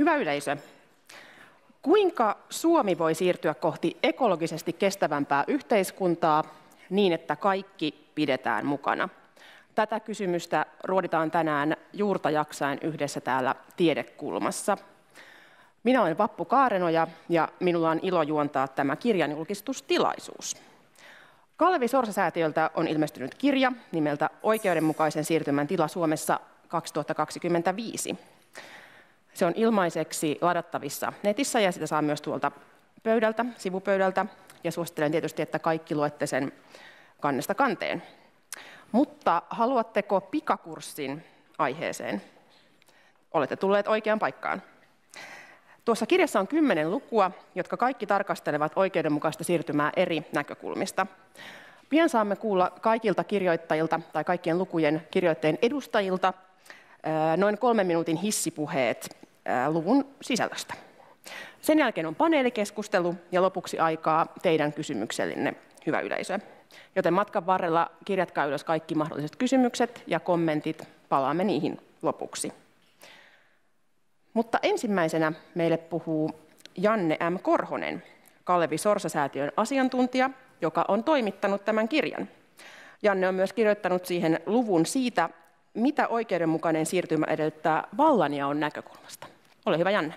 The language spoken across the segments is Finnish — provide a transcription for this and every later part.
Hyvä yleisö, kuinka Suomi voi siirtyä kohti ekologisesti kestävämpää yhteiskuntaa niin, että kaikki pidetään mukana? Tätä kysymystä ruoditaan tänään juurta jaksaen yhdessä täällä Tiedekulmassa. Minä olen Vappu Kaarenoja ja minulla on ilo juontaa tämä kirjanjulkistustilaisuus. Kalevi Sorsa-säätiöltä on ilmestynyt kirja nimeltä Oikeudenmukaisen siirtymän tila Suomessa 2025. Se on ilmaiseksi ladattavissa netissä ja sitä saa myös tuolta sivupöydältä. Ja suosittelen tietysti, että kaikki luette sen kannesta kanteen. Mutta haluatteko pikakurssin aiheeseen? Olette tulleet oikeaan paikkaan. Tuossa kirjassa on 10 lukua, jotka kaikki tarkastelevat oikeudenmukaista siirtymää eri näkökulmista. Pian saamme kuulla kaikilta kirjoittajilta tai kaikkien lukujen kirjoittajien edustajilta noin 3 minuutin hissipuheet luvun sisällöstä. Sen jälkeen on paneelikeskustelu ja lopuksi aikaa teidän kysymyksellenne, hyvä yleisö. Joten matkan varrella kirjatkaa ylös kaikki mahdolliset kysymykset ja kommentit, palaamme niihin lopuksi. Mutta ensimmäisenä meille puhuu Janne M. Korhonen, Kalevi Sorsa-säätiön asiantuntija, joka on toimittanut tämän kirjan. Janne on myös kirjoittanut siihen luvun siitä, mitä oikeudenmukainen siirtymä edellyttää vallanjaon näkökulmasta. Ole hyvä, Janne.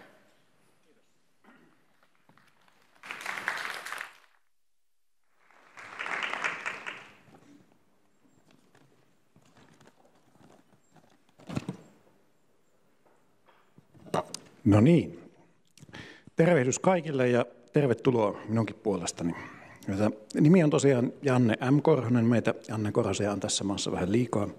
No niin. Tervehdys kaikille ja tervetuloa minunkin puolestani. Nimi on tosiaan Janne M. Korhonen. Meitä Janne Korhosia on tässä maassa vähän liikaa.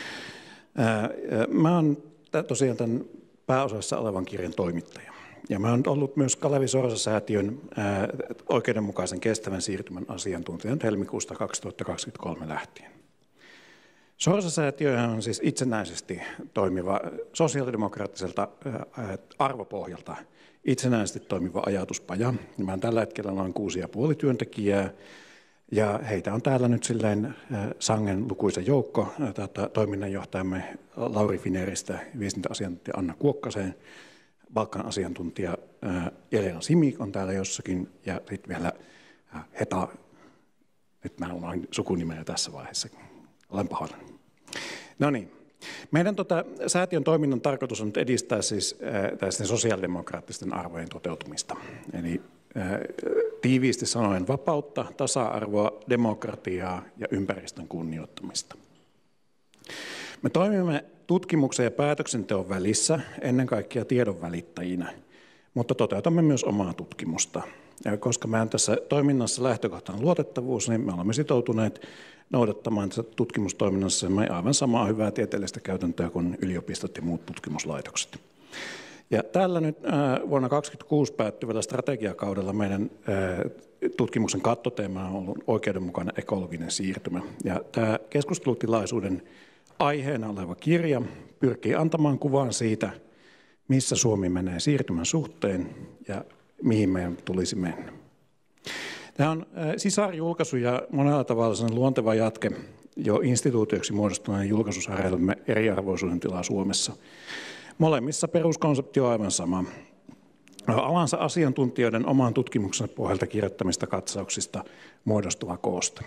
Mä oon tosiaan tämän pääosassa olevan kirjan toimittaja. Ja mä oon ollut myös Kalevi Sorsa-säätiön oikeudenmukaisen kestävän siirtymän asiantuntijan helmikuusta 2023 lähtien. Sorsa-säätiö on siis itsenäisesti toimiva, sosiaalidemokraattiselta arvopohjalta itsenäisesti toimiva ajatuspaja. Mä oon tällä hetkellä noin 6,5 työntekijää ja heitä on täällä nyt silleen sangen lukuisa joukko. Toiminnanjohtajamme Lauri Fineristä, viestintäasiantuntija Anna Kuokkaseen, Balkan asiantuntija Elena Simik on täällä jossakin ja sitten vielä Heta, nyt mä olen sukunimeä tässä vaiheessa. Olen pahoillani. No niin. Meidän säätiön toiminnan tarkoitus on nyt edistää siis tällaisten sosiaalidemokraattisten arvojen toteutumista. Eli tiiviisti sanoen vapautta, tasa-arvoa, demokratiaa ja ympäristön kunnioittamista. Me toimimme tutkimuksen ja päätöksenteon välissä ennen kaikkea tiedon välittäjinä, mutta toteutamme myös omaa tutkimusta. Ja koska meidän tässä toiminnassa lähtökohta on luotettavuus, niin me olemme sitoutuneet noudattamaan tässä tutkimustoiminnassa aivan samaa hyvää tieteellistä käytäntöä kuin yliopistot ja muut tutkimuslaitokset. Ja tällä nyt vuonna 2026 päättyvällä strategiakaudella meidän tutkimuksen kattoteema on ollut oikeudenmukainen ekologinen siirtymä. Ja tämä keskustelutilaisuuden aiheena oleva kirja pyrkii antamaan kuvan siitä, missä Suomi menee siirtymän suhteen ja mihin meidän tulisi mennä. Tämä on sisarjulkaisu ja monella tavalla sen luonteva jatke jo instituutioksi muodostuneen julkaisusarjamme Eriarvoisuuden tila Suomessa. Molemmissa peruskonsepti on aivan sama. Alansa asiantuntijoiden oman tutkimuksen pohjalta kirjoittamista katsauksista muodostuva kooste.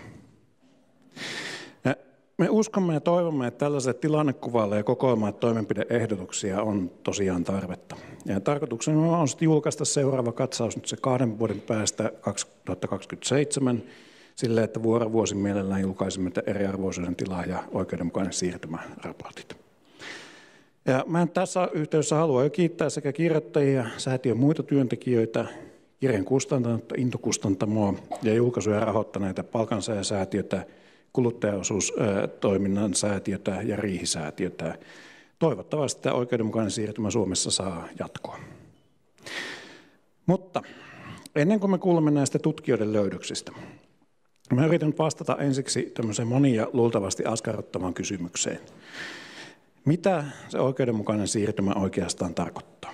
Me uskomme ja toivomme, että tällaiselle tilannekuvalle ja kokoelmalle toimenpide-ehdotuksia on tosiaan tarvetta. Ja tarkoituksena on sitten julkaista seuraava katsaus nyt se 2 vuoden päästä 2027, sille että vuorovuosin mielellään julkaisimme eriarvoisuuden tilaa ja oikeudenmukainen siirtymäraportit. Ja mä tässä yhteydessä haluan jo kiittää sekä kirjoittajia, säätiön muita työntekijöitä, kirjan kustantanutta Into-kustantamoa ja julkaisuja rahoittaneita Palkansaajasäätiötä, kuluttajaosuustoiminnan säätiötä ja Riihi-säätiötä. Toivottavasti tämä oikeudenmukainen siirtymä Suomessa saa jatkoa. Mutta ennen kuin me kuulemme näistä tutkijoiden löydöksistä, mä yritän vastata ensiksi tämmöiseen monia luultavasti askarruttavaan kysymykseen. Mitä se oikeudenmukainen siirtymä oikeastaan tarkoittaa?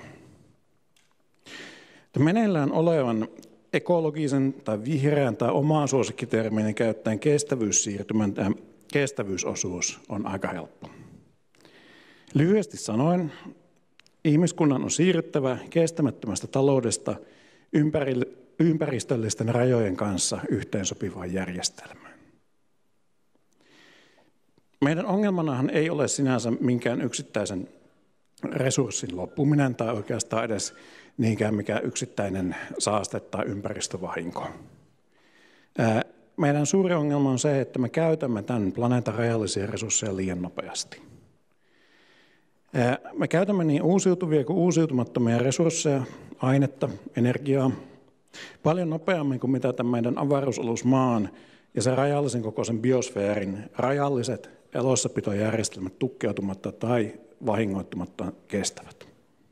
Meneillään olevan ekologisen tai vihreän tai omaa suosikkitermiin käyttäen kestävyyssiirtymän kestävyysosuus on aika helppo. Lyhyesti sanoen, Ihmiskunnan on siirryttävä kestämättömästä taloudesta ympäristöllisten rajojen kanssa yhteensopivaan järjestelmään. Meidän ongelmanahan ei ole sinänsä minkään yksittäisen resurssin loppuminen tai oikeastaan edes niinkään mikään yksittäinen saaste tai ympäristövahinko. Meidän suuri ongelma on se, että me käytämme tämän planeetan rajallisia resursseja liian nopeasti. Me käytämme niin uusiutuvia kuin uusiutumattomia resursseja, ainetta, energiaa, paljon nopeammin kuin mitä tämän meidän avaruusalus Maan ja sen rajallisen kokoisen biosfäärin rajalliset elossapitojärjestelmät tukkeutumatta tai vahingoittumatta kestävät.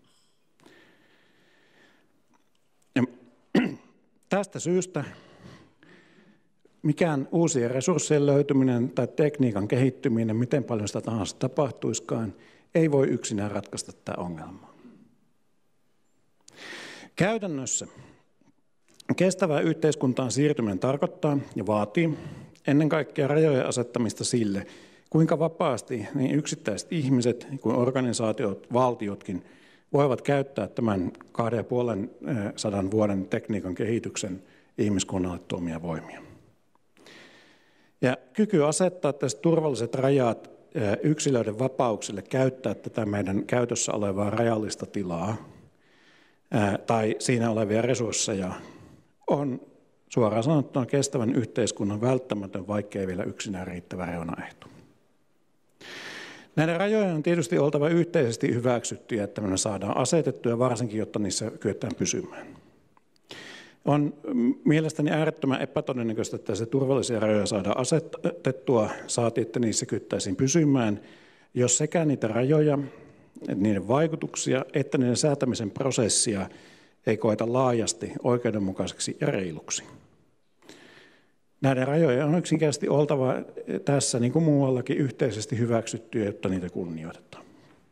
Ja tästä syystä mikään uusien resurssien löytyminen tai tekniikan kehittyminen, miten paljon sitä tahansa tapahtuiskaan, ei voi yksinään ratkaista tätä ongelmaa. Käytännössä kestävää yhteiskuntaan siirtyminen tarkoittaa ja vaatii ennen kaikkea rajojen asettamista sille, kuinka vapaasti niin yksittäiset ihmiset kuin organisaatiot, valtiotkin voivat käyttää tämän 250 vuoden tekniikan kehityksen ihmiskunnalle tuomia voimia. Ja kyky asettaa tästä turvalliset rajat yksilöiden vapauksille käyttää tätä meidän käytössä olevaa rajallista tilaa tai siinä olevia resursseja on suoraan sanottuna kestävän yhteiskunnan välttämätön, vaikkei vielä yksinään riittävä reunaehto. Näiden rajojen on tietysti oltava yhteisesti hyväksyttyjä, että me saadaan asetettuja, varsinkin jotta niissä kyetään pysymään. On mielestäni äärettömän epätodennäköistä, että se turvallisia rajoja saadaan asetettua, saati, että niissä kyettäisiin pysymään, jos sekä niitä rajoja, niiden vaikutuksia, että niiden säätämisen prosessia ei koeta laajasti oikeudenmukaiseksi ja reiluksi. Näiden rajojen on yksinkertaisesti oltava tässä, niin kuin muuallakin, yhteisesti hyväksyttyjä, jotta niitä kunnioitetaan.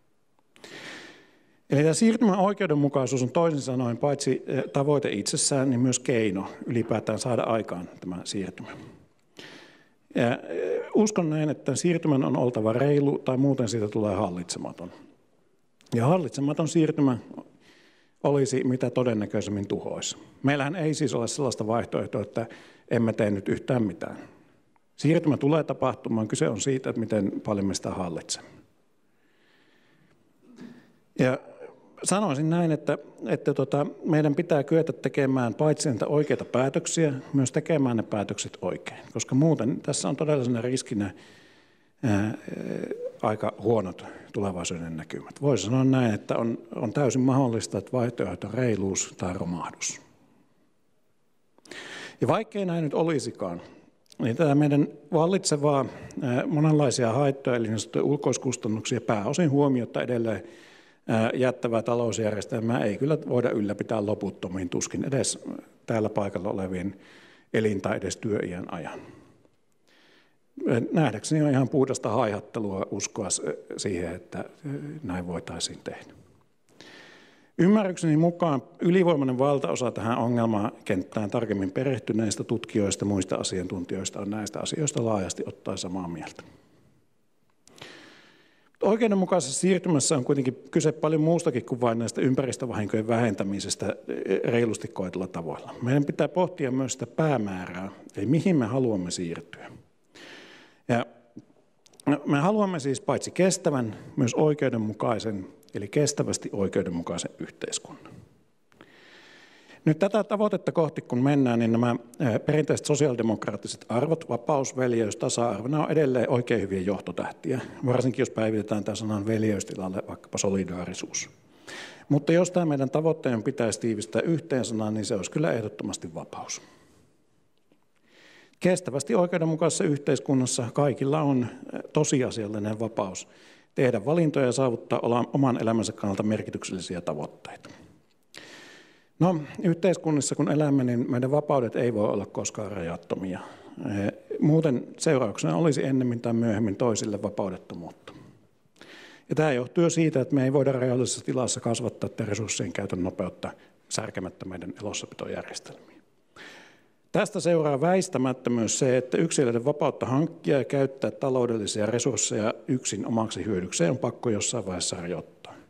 Eli tämä siirtymän oikeudenmukaisuus on toisin sanoen paitsi tavoite itsessään, niin myös keino ylipäätään saada aikaan tämä siirtymä. Ja uskon näin, että siirtymän on oltava reilu tai muuten siitä tulee hallitsematon. Ja hallitsematon siirtymä olisi mitä todennäköisemmin tuhoisa. Meillähän ei siis ole sellaista vaihtoehtoa, että emme tee nyt yhtään mitään. Siirtymä tulee tapahtumaan, kyse on siitä, että miten paljon me sitä hallitsemme. Ja sanoisin näin, että meidän pitää kyetä tekemään paitsi niitä oikeita päätöksiä, myös tekemään ne päätökset oikein. Koska muuten tässä on todellisena riskinä aika huonot tulevaisuuden näkymät. Voisi sanoa näin, että on täysin mahdollista, että vaihtoehto on reiluus tai romahdus. Ja vaikkei näin nyt olisikaan, niin tätä meidän vallitsevaa monenlaisia haittoja, eli ulkoiskustannuksia pääosin huomiota edelleen jättävää talousjärjestelmää ei kyllä voida ylläpitää loputtomiin, tuskin edes täällä paikalla olevien elin- tai edes työiän ajan. Nähdäkseni on ihan puhdasta haihattelua uskoa siihen, että näin voitaisiin tehdä. Ymmärrykseni mukaan ylivoimainen valtaosa tähän ongelmakenttään tarkemmin perehtyneistä tutkijoista ja muista asiantuntijoista on näistä asioista laajasti ottaen samaa mieltä. Oikeudenmukaisessa siirtymässä on kuitenkin kyse paljon muustakin kuin vain näistä ympäristövahinkojen vähentämisestä reilusti koetulla tavoilla. Meidän pitää pohtia myös sitä päämäärää, eli mihin me haluamme siirtyä. Ja me haluamme siis paitsi kestävän, myös oikeudenmukaisen, eli kestävästi oikeudenmukaisen yhteiskunnan. Nyt tätä tavoitetta kohti kun mennään, niin nämä perinteiset sosiaalidemokraattiset arvot, vapaus, veljeys, tasa-arvo, nämä on edelleen oikein hyviä johtotähtiä, varsinkin jos päivitetään tämän sanan veljeystilalle vaikkapa solidaarisuus. Mutta jos tämä meidän tavoitteen pitäisi tiivistää yhteen sanaan, niin se olisi kyllä ehdottomasti vapaus. Kestävästi oikeudenmukaisessa yhteiskunnassa kaikilla on tosiasiallinen vapaus tehdä valintoja ja saavuttaa oman elämänsä kannalta merkityksellisiä tavoitteita. No, yhteiskunnissa kun elämme, niin meidän vapaudet ei voi olla koskaan rajattomia. Muuten seurauksena olisi ennemmin tai myöhemmin toisille vapaudettomuutta. Ja tämä johtuu siitä, että me ei voida rajallisessa tilassa kasvattaa resurssien käytön nopeutta särkemättä meidän elossapitojärjestelmiä. Tästä seuraa väistämättä myös se, että yksilöiden vapautta hankkia ja käyttää taloudellisia resursseja yksin omaksi hyödykseen on pakko jossain vaiheessa rajoittaa.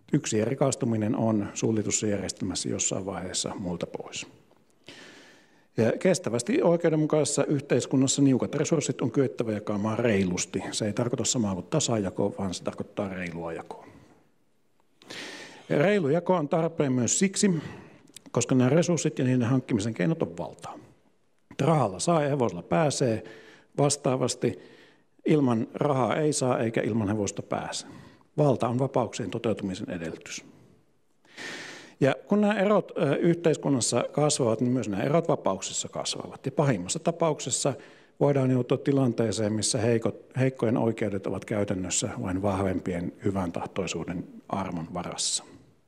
Yksi rikastuminen on suljetussa järjestelmässä jossain vaiheessa muulta pois. Ja kestävästi oikeudenmukaisessa yhteiskunnassa niukat resurssit on kyettävä jakamaan reilusti. Se ei tarkoita samaa kuin tasajako, vaan se tarkoittaa reilua jakoa. Ja reilu jako on tarpeen myös siksi, koska nämä resurssit ja niiden hankkimisen keinot on valtaa. Rahalla saa ja hevosella pääsee, vastaavasti ilman rahaa ei saa eikä ilman hevosta pääse. Valta on vapauksien toteutumisen edellytys. Ja kun nämä erot yhteiskunnassa kasvavat, niin myös nämä erot vapauksissa kasvavat. Ja pahimmassa tapauksessa voidaan joutua tilanteeseen, missä heikkojen oikeudet ovat käytännössä vain vahvempien hyvän tahtoisuuden armon varassa.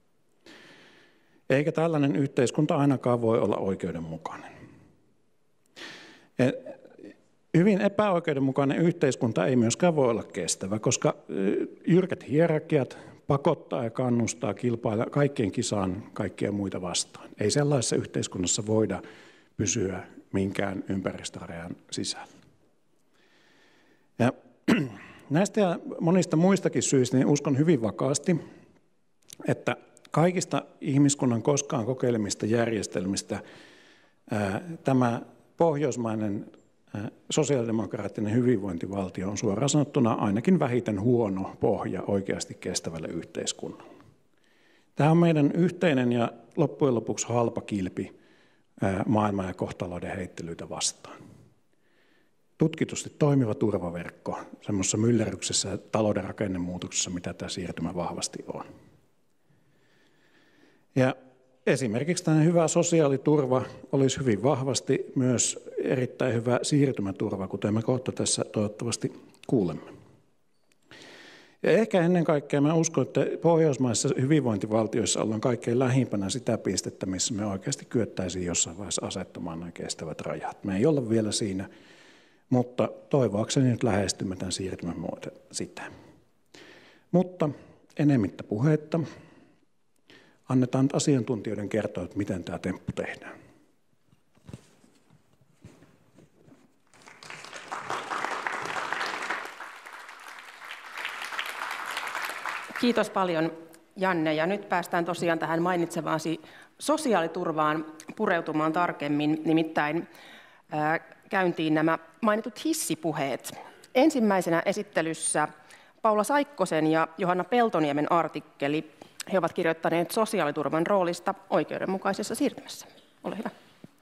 Eikä tällainen yhteiskunta ainakaan voi olla oikeudenmukainen. Ja hyvin epäoikeudenmukainen yhteiskunta ei myöskään voi olla kestävä, koska jyrkät hierarkiat pakottaa ja kannustaa kilpailla kaikkien kisaan kaikkia muita vastaan. Ei sellaisessa yhteiskunnassa voida pysyä minkään ympäristörajan sisällä. Ja näistä ja monista muistakin syistä niin uskon hyvin vakaasti, että kaikista ihmiskunnan koskaan kokeilemista järjestelmistä tämä pohjoismainen sosiaalidemokraattinen hyvinvointivaltio on suoraan sanottuna ainakin vähiten huono pohja oikeasti kestävälle yhteiskunnalle. Tämä on meidän yhteinen ja loppujen lopuksi halpa kilpi maailman ja kohtaloiden heittelyitä vastaan. Tutkitusti toimiva turvaverkko semmoisessa myllerryksessä ja talouden rakennemuutoksessa, mitä tämä siirtymä vahvasti on. Ja esimerkiksi tämä hyvä sosiaaliturva olisi hyvin vahvasti myös erittäin hyvä siirtymäturva, kuten me kohta tässä toivottavasti kuulemme. Ja ehkä ennen kaikkea mä uskon, että pohjoismaisissa hyvinvointivaltioissa ollaan kaikkein lähimpänä sitä pistettä, missä me oikeasti kyettäisiin jossain vaiheessa asettamaan nämä kestävät rajat. Me ei olla vielä siinä, mutta toivoakseni nyt lähestymme tämän siirtymän muoto sitä. Mutta enemmittä puhetta. Annetaan asiantuntijoiden kertoa, että miten tämä temppu tehdään. Kiitos paljon, Janne. Ja nyt päästään tosiaan tähän mainitsemaasi sosiaaliturvaan pureutumaan tarkemmin, nimittäin käyntiin nämä mainitut hissipuheet. Ensimmäisenä esittelyssä Paula Saikkosen ja Johanna Peltoniemen artikkeli. He ovat kirjoittaneet sosiaaliturvan roolista oikeudenmukaisessa siirtymässä. Ole hyvä.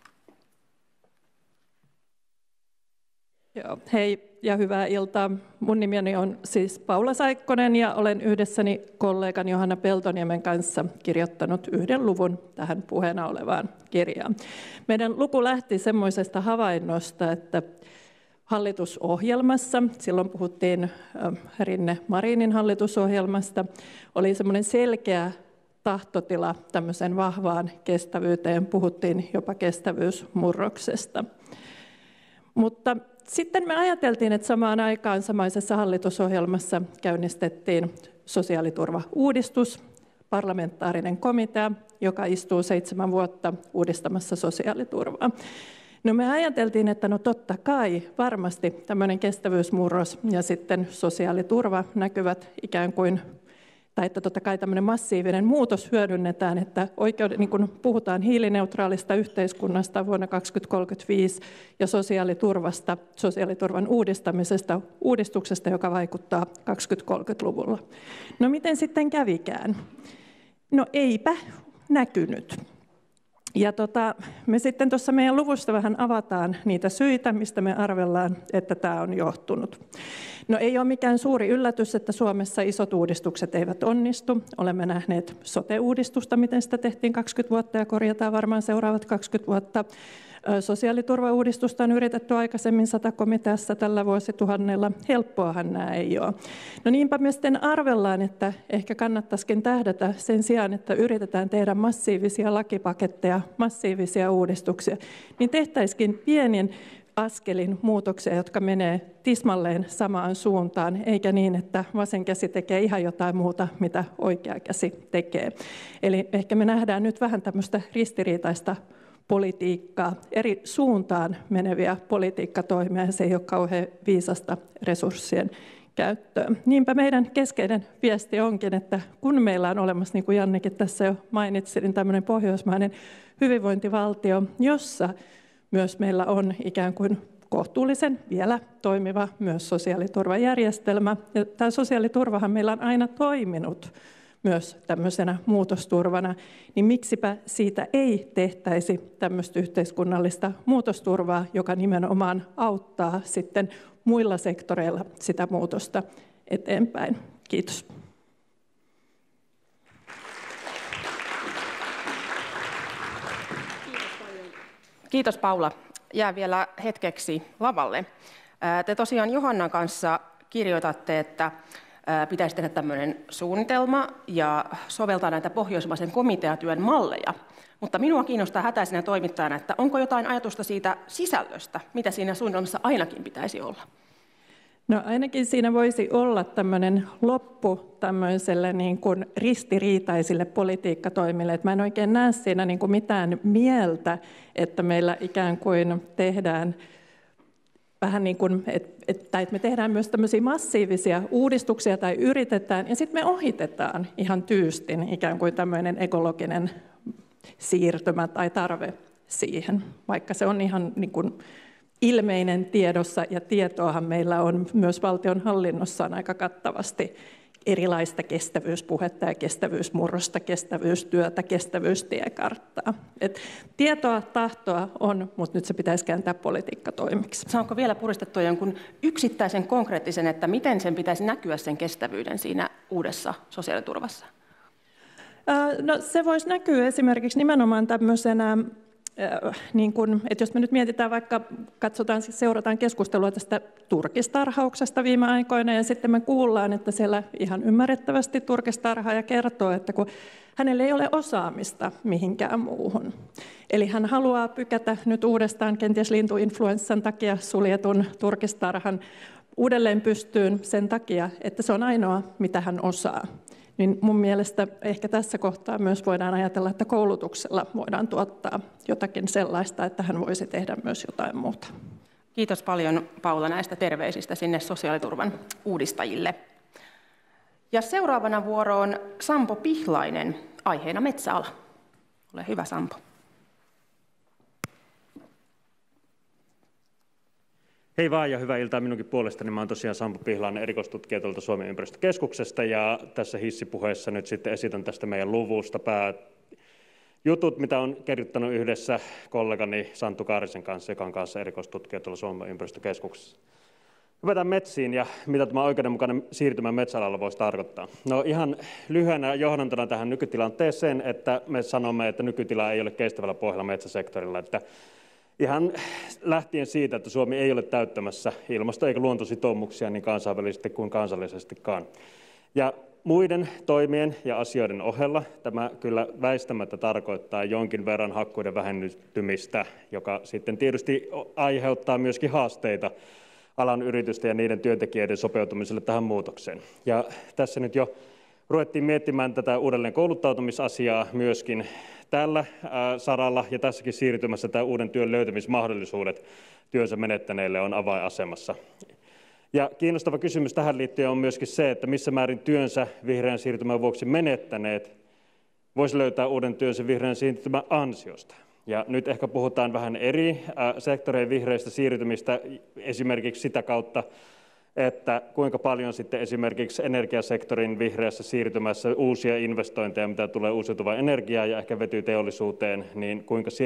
Joo, hei ja hyvää iltaa. Mun nimeni on siis Paula Saikkonen ja olen yhdessäni kollegan Johanna Peltoniemen kanssa kirjoittanut yhden luvun tähän puheena olevaan kirjaan. Meidän luku lähti semmoisesta havainnosta, että hallitusohjelmassa, silloin puhuttiin Rinne-Marinin hallitusohjelmasta, oli semmoinen selkeä tahtotila tämmöiseen vahvaan kestävyyteen, puhuttiin jopa kestävyysmurroksesta. Mutta sitten me ajateltiin, että samaan aikaan samaisessa hallitusohjelmassa käynnistettiin sosiaaliturvauudistus, parlamentaarinen komitea, joka istuu 7 vuotta uudistamassa sosiaaliturvaa. No me ajateltiin, että no totta kai varmasti tämmöinen kestävyysmurros ja sitten sosiaaliturva näkyvät ikään kuin, tai että totta kai tämmöinen massiivinen muutos hyödynnetään, että niin kun puhutaan hiilineutraalista yhteiskunnasta vuonna 2035 ja sosiaaliturvasta, sosiaaliturvan uudistuksesta, joka vaikuttaa 2030-luvulla. No miten sitten kävikään? No eipä näkynyt. Ja me sitten tuossa meidän luvussa vähän avataan niitä syitä, mistä me arvellaan, että tämä on johtunut. No ei ole mikään suuri yllätys, että Suomessa isot uudistukset eivät onnistu. Olemme nähneet sote-uudistusta, miten sitä tehtiin 20 vuotta ja korjataan varmaan seuraavat 20 vuotta. Sosiaaliturvauudistusta on yritetty aikaisemmin 100 komiteassa tällä vuosituhannella. Helppoahan nämä ei ole. No niinpä me sitten arvellaan, että ehkä kannattaisikin tähdätä sen sijaan, että yritetään tehdä massiivisia lakipaketteja, massiivisia uudistuksia, niin tehtäisikin pienien askelin muutoksia, jotka menee tismalleen samaan suuntaan, eikä niin, että vasen käsi tekee ihan jotain muuta, mitä oikea käsi tekee. Eli ehkä me nähdään nyt vähän tämmöistä ristiriitaista politiikkaa, eri suuntaan meneviä politiikkatoimia, ja se ei ole kauhean viisasta resurssien käyttöön. Niinpä meidän keskeinen viesti onkin, että kun meillä on olemassa, niin kuin Jannekin tässä jo mainitsi, niin tämmöinen pohjoismainen hyvinvointivaltio, jossa myös meillä on ikään kuin kohtuullisen vielä toimiva myös sosiaaliturvajärjestelmä. Ja tämä sosiaaliturvahan meillä on aina toiminut myös tämmöisenä muutosturvana, niin miksipä siitä ei tehtäisi tämmöistä yhteiskunnallista muutosturvaa, joka nimenomaan auttaa sitten muilla sektoreilla sitä muutosta eteenpäin. Kiitos. Kiitos Paula. Jää vielä hetkeksi lavalle. Te tosiaan Johannan kanssa kirjoitatte, että pitäisi tehdä tämmöinen suunnitelma ja soveltaa näitä pohjoismaisen komiteatyön malleja. Mutta minua kiinnostaa hätäisenä toimittajana, että onko jotain ajatusta siitä sisällöstä, mitä siinä suunnitelmassa ainakin pitäisi olla? No ainakin siinä voisi olla tämmöinen loppu tämmöiselle niin kuin ristiriitaisille politiikkatoimille. Että mä en oikein näe siinä niin kuin mitään mieltä, että meillä ikään kuin tehdään vähän niin kuin, että me tehdään myös tämmöisiä massiivisia uudistuksia tai yritetään, ja sitten me ohitetaan ihan tyystin ikään kuin tämmöinen ekologinen siirtymä tai tarve siihen, vaikka se on ihan niin kuin ilmeinen tiedossa, ja tietoahan meillä on myös valtionhallinnossaan aika kattavasti erilaista kestävyyspuhetta ja kestävyysmurrosta, kestävyystyötä, kestävyystiekarttaa. Et tietoa, tahtoa on, mutta nyt se pitäisi kääntää politiikkatoimiksi. Saanko vielä puristettua jonkun yksittäisen konkreettisen, että miten sen pitäisi näkyä sen kestävyyden siinä uudessa sosiaaliturvassa? No, se voisi näkyä esimerkiksi nimenomaan tämmöisenä, niin kun, että jos me nyt mietitään vaikka, seurataan keskustelua tästä turkistarhauksesta viime aikoina, ja sitten me kuullaan, että siellä ihan ymmärrettävästi turkistarhaaja kertoo, että kun hänellä ei ole osaamista mihinkään muuhun. Eli hän haluaa pykätä nyt uudestaan kenties lintuinfluenssan takia suljetun turkistarhan uudelleen pystyyn sen takia, että se on ainoa, mitä hän osaa. Niin mun mielestä ehkä tässä kohtaa myös voidaan ajatella, että koulutuksella voidaan tuottaa jotakin sellaista, että hän voisi tehdä myös jotain muuta. Kiitos paljon Paula näistä terveisistä sinne sosiaaliturvan uudistajille. Ja seuraavana vuoroon Sampo Pihlainen, aiheena metsäala. Ole hyvä, Sampo. Hei vaan ja hyvää iltaa minunkin puolestani. Mä oon tosiaan Sampo Pihlainen, erikoistutkija tuolta Suomen ympäristökeskuksesta, ja tässä hissipuheessa nyt sitten esitän tästä meidän luvusta pääjutut, mitä on kirjoittanut yhdessä kollegani Santtu Kaarisen kanssa, joka on kanssa erikoistutkija tuolla Suomen ympäristökeskuksessa. Hypätään metsiin ja mitä tämä oikeudenmukainen siirtymä metsäalalla voisi tarkoittaa. No ihan lyhyenä johdantona tähän nykytilanteeseen, että me sanomme, että nykytila ei ole kestävällä pohjalla metsäsektorilla, että ihan lähtien siitä, että Suomi ei ole täyttämässä ilmasto- eikä luontositoumuksia niin kansainvälisesti kuin kansallisestikaan. Ja muiden toimien ja asioiden ohella tämä kyllä väistämättä tarkoittaa jonkin verran hakkuiden vähennystymistä, joka sitten tietysti aiheuttaa myöskin haasteita alan yritysten ja niiden työntekijöiden sopeutumiselle tähän muutokseen. Ja tässä nyt jo ruvettiin miettimään tätä uudelleen kouluttautumisasiaa myöskin tällä saralla, ja tässäkin siirtymässä tämä uuden työn löytämismahdollisuudet työnsä menettäneille on avainasemassa. Ja kiinnostava kysymys tähän liittyen on myöskin se, että missä määrin työnsä vihreän siirtymän vuoksi menettäneet voisi löytää uuden työnsä vihreän siirtymän ansiosta. Ja nyt ehkä puhutaan vähän eri sektoreiden vihreistä siirtymistä, esimerkiksi sitä kautta, että kuinka paljon sitten esimerkiksi energiasektorin vihreässä siirtymässä uusia investointeja, mitä tulee uusiutuvaan energiaan ja ehkä vetyteollisuuteen, niin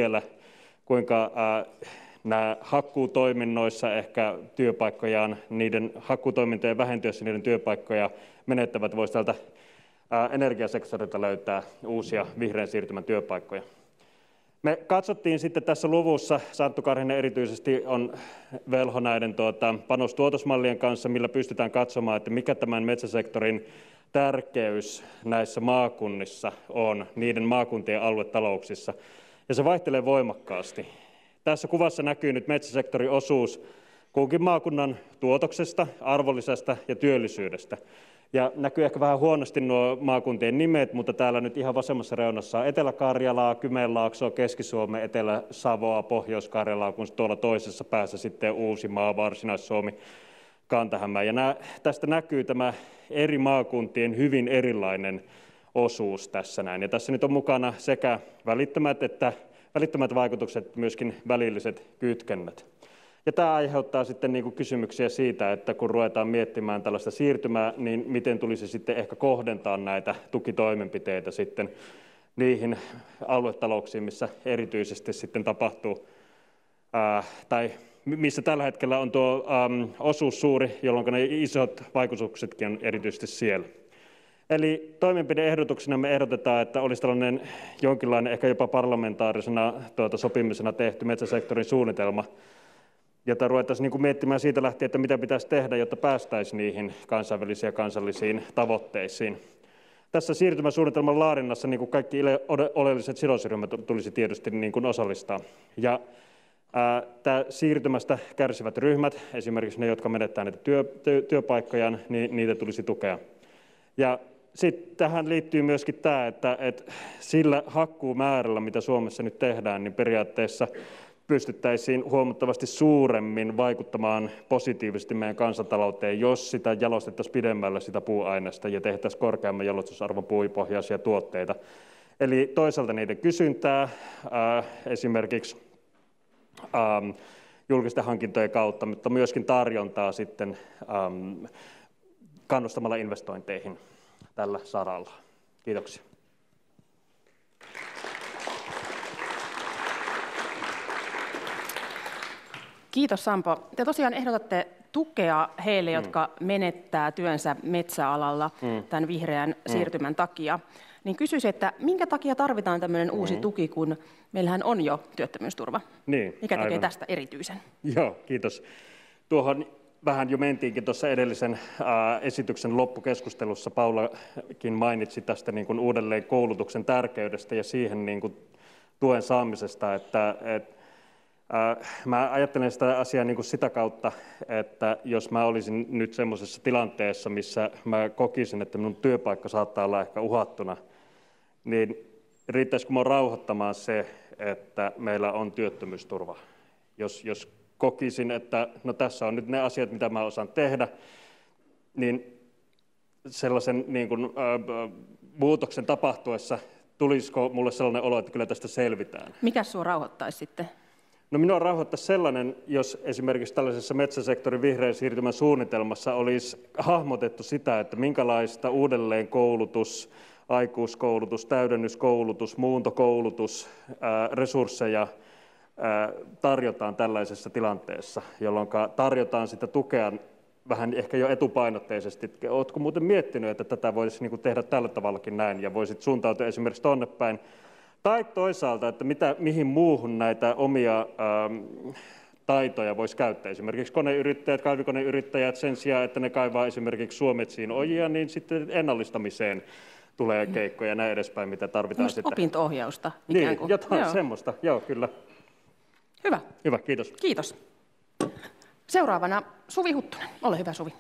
kuinka nämä hakkuutoiminnoissa ehkä työpaikkojaan, niiden hakkuutoimintojen vähentyessä niiden työpaikkoja menettävät voisi tältä energiasektorilta löytää uusia vihreän siirtymän työpaikkoja. Me katsottiin sitten tässä luvussa, Santtu Karhinen erityisesti on velho näiden panostuotosmallien kanssa, millä pystytään katsomaan, että mikä tämän metsäsektorin tärkeys näissä maakunnissa on, niiden maakuntien aluetalouksissa. Ja se vaihtelee voimakkaasti. Tässä kuvassa näkyy nyt metsäsektorin osuus kunkin maakunnan tuotoksesta, arvonlisästä ja työllisyydestä. Ja näkyy ehkä vähän huonosti nuo maakuntien nimet, mutta täällä nyt ihan vasemmassa reunassa on Etelä-Karjalaa, Kymenlaaksoa, Keski-Suomea, Etelä-Savoa, Pohjois-Karjalaa, kun tuolla toisessa päässä sitten Uusimaa, Varsinais-Suomi, kantahämää. Ja tästä näkyy tämä eri maakuntien hyvin erilainen osuus tässä näin. Ja tässä nyt on mukana sekä välittömät vaikutukset että myöskin välilliset kytkennät. Ja tämä aiheuttaa sitten niin kuin kysymyksiä siitä, että kun ruvetaan miettimään tällaista siirtymää, niin miten tulisi sitten ehkä kohdentaa näitä tukitoimenpiteitä sitten niihin aluetalouksiin, missä erityisesti sitten tapahtuu, tai missä tällä hetkellä on tuo osuus suuri, jolloin ne isot vaikutuksetkin on erityisesti siellä. Eli toimenpide-ehdotuksena me ehdotetaan, että olisi tällainen jonkinlainen ehkä jopa parlamentaarisena sopimisena tehty metsäsektorin suunnitelma, jota ruvettaisiin niin kuin miettimään siitä lähtien, että mitä pitäisi tehdä, jotta päästäisiin niihin kansainvälisiin ja kansallisiin tavoitteisiin. Tässä siirtymäsuunnitelman laadinnassa niin kuin kaikki oleelliset sidosryhmät tulisi tietysti niin kuin osallistaa. Ja tämä siirtymästä kärsivät ryhmät, esimerkiksi ne, jotka menettää näitä työpaikkojaan, niin niitä tulisi tukea. Ja sitten tähän liittyy myöskin tämä, että sillä hakkuumäärällä, mitä Suomessa nyt tehdään, niin periaatteessa pystyttäisiin huomattavasti suuremmin vaikuttamaan positiivisesti meidän kansantalouteen, jos sitä jalostettaisiin pidemmälle sitä puuaineesta ja tehtäisiin korkeamman jalostusarvon puupohjaisia tuotteita. Eli toisaalta niiden kysyntää esimerkiksi julkisten hankintojen kautta, mutta myöskin tarjontaa sitten kannustamalla investointeihin tällä saralla. Kiitoksia. Kiitos Sampo. Te tosiaan ehdotatte tukea heille, jotka menettää työnsä metsäalalla tämän vihreän siirtymän takia. Niin kysyisin, että minkä takia tarvitaan tämmöinen uusi tuki, kun meillähän on jo työttömyysturva? Niin, mikä tekee tästä erityisen? Joo, kiitos. Tuohon vähän jo mentiinkin tuossa edellisen esityksen loppukeskustelussa. Paulakin mainitsi tästä niin kuin uudelleen koulutuksen tärkeydestä ja siihen niin kuin tuen saamisesta, että mä ajattelen sitä asiaa niin kuin sitä kautta, että jos mä olisin nyt semmoisessa tilanteessa, missä mä kokisin, että minun työpaikka saattaa olla ehkä uhattuna, niin riittäisikö minun rauhoittamaan se, että meillä on työttömyysturva? Jos kokisin, että no tässä on nyt ne asiat, mitä mä osaan tehdä, niin sellaisen niin kuin, muutoksen tapahtuessa tulisiko mulle sellainen olo, että kyllä tästä selvitään? Mikä sinua rauhoittaisi sitten? No minua rauhoittaisi sellainen, jos esimerkiksi tällaisessa metsäsektorin vihreän siirtymän suunnitelmassa olisi hahmotettu sitä, että minkälaista uudelleenkoulutus, aikuiskoulutus, täydennyskoulutus, muuntokoulutus, resursseja tarjotaan tällaisessa tilanteessa, jolloin tarjotaan sitä tukea vähän ehkä jo etupainotteisesti. Oletko muuten miettinyt, että tätä voisi niin kuin tehdä tällä tavallakin näin ja voisit suuntautua esimerkiksi tonne päin? Tai toisaalta, että mihin muuhun näitä omia taitoja voisi käyttää. Esimerkiksi koneyrittäjät, kaivikoneyrittäjät sen sijaan, että ne kaivaa esimerkiksi suometsiin ojia, niin sitten ennallistamiseen tulee keikkoja ja näin edespäin, mitä tarvitaan myös sitten. Opinto-ohjausta ikään kuin. Niin, jotain semmoista, joo kyllä. Hyvä. Hyvä, kiitos. Kiitos. Seuraavana Suvi Huttunen. Ole hyvä, Suvi.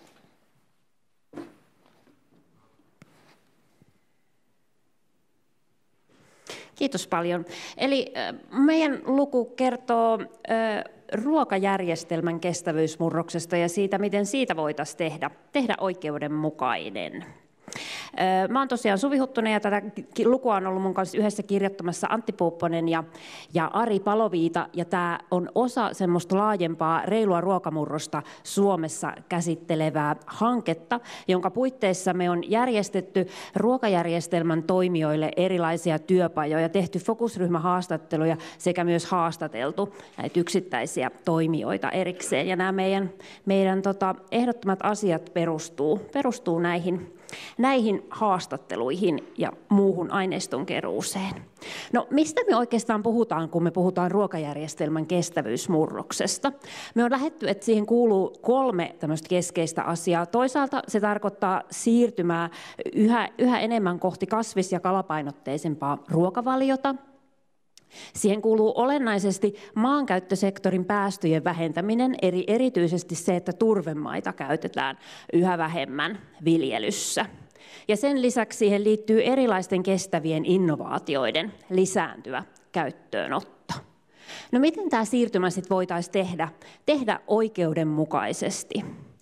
Kiitos paljon. Eli meidän luku kertoo ruokajärjestelmän kestävyysmurroksesta ja siitä, miten siitä voitaisiin tehdä oikeudenmukainen. Mä oon tosiaan Suvi Huttunen ja tätä lukua on ollut mun kanssa yhdessä kirjoittamassa Antti Puupponen ja Ari Paloviita. Ja tämä on osa semmoista laajempaa reilua ruokamurrosta Suomessa käsittelevää hanketta, jonka puitteissa me on järjestetty ruokajärjestelmän toimijoille erilaisia työpajoja, tehty fokusryhmähaastatteluja sekä myös haastateltu näitä yksittäisiä toimijoita erikseen. Ja nämä meidän ehdottomat asiat perustuu näihin haastatteluihin ja muuhun aineiston keruuseen. No mistä me oikeastaan puhutaan, kun me puhutaan ruokajärjestelmän kestävyysmurroksesta? Me on lähdetty, että siihen kuuluu 3 tämmöistä keskeistä asiaa. Toisaalta se tarkoittaa siirtymää yhä enemmän kohti kasvis- ja kalapainotteisempaa ruokavaliota. Siihen kuuluu olennaisesti maankäyttösektorin päästöjen vähentäminen, erityisesti se, että turvemaita käytetään yhä vähemmän viljelyssä. Ja sen lisäksi siihen liittyy erilaisten kestävien innovaatioiden lisääntyvä käyttöönotto. No miten tämä siirtymä sitten voitaisiin tehdä oikeudenmukaisesti?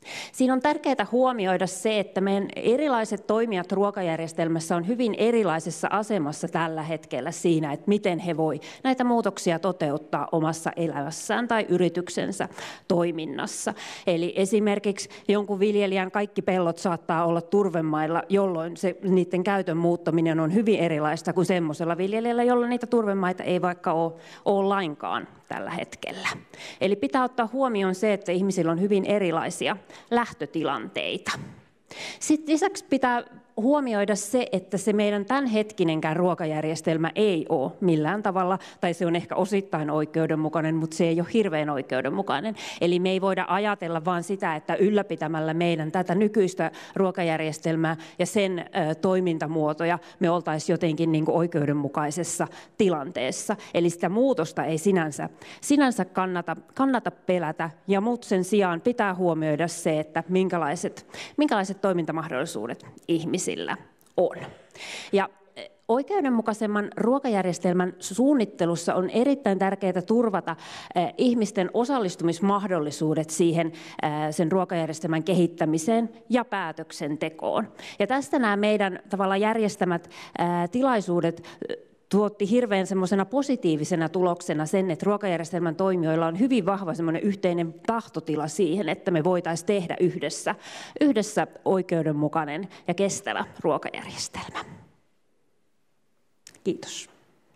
Siinä on tärkeää huomioida se, että meidän erilaiset toimijat ruokajärjestelmässä on hyvin erilaisessa asemassa tällä hetkellä siinä, että miten he voi näitä muutoksia toteuttaa omassa elämässään tai yrityksensä toiminnassa. Eli esimerkiksi jonkun viljelijän kaikki pellot saattaa olla turvemailla, jolloin niiden käytön muuttaminen on hyvin erilaista kuin semmoisella viljelijällä, jolla niitä turvemaita ei vaikka ole lainkaan tällä hetkellä. Eli pitää ottaa huomioon se, että ihmisillä on hyvin erilaisia lähtötilanteita. Sitten lisäksi pitää huomioida se, että se meidän tämänhetkinenkään ruokajärjestelmä ei ole millään tavalla, tai se on ehkä osittain oikeudenmukainen, mutta se ei ole hirveän oikeudenmukainen. Eli me ei voida ajatella vain sitä, että ylläpitämällä meidän tätä nykyistä ruokajärjestelmää ja sen toimintamuotoja me oltaisiin jotenkin niin kuin oikeudenmukaisessa tilanteessa. Eli sitä muutosta ei sinänsä kannata pelätä, ja mutta sen sijaan pitää huomioida se, että minkälaiset toimintamahdollisuudet ihmisillä on. Ja oikeudenmukaisemman ruokajärjestelmän suunnittelussa on erittäin tärkeää turvata ihmisten osallistumismahdollisuudet siihen sen ruokajärjestelmän kehittämiseen ja päätöksentekoon. Ja tästä nämä meidän tavallaan järjestämät tilaisuudet tuotti hirveän semmoisena positiivisena tuloksena sen, että ruokajärjestelmän toimijoilla on hyvin vahva semmoinen yhteinen tahtotila siihen, että me voitaisiin tehdä yhdessä oikeudenmukainen ja kestävä ruokajärjestelmä. Kiitos.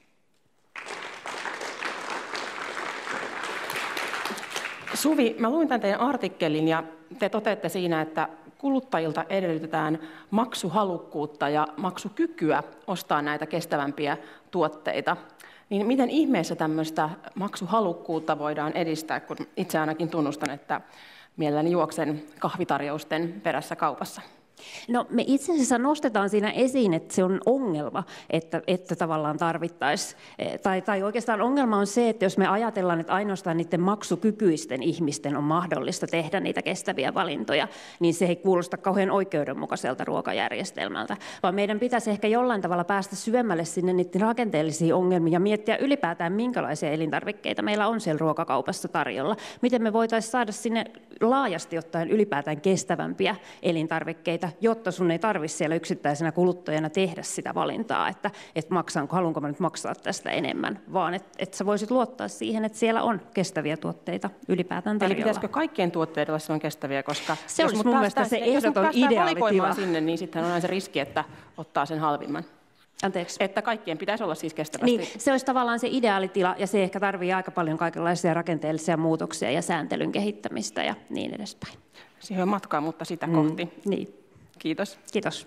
Suvi, mä luin tämän teidän artikkelin ja te toteatte siinä, että kuluttajilta edellytetään maksuhalukkuutta ja maksukykyä ostaa näitä kestävämpiä tuotteita. Niin miten ihmeessä tämmöistä maksuhalukkuutta voidaan edistää, kun itse ainakin tunnustan, että mielelläni juoksen kahvitarjousten perässä kaupassa? No, me itse asiassa nostetaan siinä esiin, että se on ongelma, että tavallaan tarvittaisiin, tai oikeastaan ongelma on se, että jos me ajatellaan, että ainoastaan niiden maksukykyisten ihmisten on mahdollista tehdä niitä kestäviä valintoja, niin se ei kuulosta kauhean oikeudenmukaiselta ruokajärjestelmältä, vaan meidän pitäisi ehkä jollain tavalla päästä syvemmälle sinne niiden rakenteellisiin ongelmiin ja miettiä ylipäätään, minkälaisia elintarvikkeita meillä on siellä ruokakaupassa tarjolla, miten me voitaisiin saada sinne laajasti ottaen ylipäätään kestävämpiä elintarvikkeita, jotta sun ei tarvitse siellä yksittäisenä kuluttajana tehdä sitä valintaa, että haluanko mä nyt maksaa tästä enemmän, vaan että sä voisit luottaa siihen, että siellä on kestäviä tuotteita ylipäätään tarjolla. Eli pitäisikö kaikkien tuotteiden olla kestäviä, koska se olisi mun mielestä se ehdoton ideaalitila sinne, niin sitten on aina se riski, että ottaa sen halvimman. Anteeksi. Että kaikkien pitäisi olla siis kestävästi. Niin, se olisi tavallaan se ideaalitila, ja se ehkä tarvitsee aika paljon kaikenlaisia rakenteellisia muutoksia ja sääntelyn kehittämistä ja niin edespäin. Siihen on matkaa, mutta sitä kohti. Niin. Kiitos. Kiitos.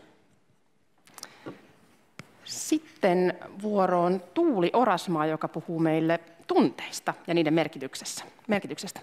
Sitten vuoroon Tuuli Orasmaa, joka puhuu meille tunteista ja niiden merkityksestä.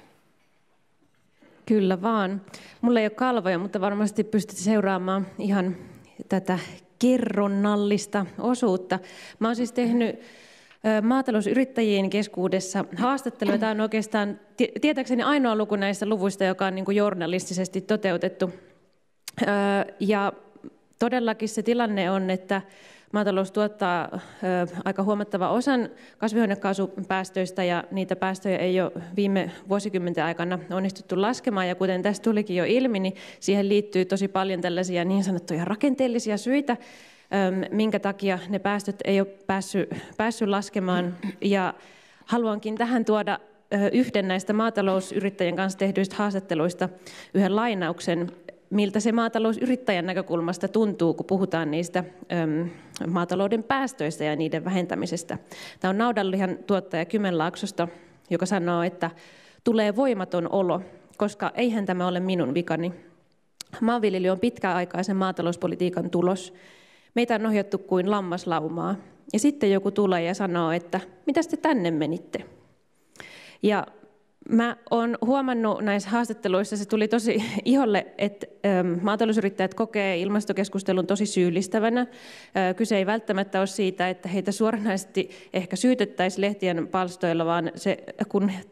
Kyllä vaan. Mulla ei ole kalvoja, mutta varmasti pystyt seuraamaan ihan tätä kerronnallista osuutta. Mä oon siis tehnyt maatalousyrittäjien keskuudessa haastatteluja. Tämä on oikeastaan tietääkseni ainoa luku näistä luvuista, joka on niin kuin journalistisesti toteutettu. Ja todellakin se tilanne on, että maatalous tuottaa aika huomattavan osan kasvihuonekaasupäästöistä ja niitä päästöjä ei ole viime vuosikymmenten aikana onnistuttu laskemaan. Ja kuten tästä tulikin jo ilmi, niin siihen liittyy tosi paljon tällaisia niin sanottuja rakenteellisia syitä, minkä takia ne päästöt ei ole päässyt laskemaan. Ja haluankin tähän tuoda yhden näistä maatalousyrittäjien kanssa tehdyistä haastatteluista yhden lainauksen, miltä se maatalousyrittäjän näkökulmasta tuntuu, kun puhutaan niistä maatalouden päästöistä ja niiden vähentämisestä. Tämä on naudanlihan tuottaja Kymenlaaksosta, joka sanoo, että tulee voimaton olo, koska eihän tämä ole minun vikani. Maanviljely on pitkäaikaisen maatalouspolitiikan tulos. Meitä on ohjattu kuin lammaslaumaa. Ja sitten joku tulee ja sanoo, että mitäs te tänne menitte? Ja mä oon huomannut näissä haastatteluissa, se tuli tosi iholle, että maatalousyrittäjät kokee ilmastokeskustelun tosi syyllistävänä. Kyse ei välttämättä ole siitä, että heitä suoranaisesti ehkä syytettäisiin lehtien palstoilla, vaan se, kun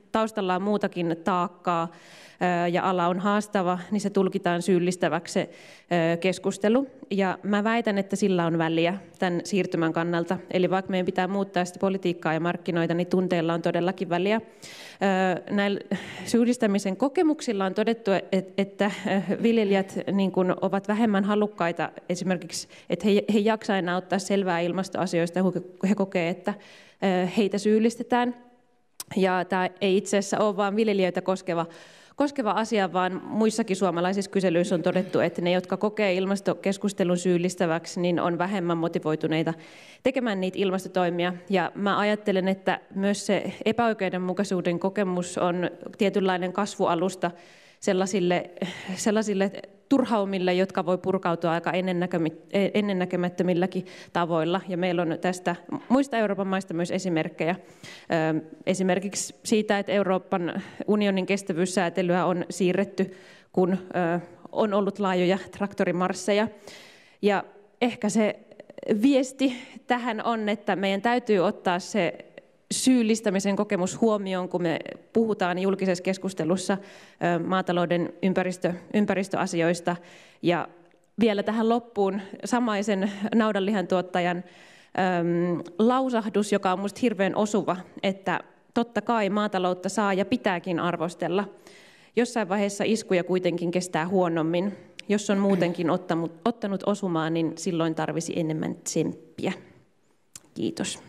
taustalla on muutakin taakkaa ja ala on haastava, niin se tulkitaan syyllistäväksi se keskustelu. Ja mä väitän, että sillä on väliä tämän siirtymän kannalta. Eli vaikka meidän pitää muuttaa sitä politiikkaa ja markkinoita, niin tunteilla on todellakin väliä. Näillä syyllistämisen kokemuksilla on todettu, että viljelijät niin kuin ovat vähemmän halukkaita esimerkiksi, että he jaksaa enää ottaa selvää ilmastoasioista, he kokee, että heitä syyllistetään. Ja tämä ei itse asiassa ole vain viljelijöitä koskeva asia, vaan muissakin suomalaisissa kyselyissä on todettu, että ne, jotka kokee ilmastokeskustelun syyllistäväksi, niin on vähemmän motivoituneita tekemään niitä ilmastotoimia. Ja mä ajattelen, että myös se epäoikeudenmukaisuuden kokemus on tietynlainen kasvualusta sellaisille turhaumille, jotka voi purkautua aika ennennäkemättömilläkin tavoilla. Ja meillä on tästä muista Euroopan maista myös esimerkkejä. Esimerkiksi siitä, että Euroopan unionin kestävyyssäätelyä on siirretty, kun on ollut laajoja traktorimarsseja. Ja ehkä se viesti tähän on, että meidän täytyy ottaa se syyllistämisen kokemus huomioon, kun me puhutaan julkisessa keskustelussa maatalouden ympäristöasioista. Ja vielä tähän loppuun samaisen naudanlihan tuottajan lausahdus, joka on minusta hirveän osuva, että totta kai maataloutta saa ja pitääkin arvostella. Jossain vaiheessa iskuja kuitenkin kestää huonommin. Jos on muutenkin ottanut osumaan, niin silloin tarvisi enemmän tsemppiä. Kiitos.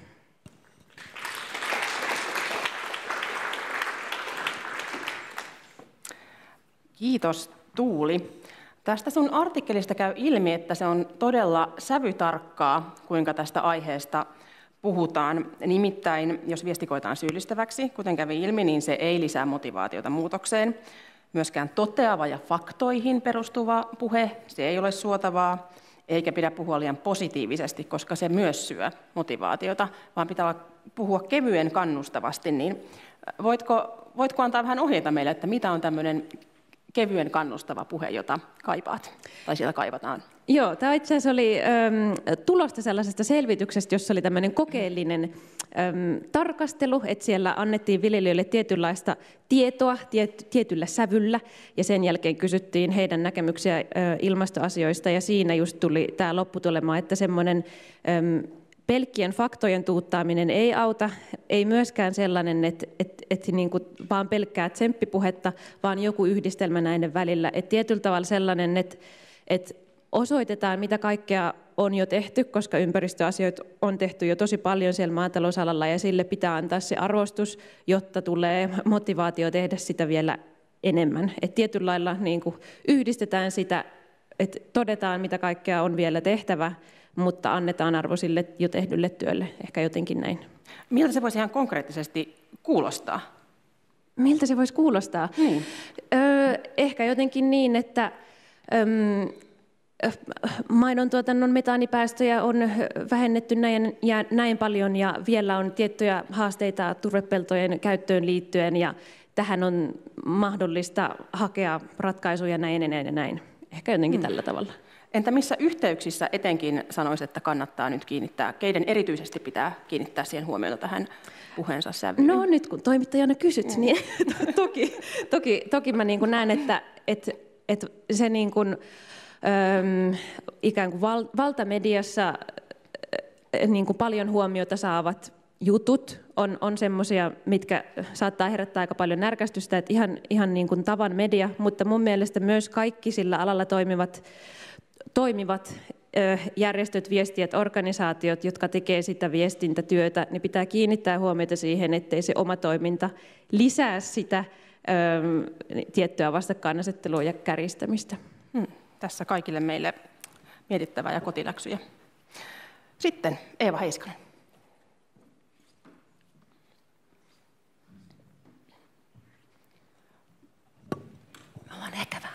Kiitos Tuuli. Tästä sun artikkelista käy ilmi, että se on todella sävytarkkaa, kuinka tästä aiheesta puhutaan. Nimittäin, jos viesti koetaan syyllistäväksi, kuten kävi ilmi, niin se ei lisää motivaatiota muutokseen. Myöskään toteava ja faktoihin perustuva puhe, se ei ole suotavaa, eikä pidä puhua liian positiivisesti, koska se myös syö motivaatiota, vaan pitää puhua kevyen kannustavasti. Niin voitko antaa vähän ohjeita meille, että mitä on tämmöinen kevyen kannustava puhe, jota kaipaat, tai siellä kaivataan? Joo, tämä itse asiassa oli tulosta sellaisesta selvityksestä, jossa oli tämmöinen kokeellinen tarkastelu, että siellä annettiin viljelijöille tietynlaista tietoa tietyllä sävyllä, ja sen jälkeen kysyttiin heidän näkemyksiä ilmastoasioista, ja siinä just tuli tämä lopputulema, että semmoinen pelkkien faktojen tuuttaaminen ei auta, ei myöskään sellainen, että niin kuin vaan pelkkää tsemppipuhetta, vaan joku yhdistelmä näiden välillä. Että tietyllä tavalla sellainen, että osoitetaan, mitä kaikkea on jo tehty, koska ympäristöasioita on tehty jo tosi paljon siellä maatalousalalla, ja sille pitää antaa se arvostus, jotta tulee motivaatio tehdä sitä vielä enemmän. Että tietyllä lailla niin kuin yhdistetään sitä, että todetaan, mitä kaikkea on vielä tehtävä, mutta annetaan arvo sille jo tehdylle työlle, ehkä jotenkin näin. Miltä se voisi ihan konkreettisesti kuulostaa? Miltä se voisi kuulostaa? Niin. Ehkä jotenkin niin, että maidontuotannon metaanipäästöjä on vähennetty näin paljon, ja vielä on tiettyjä haasteita turvepeltojen käyttöön liittyen, ja tähän on mahdollista hakea ratkaisuja näin. Ehkä jotenkin tällä tavalla. Entä missä yhteyksissä etenkin sanoisit, että kannattaa nyt kiinnittää, keiden erityisesti pitää kiinnittää siihen huomiota tähän puheensa sävyyn? No nyt kun toimittajana kysyt, niin toki mä niin kuin näen, että se niin kuin, ikään kuin valtamediassa niin kuin paljon huomiota saavat jutut on semmoisia, mitkä saattaa herättää aika paljon närkästystä, että ihan niin kuin tavan media, mutta mun mielestä myös kaikki sillä alalla toimivat järjestöt, viestijät, organisaatiot, jotka tekee sitä viestintätyötä, niin pitää kiinnittää huomiota siihen, ettei se oma toiminta lisää sitä tiettyä vastakkainasettelua ja kärjistämistä. Tässä kaikille meille mietittävää ja kotiläksyjä. Sitten Eeva Heiskanen. Ollaan äkävää.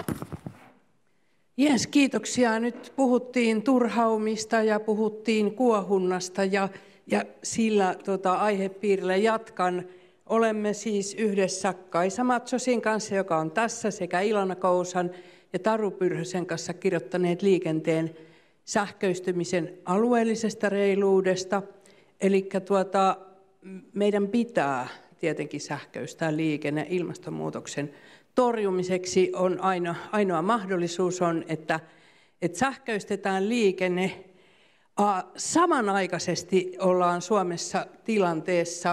Jes, kiitoksia. Nyt puhuttiin turhaumista ja puhuttiin kuohunnasta ja sillä aihepiirillä jatkan. Olemme siis yhdessä Kaisa Matsosin kanssa, joka on tässä, sekä Ilona Kousan ja Taru Pyrhösen kanssa kirjoittaneet liikenteen sähköistymisen alueellisesta reiluudesta. Eli meidän pitää tietenkin sähköistää liikenne ilmastonmuutoksen torjumiseksi. On ainoa mahdollisuus on, että sähköistetään liikenne. Samanaikaisesti ollaan Suomessa tilanteessa,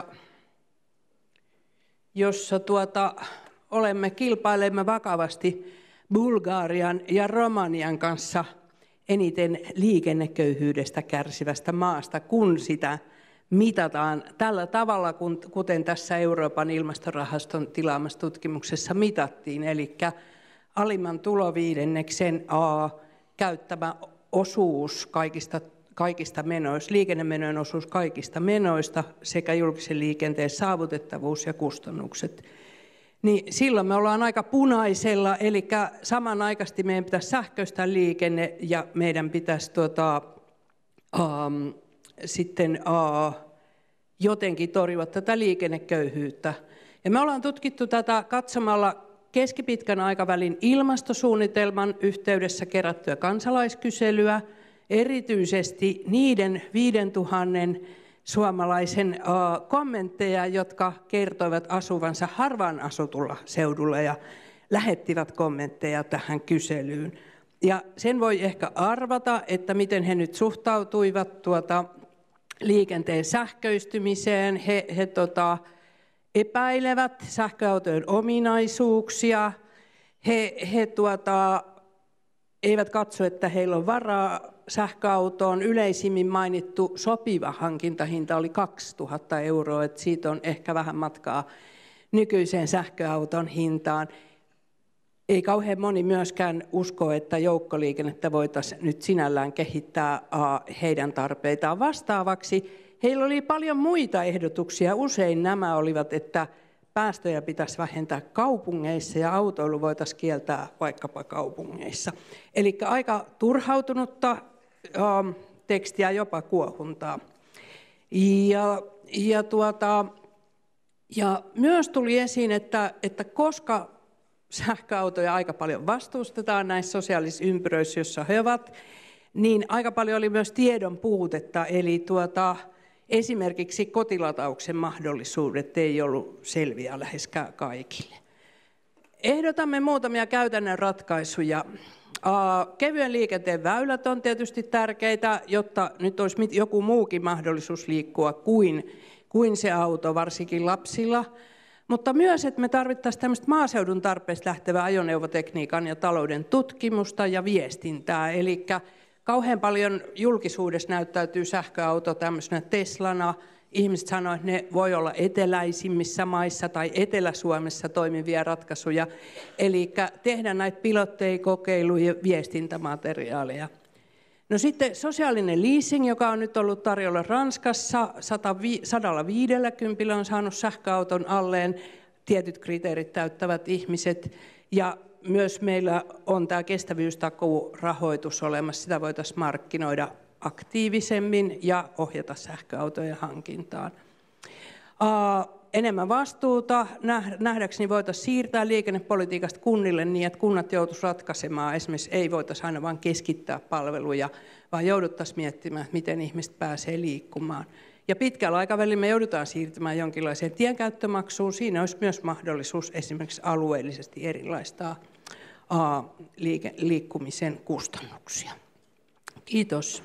jossa kilpailemme vakavasti Bulgarian ja Romanian kanssa eniten liikenneköyhyydestä kärsivästä maasta, kun sitä mitataan tällä tavalla, kuten tässä Euroopan ilmastorahaston tilaamassa tutkimuksessa mitattiin, eli alimman tuloviidenneksen käyttämä osuus kaikista menoista, liikennemenojen osuus kaikista menoista sekä julkisen liikenteen saavutettavuus ja kustannukset. Niin silloin me ollaan aika punaisella, eli samanaikaisesti meidän pitäisi sähköistää liikenne ja meidän pitäisi jotenkin torjua tätä liikenneköyhyyttä. Ja me ollaan tutkittu tätä katsomalla keskipitkän aikavälin ilmastosuunnitelman yhteydessä kerättyä kansalaiskyselyä, erityisesti niiden 5000 suomalaisen kommentteja, jotka kertoivat asuvansa harvaan asutulla seudulla ja lähettivät kommentteja tähän kyselyyn. Ja sen voi ehkä arvata, että miten he nyt suhtautuivat liikenteen sähköistymiseen. He epäilevät sähköautojen ominaisuuksia. He eivät katso, että heillä on varaa sähköautoon. Yleisimmin mainittu sopiva hankintahinta oli 2 000 €, että siitä on ehkä vähän matkaa nykyiseen sähköauton hintaan. Ei kauhean moni myöskään usko, että joukkoliikennettä voitaisiin nyt sinällään kehittää heidän tarpeitaan vastaavaksi. Heillä oli paljon muita ehdotuksia. Usein nämä olivat, että päästöjä pitäisi vähentää kaupungeissa ja autoilu voitaisiin kieltää vaikkapa kaupungeissa. Eli aika turhautunutta tekstiä, jopa kuohuntaa. Ja myös tuli esiin, että koska sähköautoja aika paljon vastustetaan näissä sosiaalisissa ympyröissä, joissa he ovat, niin aika paljon oli myös tiedon puutetta, eli esimerkiksi kotilatauksen mahdollisuudet ei ollut selviä läheskään kaikille. Ehdotamme muutamia käytännön ratkaisuja. Kevyen liikenteen väylät on tietysti tärkeitä, jotta nyt olisi joku muukin mahdollisuus liikkua kuin se auto, varsinkin lapsilla. Mutta myös, että me tarvittaisiin tämmöistä maaseudun tarpeesta lähtevää ajoneuvotekniikan ja talouden tutkimusta ja viestintää. Eli kauhean paljon julkisuudessa näyttäytyy sähköauto tämmöisenä Teslana. Ihmiset sanoo, että ne voi olla eteläisimmissä maissa tai Etelä-Suomessa toimivia ratkaisuja. Eli tehdä näitä pilotteja, kokeiluja ja viestintämateriaaleja. No sitten sosiaalinen leasing, joka on nyt ollut tarjolla Ranskassa, 150 on saanut sähköauton alleen, tietyt kriteerit täyttävät ihmiset. Ja myös meillä on tämä kestävyystakuu-rahoitus olemassa, sitä voitaisiin markkinoida aktiivisemmin ja ohjata sähköautojen hankintaan. Enemmän vastuuta nähdäkseni voitaisiin siirtää liikennepolitiikasta kunnille niin, että kunnat joutuisivat ratkaisemaan. Esimerkiksi ei voitaisiin aina vain keskittää palveluja, vaan jouduttaisiin miettimään, että miten ihmiset pääsee liikkumaan. Ja pitkällä aikavälillä me joudutaan siirtymään jonkinlaiseen tienkäyttömaksuun. Siinä olisi myös mahdollisuus esimerkiksi alueellisesti erilaistaa liikkumisen kustannuksia. Kiitos.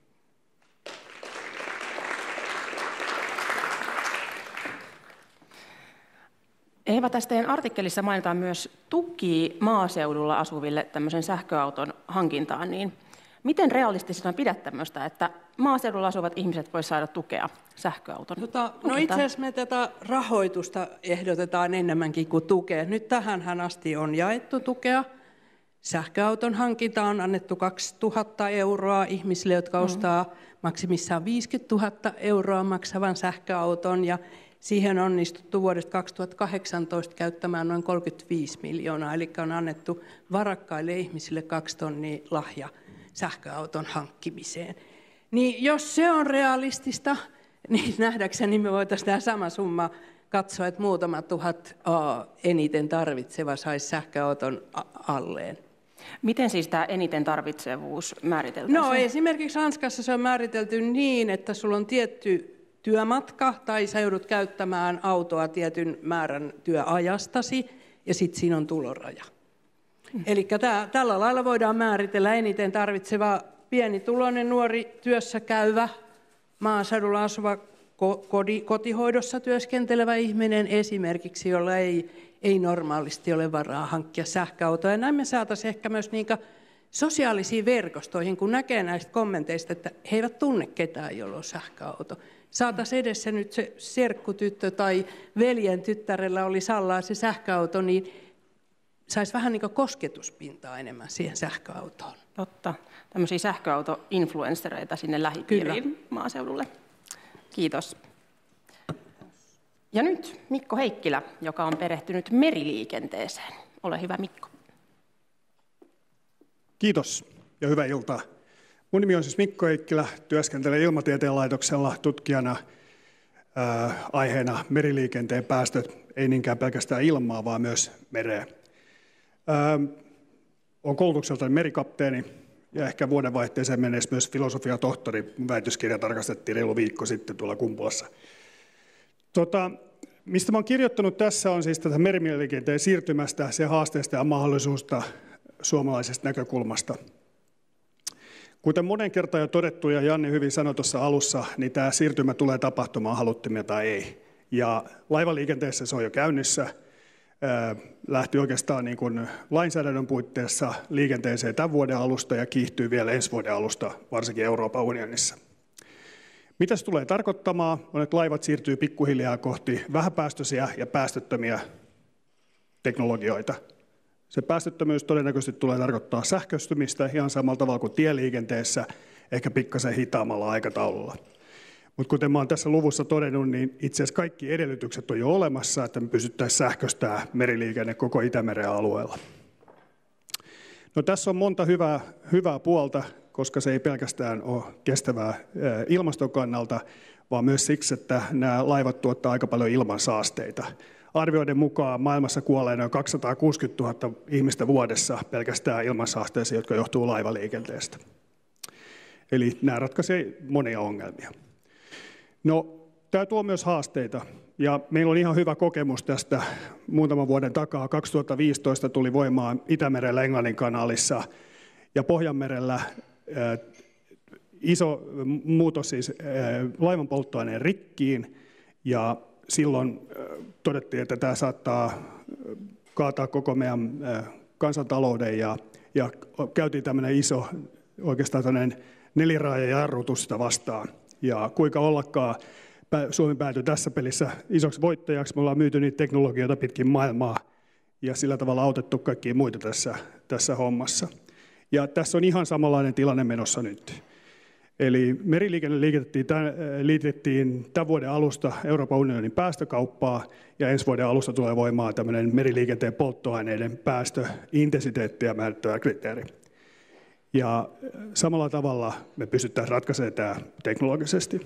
Eeva, tässä teidän artikkelissa mainitaan myös tuki maaseudulla asuville tämmöisen sähköauton hankintaan, niin miten realistisena pidät tämmöistä, että maaseudulla asuvat ihmiset voisivat saada tukea sähköauton? No itse asiassa me tätä rahoitusta ehdotetaan enemmänkin kuin tukea. Nyt tähänhän asti on jaettu tukea. Sähköauton hankinta on annettu 2 000 € ihmisille, jotka ostaa maksimissaan 50 000 € maksavan sähköauton. Ja siihen on onnistuttu vuodesta 2018 käyttämään noin 35 miljoonaa, eli on annettu varakkaille ihmisille 2 tonnia lahja sähköauton hankkimiseen. Niin jos se on realistista, niin nähdäkseni me voitaisiin tämä sama summa katsoa, että muutama tuhat eniten tarvitseva saisi sähköauton alleen. Miten siis tämä eniten tarvitsevuus määriteltäisiin? No esimerkiksi Ranskassa se on määritelty niin, että sulla on tietty työmatka tai sä joudut käyttämään autoa tietyn määrän työajastasi ja sitten siinä on tuloraja. Eli tällä lailla voidaan määritellä eniten tarvitseva pienituloinen nuori työssäkäyvä, maaseudulla asuva kotihoidossa työskentelevä ihminen esimerkiksi, jolla ei normaalisti ole varaa hankkia sähköautoa. Ja näin me saataisiin ehkä myös sosiaalisiin verkostoihin, kun näkee näistä kommenteista, että he eivät tunne ketään, jolla on sähköauto. Saataisiin edessä nyt se serkkutyttö tai veljen tyttärellä oli Sallaa se sähköauto, niin saisi vähän niin kuin kosketuspintaa enemmän siihen sähköautoon. Totta. Tämmöisiä sähköauto-influenssereita sinne lähipiiriin maaseudulle. Kiitos. Ja nyt Mikko Heikkilä, joka on perehtynyt meriliikenteeseen. Ole hyvä, Mikko. Kiitos ja hyvää iltaa. Mun nimi on siis Mikko Heikkilä, työskentelen Ilmatieteen laitoksella tutkijana aiheena meriliikenteen päästöt, ei niinkään pelkästään ilmaa, vaan myös mereen. Olen koulutukseltani merikapteeni ja ehkä vuodenvaihteeseen mennessä myös filosofiatohtori. Mun väitöskirja tarkastettiin reilu viikko sitten tuolla Kumpulassa. Mistä mä olen kirjoittanut tässä on siis tätä meriliikenteen siirtymästä, sen haasteesta ja mahdollisuusta suomalaisesta näkökulmasta. Kuten monen kertaan jo todettu ja Janne hyvin sanoi tuossa alussa, niin tämä siirtymä tulee tapahtumaan haluttimia tai ei. Ja laivaliikenteessä se on jo käynnissä. Lähti oikeastaan niin kuin lainsäädännön puitteissa liikenteeseen tämän vuoden alusta ja kiihtyy vielä ensi vuoden alusta, varsinkin Euroopan unionissa. Mitä se tulee tarkoittamaan, on, että laivat siirtyy pikkuhiljaa kohti vähäpäästöisiä ja päästöttömiä teknologioita. Se päästöttömyys todennäköisesti tulee tarkoittaa sähköistymistä ihan samalla tavalla kuin tieliikenteessä, ehkä pikkasen hitaammalla aikataululla. Mutta kuten mä olen tässä luvussa todennut, niin itse asiassa kaikki edellytykset on jo olemassa, että me pystyttäisiin sähköistämään meriliikenne koko Itämeren alueella. No, tässä on monta hyvää puolta, koska se ei pelkästään ole kestävää ilmaston kannalta, vaan myös siksi, että nämä laivat tuottaa aika paljon ilmansaasteita. Arvioiden mukaan maailmassa kuolee noin 260 000 ihmistä vuodessa pelkästään ilmansaasteisiin, jotka johtuu laivaliikenteestä. Eli nämä ratkaisee monia ongelmia. No, tämä tuo myös haasteita, ja meillä on ihan hyvä kokemus tästä muutaman vuoden takaa. 2015 tuli voimaan Itämerellä Englannin kanaalissa ja Pohjanmerellä iso muutos siis laivan polttoaineen rikkiin, ja silloin todettiin, että tämä saattaa kaataa koko meidän kansantalouden, ja käytiin tämmöinen iso oikeastaan tämmöinen neliraajajarrutus sitä vastaan. Ja kuinka ollakaan, Suomi päätyi tässä pelissä isoksi voittajaksi. Me ollaan myyty niitä teknologioita pitkin maailmaa ja sillä tavalla autettu kaikkia muita tässä hommassa. Ja tässä on ihan samanlainen tilanne menossa nyt. Eli meriliikenne liitettiin tämän vuoden alusta Euroopan unionin päästökauppaa, ja ensi vuoden alusta tulee voimaan tämmöinen meriliikenteen polttoaineiden päästöintensiteettiä määrittävä kriteeri. Ja samalla tavalla me pystyttäisiin ratkaisemaan tämä teknologisesti.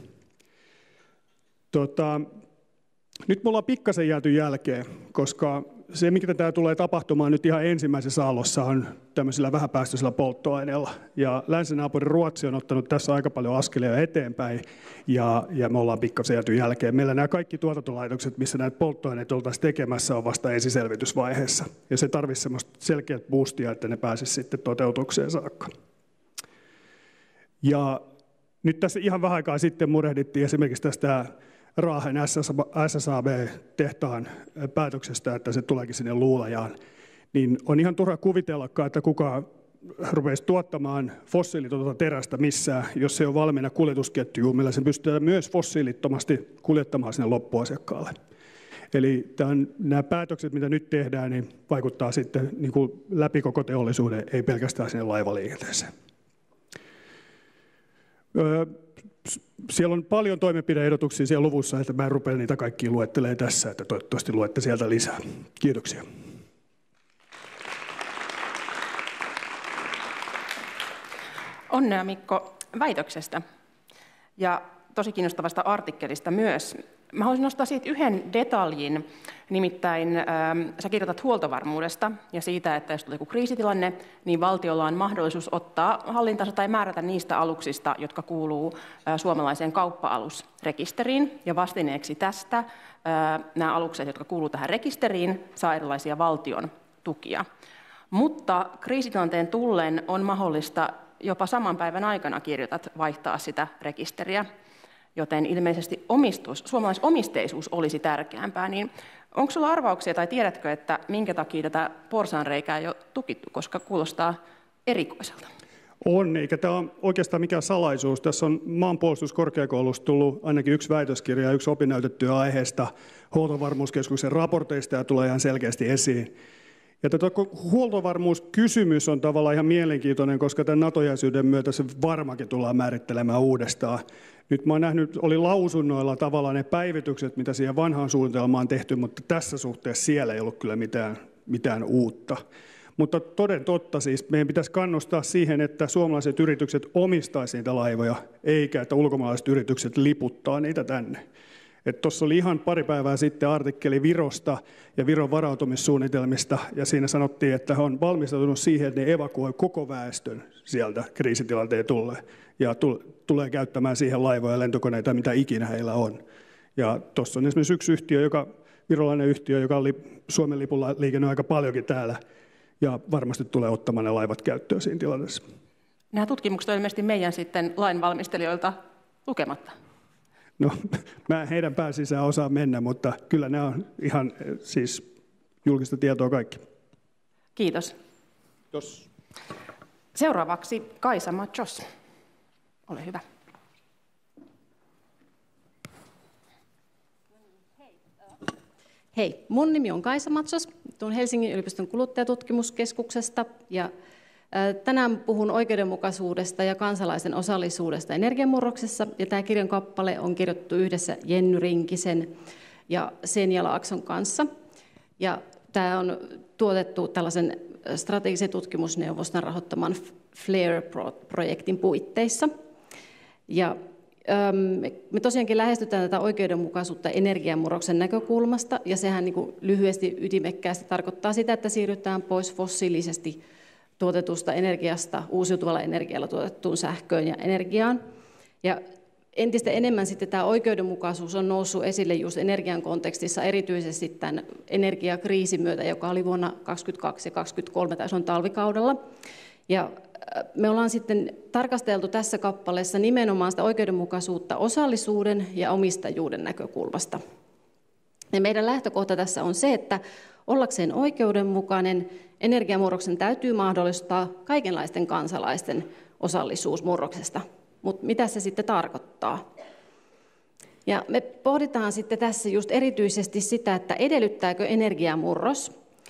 Nyt me ollaan pikkasen jääty jälkeen, koska se, mikä tämä tulee tapahtumaan nyt ihan ensimmäisessä aallossa, on tämmöisillä vähäpäästöisillä polttoaineilla. Ja länsinaapuri Ruotsi on ottanut tässä aika paljon askelia eteenpäin, ja me ollaan pikkasen jääty jälkeen. Meillä nämä kaikki tuotantolaitokset, missä näitä polttoaineita oltaisiin tekemässä, on vasta esiselvitysvaiheessa. Ja se tarvitsisi semmoista selkeät boostia, että ne pääsisi sitten toteutukseen saakka. Ja nyt tässä ihan vähän aikaa sitten murehdittiin esimerkiksi tästä Raahen SSAB-tehtaan päätöksestä, että se tuleekin sinne Luulajaan, niin on ihan turha kuvitellakaan, että kuka rupeaisi tuottamaan fossiilitonta terästä missään, jos se on valmiina kuljetusketjuun, millä se pystytään myös fossiilittomasti kuljettamaan sinne loppuasiakkaalle. Eli nämä päätökset, mitä nyt tehdään, niin vaikuttaa sitten niin kuin läpi koko teollisuuden, ei pelkästään sinne laivaliikenteeseen. Siellä on paljon toimenpide-ehdotuksia siellä luvussa, että mä en rupea niitä kaikkia luettelemaan tässä, että toivottavasti luette sieltä lisää. Kiitoksia. Onnea Mikko väitöksestä ja tosi kiinnostavasta artikkelista myös. Mä haluaisin nostaa siitä yhden detaljin, nimittäin sä kirjoitat huoltovarmuudesta ja siitä, että jos tulee joku kriisitilanne, niin valtiolla on mahdollisuus ottaa hallintansa tai määrätä niistä aluksista, jotka kuuluu suomalaiseen kauppa-alusrekisteriin. Ja vastineeksi tästä nämä alukset, jotka kuuluu tähän rekisteriin, saa erilaisia valtion tukia. Mutta kriisitilanteen tullen on mahdollista jopa saman päivän aikana kirjoitat vaihtaa sitä rekisteriä, joten ilmeisesti suomalaisomisteisuus olisi tärkeämpää. Niin onko sulla arvauksia tai tiedätkö, että minkä takia tätä porsaanreikää ei ole tukittu, koska kuulostaa erikoiselta? On, eikä tämä ole oikeastaan mikään salaisuus. Tässä on Maanpuolustuskorkeakoulusta tullut ainakin yksi väitöskirja ja yksi opinnäytetyö aiheesta Huoltovarmuuskeskuksen raporteista ja tulee ihan selkeästi esiin. Ja tämä huoltovarmuuskysymys on tavallaan ihan mielenkiintoinen, koska tämän NATO-jäisyyden myötä se varmaankin tullaan määrittelemään uudestaan. Nyt mä oon nähnyt, oli lausunnoilla tavallaan ne päivitykset, mitä siihen vanhaan suunnitelmaan on tehty, mutta tässä suhteessa siellä ei ollut kyllä mitään uutta. Mutta toden totta siis, meidän pitäisi kannustaa siihen, että suomalaiset yritykset omistaisivat niitä laivoja, eikä että ulkomaalaiset yritykset liputtaa niitä tänne. Tuossa oli ihan pari päivää sitten artikkeli Virosta ja Viron varautumissuunnitelmista, ja siinä sanottiin, että he on valmistautunut siihen, että ne evakuoi koko väestön sieltä kriisitilanteen tulleen, ja tulee käyttämään siihen laivoja ja lentokoneita, mitä ikinä heillä on. Ja tuossa on esimerkiksi yksi yhtiö, virolainen yhtiö, joka oli Suomen lipulla liikennöi aika paljonkin täällä, ja varmasti tulee ottamaan ne laivat käyttöön siinä tilanteessa. Nämä tutkimukset on ilmeisesti meidän sitten lainvalmistelijoilta lukematta. No, mä heidän pääsisään osaa mennä, mutta kyllä nämä on ihan siis julkista tietoa kaikki. Kiitos. Kiitos. Seuraavaksi Kaisa Machos. Ole hyvä. Hei, mun nimi on Kaisa Machos. Tulen Helsingin yliopiston kuluttajatutkimuskeskuksesta ja tänään puhun oikeudenmukaisuudesta ja kansalaisen osallisuudesta energiamurroksessa. Ja tämä kirjan kappale on kirjoitettu yhdessä Jenny Rinkisen ja Senja Laakson kanssa. Ja tämä on tuotettu tällaisen strategisen tutkimusneuvoston rahoittaman FLARE-projektin puitteissa. Ja me tosiaankin lähestytään tätä oikeudenmukaisuutta energiamurroksen näkökulmasta, ja sehän niin kuin lyhyesti ytimekkäästi tarkoittaa sitä, että siirrytään pois fossiilisesti tuotetusta energiasta uusiutuvalla energialla tuotettuun sähköön ja energiaan. Ja entistä enemmän sitten tämä oikeudenmukaisuus on noussut esille just energian kontekstissa, erityisesti tämän energiakriisin myötä, joka oli vuonna 2022 ja 2023, tai se on talvikaudella. Ja me ollaan sitten tarkasteltu tässä kappaleessa nimenomaan sitä oikeudenmukaisuutta osallisuuden ja omistajuuden näkökulmasta. Ja meidän lähtökohta tässä on se, että ollakseen oikeudenmukainen energiamurroksen täytyy mahdollistaa kaikenlaisten kansalaisten osallisuus murroksesta. Mutta mitä se sitten tarkoittaa? Ja me pohditaan sitten tässä just erityisesti sitä, että edellyttääkö energiamurros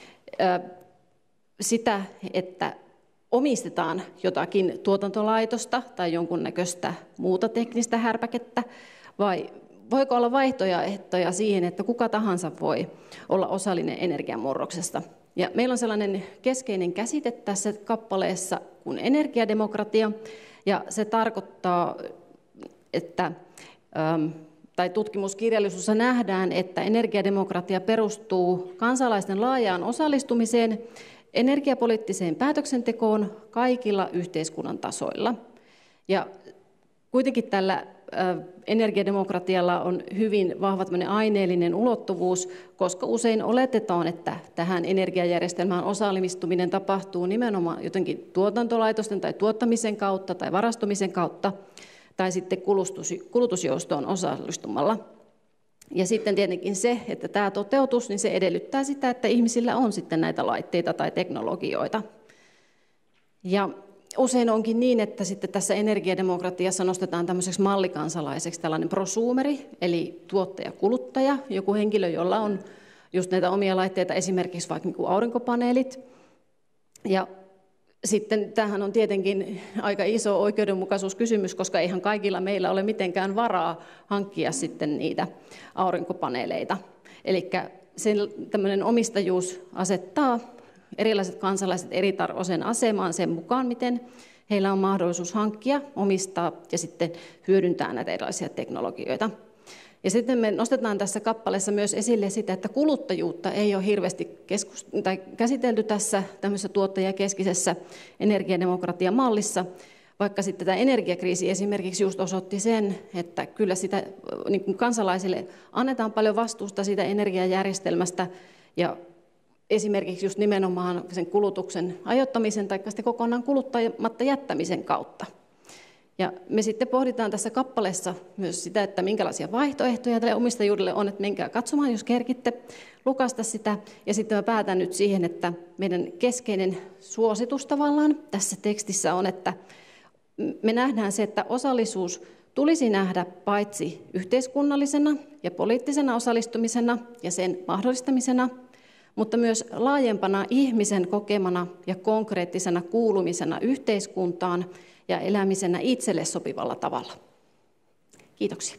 sitä, että omistetaan jotakin tuotantolaitosta tai jonkunnäköistä muuta teknistä härpäkettä, vai voiko olla vaihtoehtoja siihen, että kuka tahansa voi olla osallinen energiamurroksesta? Ja meillä on sellainen keskeinen käsite tässä kappaleessa kuin energiademokratia, ja se tarkoittaa, että tai tutkimuskirjallisuudessa nähdään, että energiademokratia perustuu kansalaisten laajaan osallistumiseen energiapoliittiseen päätöksentekoon kaikilla yhteiskunnan tasoilla. Ja kuitenkin tällä energiademokratialla on hyvin vahva aineellinen ulottuvuus, koska usein oletetaan, että tähän energiajärjestelmään osallistuminen tapahtuu nimenomaan jotenkin tuotantolaitosten tai tuottamisen kautta tai varastumisen kautta tai sitten kulutusjoustoon osallistumalla. Ja sitten tietenkin se, että tämä toteutus, niin se edellyttää sitä, että ihmisillä on sitten näitä laitteita tai teknologioita. Ja usein onkin niin, että sitten tässä energiademokratiassa nostetaan tämmöiseksi mallikansalaiseksi tällainen prosumeri, eli tuottaja-kuluttaja, joku henkilö, jolla on just näitä omia laitteita, esimerkiksi vaikka niin kuin aurinkopaneelit. Ja sitten tämähän on tietenkin aika iso oikeudenmukaisuuskysymys, koska eihän kaikilla meillä ole mitenkään varaa hankkia sitten niitä aurinkopaneeleita. Eli tämmöinen omistajuus asettaa erilaiset kansalaiset eriarvoiseen asemaan sen mukaan, miten heillä on mahdollisuus hankkia, omistaa ja sitten hyödyntää näitä erilaisia teknologioita. Ja sitten me nostetaan tässä kappaleessa myös esille sitä, että kuluttajuutta ei ole hirveästi käsitelty tässä tämmöisessä tuottajakeskisessä energiademokratian mallissa, vaikka sitten tämä energiakriisi esimerkiksi just osoitti sen, että kyllä sitä niin kuin kansalaisille annetaan paljon vastuusta siitä energiajärjestelmästä ja esimerkiksi just nimenomaan sen kulutuksen ajoittamisen tai sitten kokonaan kuluttamatta jättämisen kautta. Ja me sitten pohditaan tässä kappaleessa myös sitä, että minkälaisia vaihtoehtoja tälle omistajuudelle on, että menkää katsomaan, jos kerkitte lukasta sitä. Ja sitten mä päätän nyt siihen, että meidän keskeinen suositus tavallaan tässä tekstissä on, että me nähdään se, että osallisuus tulisi nähdä paitsi yhteiskunnallisena ja poliittisena osallistumisena ja sen mahdollistamisena, mutta myös laajempana ihmisen kokemana ja konkreettisena kuulumisena yhteiskuntaan ja elämisenä itselle sopivalla tavalla. Kiitoksia.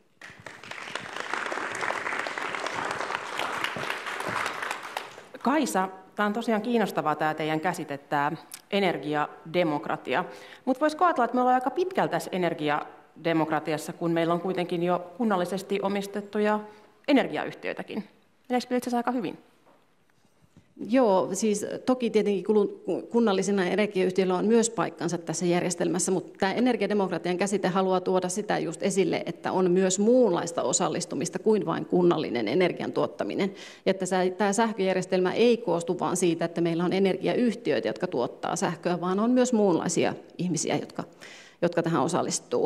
Kaisa, tämä on tosiaan kiinnostavaa tämä teidän käsite, tämä energiademokratia. Mutta voisiko ajatella, että me ollaan aika pitkällä tässä energiademokratiassa, kun meillä on kuitenkin jo kunnallisesti omistettuja energiayhtiöitäkin. Meneekö itse asiassa aika hyvin? Joo, siis toki tietenkin kunnallisena energiayhtiöllä on myös paikkansa tässä järjestelmässä, mutta tämä energiademokratian käsite haluaa tuoda sitä just esille, että on myös muunlaista osallistumista kuin vain kunnallinen energian tuottaminen. Ja että tämä sähköjärjestelmä ei koostu vain siitä, että meillä on energiayhtiöitä, jotka tuottaa sähköä, vaan on myös muunlaisia ihmisiä, jotka tähän osallistuu.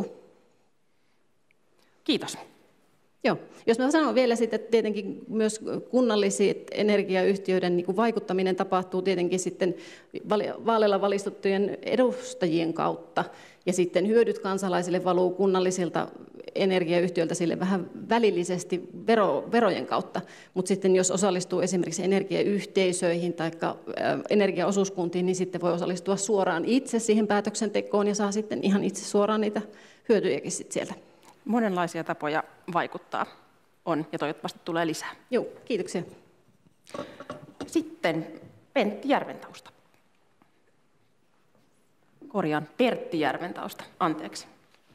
Kiitos. Joo. Jos mä sanon vielä sitten, että tietenkin myös kunnallisten energiayhtiöiden niin kuin vaikuttaminen tapahtuu tietenkin sitten vaaleilla valistuttujen edustajien kautta, ja sitten hyödyt kansalaisille valuu kunnallisilta energiayhtiöiltä sille vähän välillisesti verojen kautta, mutta sitten jos osallistuu esimerkiksi energiayhteisöihin tai energiaosuuskuntiin, niin sitten voi osallistua suoraan itse siihen päätöksentekoon ja saa sitten ihan itse suoraan niitä hyötyjäkin sitten sieltä. Monenlaisia tapoja vaikuttaa on ja toivottavasti tulee lisää. Joo, kiitoksia. Sitten Pentti Järventausta. Korjaan, Pertti Järventausta, anteeksi.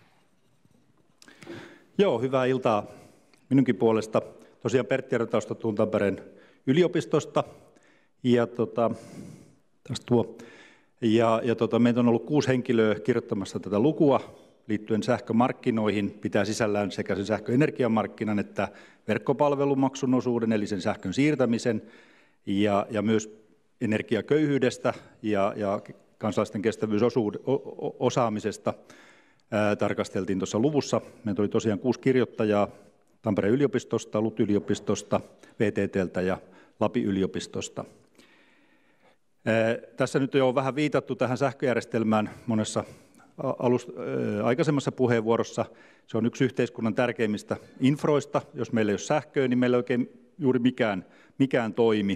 Joo, hyvää iltaa minunkin puolesta. Tosiaan Pertti Järventausta tuun Tampereen yliopistosta. Ja meitä on ollut 6 henkilöä kirjoittamassa tätä lukua liittyen sähkömarkkinoihin, pitää sisällään sekä sen sähköenergiamarkkinan että verkkopalvelumaksun osuuden, eli sen sähkön siirtämisen, ja myös energiaköyhyydestä ja kansalaisten kestävyysosaamisesta tarkasteltiin tuossa luvussa. Meitä oli tosiaan 6 kirjoittajaa Tampereen yliopistosta, LUT-yliopistosta, VTT:ltä ja Lapin yliopistosta. Tässä nyt jo on vähän viitattu tähän sähköjärjestelmään monessa aikaisemmassa puheenvuorossa. Se on yksi yhteiskunnan tärkeimmistä infroista. Jos meillä ei ole sähköä, niin meillä ei oikein juuri mikään toimi.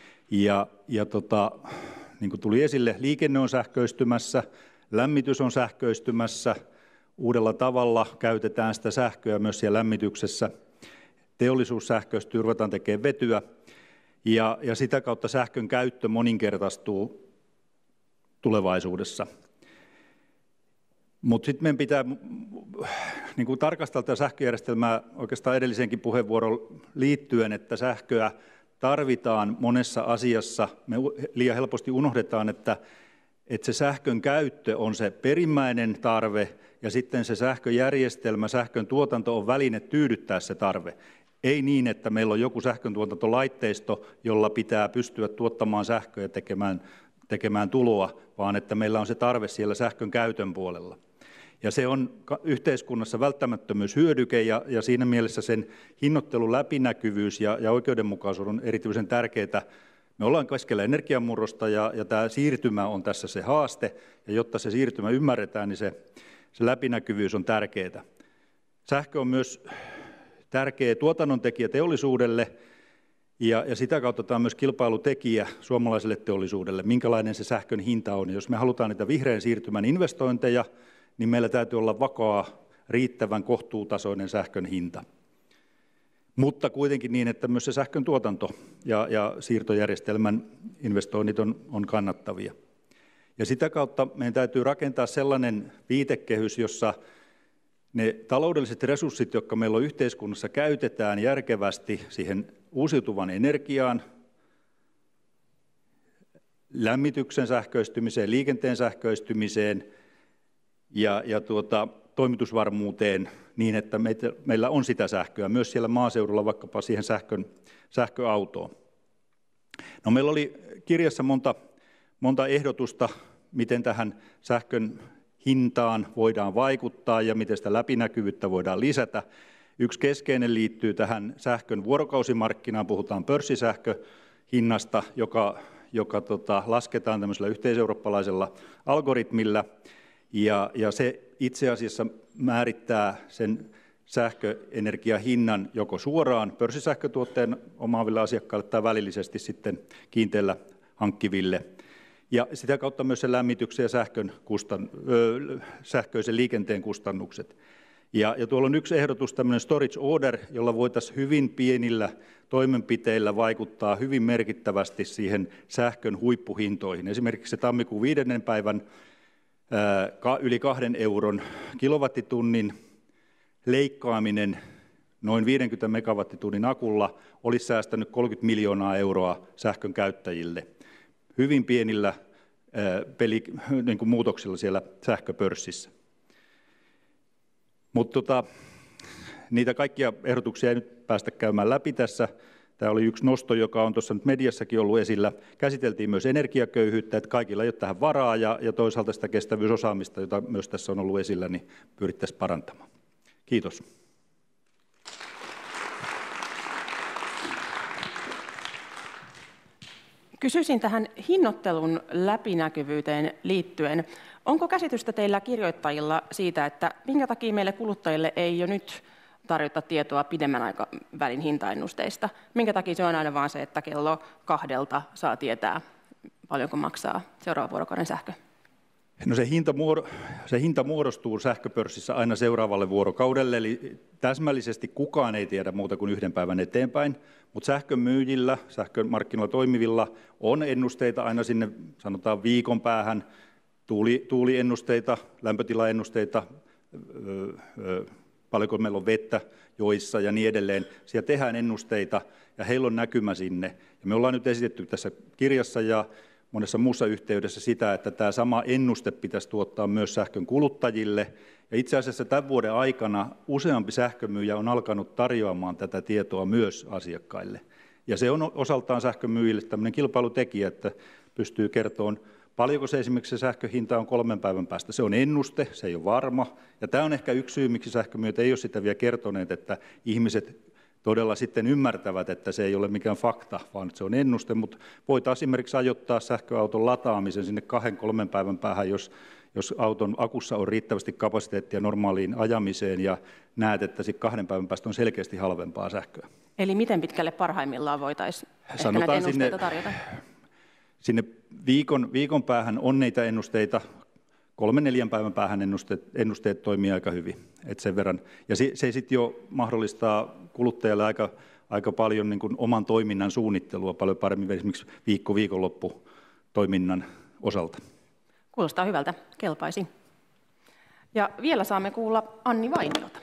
Niin kuin tuli esille, liikenne on sähköistymässä, lämmitys on sähköistymässä, uudella tavalla käytetään sitä sähköä myös siellä lämmityksessä. Teollisuus sähköistyy, ruvetaan tekemään vetyä, ja sitä kautta sähkön käyttö moninkertaistuu tulevaisuudessa. Mutta sitten meidän pitää niin kuin tarkastella tätä sähköjärjestelmää oikeastaan edelliseenkin puheenvuoroon liittyen, että sähköä tarvitaan monessa asiassa. Me liian helposti unohdetaan, että se sähkön käyttö on se perimmäinen tarve, ja sitten se sähköjärjestelmä, sähkön tuotanto on väline tyydyttää se tarve. Ei niin, että meillä on joku sähköntuotantolaitteisto, jolla pitää pystyä tuottamaan sähköä ja tekemään tuloa, vaan että meillä on se tarve siellä sähkön käytön puolella. Ja se on yhteiskunnassa välttämättömyyshyödyke, ja siinä mielessä sen hinnoittelun läpinäkyvyys ja oikeudenmukaisuus on erityisen tärkeää. Me ollaan keskellä energiamurrosta, ja tämä siirtymä on tässä se haaste, ja jotta se siirtymä ymmärretään, niin se läpinäkyvyys on tärkeää. Sähkö on myös tärkeä tuotannontekijä teollisuudelle, ja sitä kautta tämä on myös kilpailutekijä suomalaiselle teollisuudelle, minkälainen se sähkön hinta on. Jos me halutaan niitä vihreän siirtymän investointeja, niin meillä täytyy olla vakaa, riittävän kohtuutasoinen sähkön hinta. Mutta kuitenkin niin, että myös se sähkön tuotanto ja siirtojärjestelmän investoinnit on kannattavia. Ja sitä kautta meidän täytyy rakentaa sellainen viitekehys, jossa ne taloudelliset resurssit, jotka meillä on yhteiskunnassa, käytetään järkevästi siihen uusiutuvan energiaan, lämmityksen sähköistymiseen, liikenteen sähköistymiseen ja toimitusvarmuuteen niin, että meillä on sitä sähköä myös siellä maaseudulla, vaikkapa siihen sähköautoon. No, meillä oli kirjassa monta ehdotusta, miten tähän sähkön hintaan voidaan vaikuttaa ja miten sitä läpinäkyvyyttä voidaan lisätä. Yksi keskeinen liittyy tähän sähkön vuorokausimarkkinaan, puhutaan pörssisähköhinnasta, joka lasketaan tämmöisellä yhteiseurooppalaisella algoritmilla, ja se itse asiassa määrittää sen sähköenergiahinnan joko suoraan pörssisähkötuotteen omaaville asiakkaille tai välillisesti sitten kiinteällä hankkiville, ja sitä kautta myös se lämmityksen ja sähköisen liikenteen kustannukset. Ja tuolla on yksi ehdotus, tämmöinen storage order, jolla voitaisiin hyvin pienillä toimenpiteillä vaikuttaa hyvin merkittävästi siihen sähkön huippuhintoihin. Esimerkiksi se tammikuun 5. päivän yli 2 euron kilowattitunnin leikkaaminen noin 50 megawattitunnin akulla olisi säästänyt 30 miljoonaa euroa sähkön käyttäjille hyvin pienillä muutoksilla siellä sähköpörssissä. Mutta niitä kaikkia ehdotuksia ei nyt päästä käymään läpi tässä. Tämä oli yksi nosto, joka on tuossa nyt mediassakin ollut esillä. Käsiteltiin myös energiaköyhyyttä, että kaikilla ei ole tähän varaa, ja toisaalta sitä kestävyysosaamista, jota myös tässä on ollut esillä, niin pyrittäisiin parantamaan. Kiitos. Kysyisin tähän hinnoittelun läpinäkyvyyteen liittyen. Onko käsitystä teillä kirjoittajilla siitä, että minkä takia meille kuluttajille ei jo nyt tarjota tietoa pidemmän aikavälin hintaennusteista? Minkä takia se on aina vaan se, että kello 2 saa tietää, paljonko maksaa seuraavan vuorokauden sähkö? No se hinta muodostuu sähköpörssissä aina seuraavalle vuorokaudelle, eli täsmällisesti kukaan ei tiedä muuta kuin 1 päivän eteenpäin, mutta sähkömyyjillä, sähkömarkkinoilla toimivilla on ennusteita aina sinne, sanotaan viikon päähän, tuuliennusteita, lämpötilaennusteita, paljonko meillä on vettä joissa ja niin edelleen. Siellä tehdään ennusteita ja heillä on näkymä sinne. Ja me ollaan nyt esitetty tässä kirjassa ja monessa muussa yhteydessä sitä, että tämä sama ennuste pitäisi tuottaa myös sähkön kuluttajille. Ja itse asiassa tämän vuoden aikana useampi sähkömyyjä on alkanut tarjoamaan tätä tietoa myös asiakkaille. Ja se on osaltaan sähkömyyjille tämmöinen kilpailutekijä, että pystyy kertomaan, paljonko se esimerkiksi se sähköhinta on 3 päivän päästä. Se on ennuste, se ei ole varma. Ja tämä on ehkä yksi syy, miksi sähkömyyjät ei ole sitä vielä kertoneet, että ihmiset todella sitten ymmärtävät, että se ei ole mikään fakta, vaan se on ennuste. Mutta voitaisiin esimerkiksi ajoittaa sähköauton lataamisen sinne 2-3 päivän päähän, jos auton akussa on riittävästi kapasiteettia normaaliin ajamiseen ja näet, että sitten 2 päivän päästä on selkeästi halvempaa sähköä. Eli miten pitkälle parhaimmillaan voitaisiin ehkä näitä ennusteita tarjota? Sinne viikon päähän on niitä ennusteita, 3-4 päivän päähän ennusteet toimii aika hyvin. Et sen verran. Ja se sitten jo mahdollistaa kuluttajalle aika paljon niin kuin oman toiminnan suunnittelua, paljon paremmin esimerkiksi viikonloppu toiminnan osalta. Kuulostaa hyvältä, kelpaisi. Ja vielä saamme kuulla Anni Vainiota.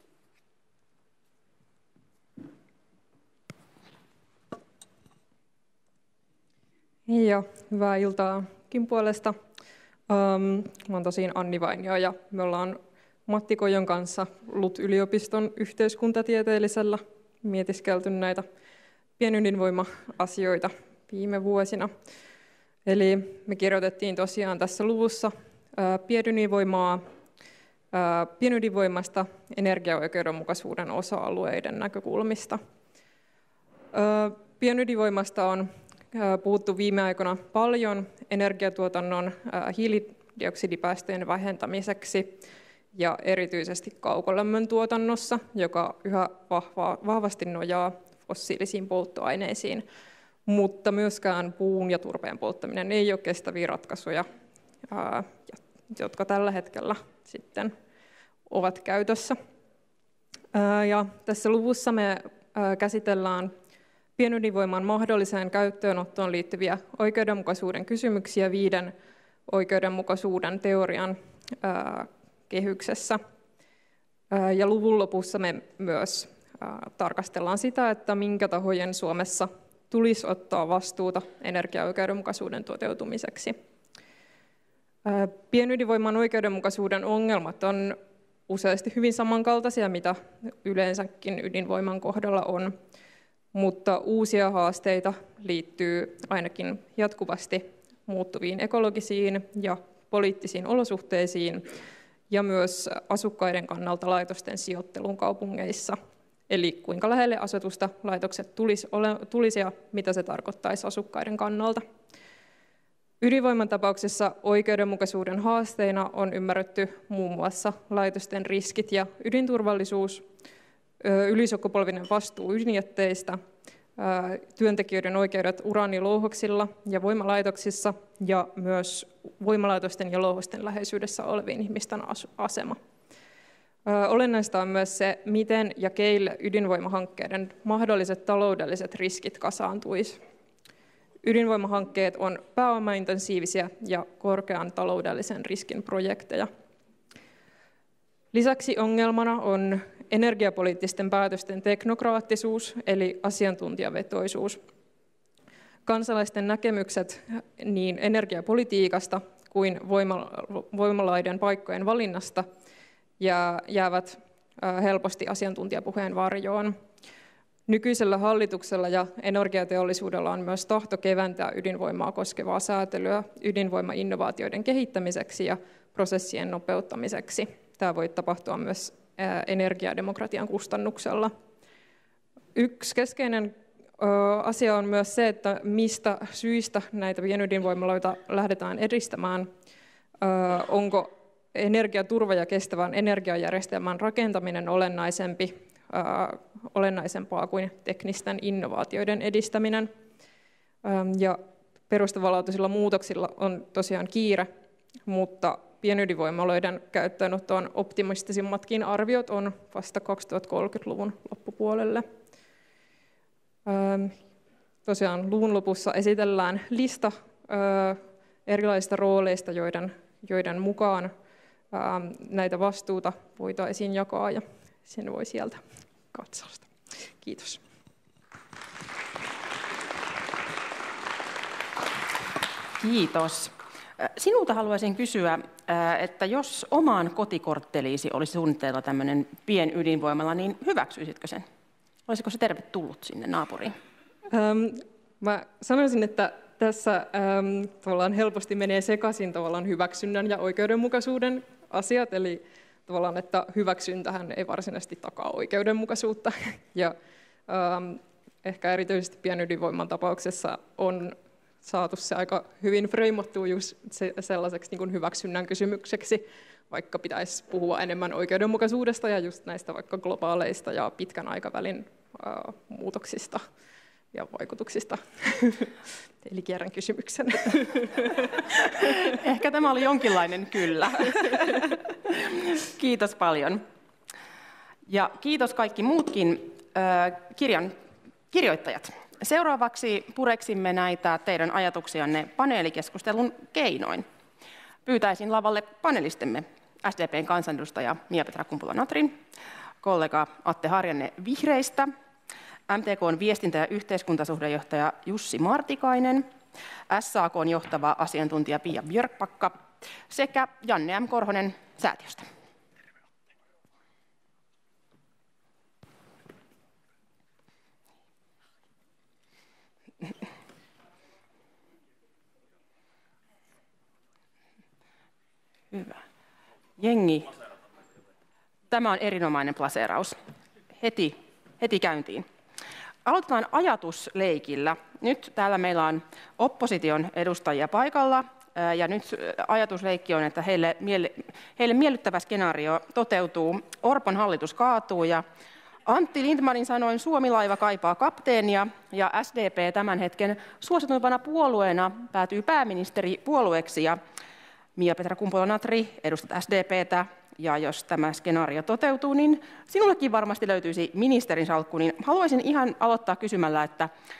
Joo, hyvää iltaakin puolesta. Mä oon tosiaan Anni Vainio ja me ollaan Matti Kojon kanssa LUT-yliopiston yhteiskuntatieteellisellä mietiskelty näitä pienydinvoima-asioita viime vuosina. Eli me kirjoitettiin tosiaan tässä luvussa pienydinvoimasta energiaoikeudenmukaisuuden osa-alueiden näkökulmista. Pienydinvoimasta on puhuttu viime aikoina paljon energiatuotannon hiilidioksidipäästöjen vähentämiseksi ja erityisesti kaukolämmön tuotannossa, joka yhä vahvasti nojaa fossiilisiin polttoaineisiin, mutta myöskään puun ja turpeen polttaminen ei ole kestäviä ratkaisuja, jotka tällä hetkellä sitten ovat käytössä. Ja tässä luvussa me käsitellään pienydinvoiman mahdolliseen käyttöönottoon liittyviä oikeudenmukaisuuden kysymyksiä 5 oikeudenmukaisuuden teorian kehyksessä. Ja luvun lopussa me myös tarkastellaan sitä, että minkä tahojen Suomessa tulisi ottaa vastuuta energiaoikeudenmukaisuuden toteutumiseksi. Pienydinvoiman oikeudenmukaisuuden ongelmat on useasti hyvin samankaltaisia, mitä yleensäkin ydinvoiman kohdalla on, mutta uusia haasteita liittyy ainakin jatkuvasti muuttuviin ekologisiin ja poliittisiin olosuhteisiin ja myös asukkaiden kannalta laitosten sijoitteluun kaupungeissa. Eli kuinka lähelle asutusta laitokset tulisi ja mitä se tarkoittaisi asukkaiden kannalta. Ydinvoiman tapauksessa oikeudenmukaisuuden haasteina on ymmärretty muun muassa laitosten riskit ja ydinturvallisuus, ylisukupolvinen vastuu ydinjätteistä, työntekijöiden oikeudet uraanilouhoksilla ja voimalaitoksissa ja myös voimalaitosten ja louhosten läheisyydessä olevien ihmisten asema. Olennaista on myös se, miten ja keille ydinvoimahankkeiden mahdolliset taloudelliset riskit kasaantuisi. Ydinvoimahankkeet on pääomaintensiivisiä ja korkean taloudellisen riskin projekteja. Lisäksi ongelmana on energiapoliittisten päätösten teknokraattisuus eli asiantuntijavetoisuus. Kansalaisten näkemykset niin energiapolitiikasta kuin voimaloiden paikkojen valinnasta jäävät helposti asiantuntijapuheen varjoon. Nykyisellä hallituksella ja energiateollisuudella on myös tahto keventää ydinvoimaa koskevaa säätelyä ydinvoimainnovaatioiden kehittämiseksi ja prosessien nopeuttamiseksi. Tämä voi tapahtua myös energiademokratian kustannuksella. Yksi keskeinen asia on myös se, että mistä syistä näitä pienydinvoimaloita lähdetään edistämään. Onko energiaturva ja kestävän energiajärjestelmän rakentaminen olennaisempaa kuin teknisten innovaatioiden edistäminen. Ja perustavanlaatuisilla muutoksilla on tosiaan kiire, mutta pienydinvoimaloiden käyttöönottoon optimistisimmatkin arviot on vasta 2030-luvun loppupuolelle. Tosiaan luvun lopussa esitellään lista erilaisista rooleista, joiden mukaan näitä vastuuta voitaisiin jakaa, ja sen voi sieltä katsausta. Kiitos. Kiitos. Sinulta haluaisin kysyä, että jos omaan kotikortteliisi olisi suunnitteilla tämmöinen pienydinvoimala, niin hyväksyisitkö sen? Olisiko se tervetullut sinne naapuriin? Mä sanoisin, että tässä tavallaan helposti menee sekaisin tavallaan hyväksynnän ja oikeudenmukaisuuden asiat, eli tavallaan, että hyväksyntähän ei varsinaisesti takaa oikeudenmukaisuutta. Ja ehkä erityisesti pienydinvoiman tapauksessa on saatu se aika hyvin freimattua just sellaiseksi niin kuin hyväksynnän kysymykseksi, vaikka pitäisi puhua enemmän oikeudenmukaisuudesta ja just näistä vaikka globaaleista ja pitkän aikavälin muutoksista ja vaikutuksista. Eli kierrän kysymyksen. Ehkä tämä oli jonkinlainen kyllä. Kiitos paljon. Ja kiitos kaikki muutkin kirjan kirjoittajat. Seuraavaksi pureksimme näitä teidän ajatuksianne paneelikeskustelun keinoin. Pyytäisin lavalle panelistemme SDP:n kansanedustaja Mia-Petra Kumpula-Natrin, kollega Atte Harjanne Vihreistä, MTK:n viestintä- ja yhteiskuntasuhdejohtaja Jussi Martikainen, SAK:n johtava asiantuntija Pia Björkpakka sekä Janne M. Korhonen Säätiöstä. Hyvä. Jengi. Tämä on erinomainen plaseeraus. Heti käyntiin. Aloitetaan ajatusleikillä. Nyt täällä meillä on opposition edustajia paikalla. Ja nyt ajatusleikki on, että heille miellyttävä skenaario toteutuu. Orpon hallitus kaatuu ja Antti Lindtmanin sanoin Suomi-laiva kaipaa kapteenia ja SDP tämän hetken suosituimpana puolueena päätyy pääministeripuolueeksi. Ja Mia-Petra Kumpula-Natri, edustat SDP:tä, ja jos tämä skenaario toteutuu, niin sinullekin varmasti löytyisi ministerin salkku. Niin haluaisin ihan aloittaa kysymällä, että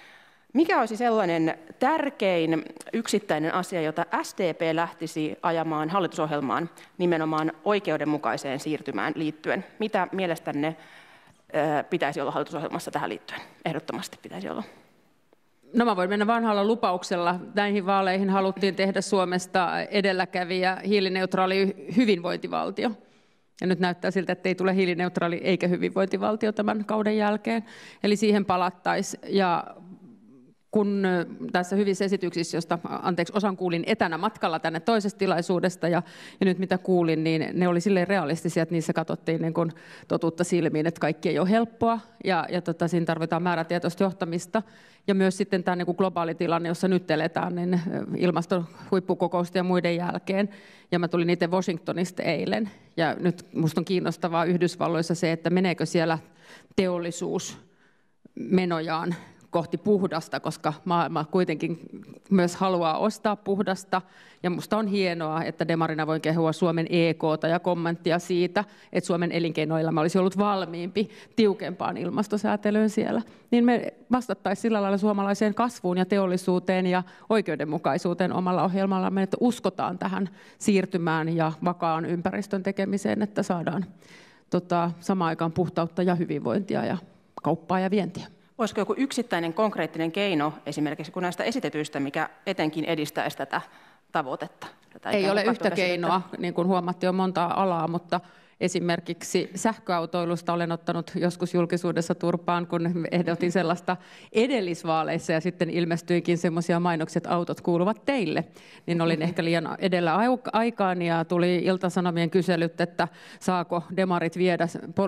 Mikä olisi sellainen tärkein yksittäinen asia, jota SDP lähtisi ajamaan hallitusohjelmaan nimenomaan oikeudenmukaiseen siirtymään liittyen? Mitä mielestänne pitäisi olla hallitusohjelmassa tähän liittyen? Ehdottomasti pitäisi olla. No mä voin mennä vanhalla lupauksella. Näihin vaaleihin haluttiin tehdä Suomesta edelläkävijä hiilineutraali hyvinvointivaltio. Ja nyt näyttää siltä, että ei tule hiilineutraali eikä hyvinvointivaltio tämän kauden jälkeen. Eli siihen palattaisiin. Ja kun tässä hyvissä esityksissä, josta osan kuulin etänä matkalla tänne toisesta tilaisuudesta ja nyt mitä kuulin, niin ne oli silleen realistisia, että niissä katsottiin niin kuin totuutta silmiin, että kaikki ei ole helppoa ja siinä tarvitaan määrätietoista johtamista. Ja myös sitten tämä niin kuin globaali tilanne, jossa nyt eletään, niin ilmastohuippukokousta ja muiden jälkeen. Ja mä tulin itse Washingtonista eilen. Ja nyt musta on kiinnostavaa Yhdysvalloissa se, että meneekö siellä teollisuus menojaan kohti puhdasta, koska maailma kuitenkin myös haluaa ostaa puhdasta. Ja musta on hienoa, että demarina voin kehua Suomen EK:ta ja kommenttia siitä, että Suomen elinkeinoelämä olisi ollut valmiimpi tiukempaan ilmastosäätelyyn siellä. Niin me vastattaisiin sillä lailla suomalaiseen kasvuun ja teollisuuteen ja oikeudenmukaisuuteen omalla ohjelmallamme, että uskotaan tähän siirtymään ja vakaan ympäristön tekemiseen, että saadaan samaan aikaan puhtautta ja hyvinvointia ja kauppaa ja vientiä. Olisiko joku yksittäinen konkreettinen keino esimerkiksi kun näistä esitetyistä, mikä etenkin edistäisi tätä tavoitetta? Ei ole yhtä keinoa, niin kuin huomattiin, on monta alaa, mutta esimerkiksi sähköautoilusta olen ottanut joskus julkisuudessa turpaan, kun ehdotin sellaista edellisvaaleissa ja sitten ilmestyikin semmoisia mainoksia, että autot kuuluvat teille. Niin olin ehkä liian edellä aikaan ja tuli Ilta-Sanomien kyselyt, että saako demarit viedä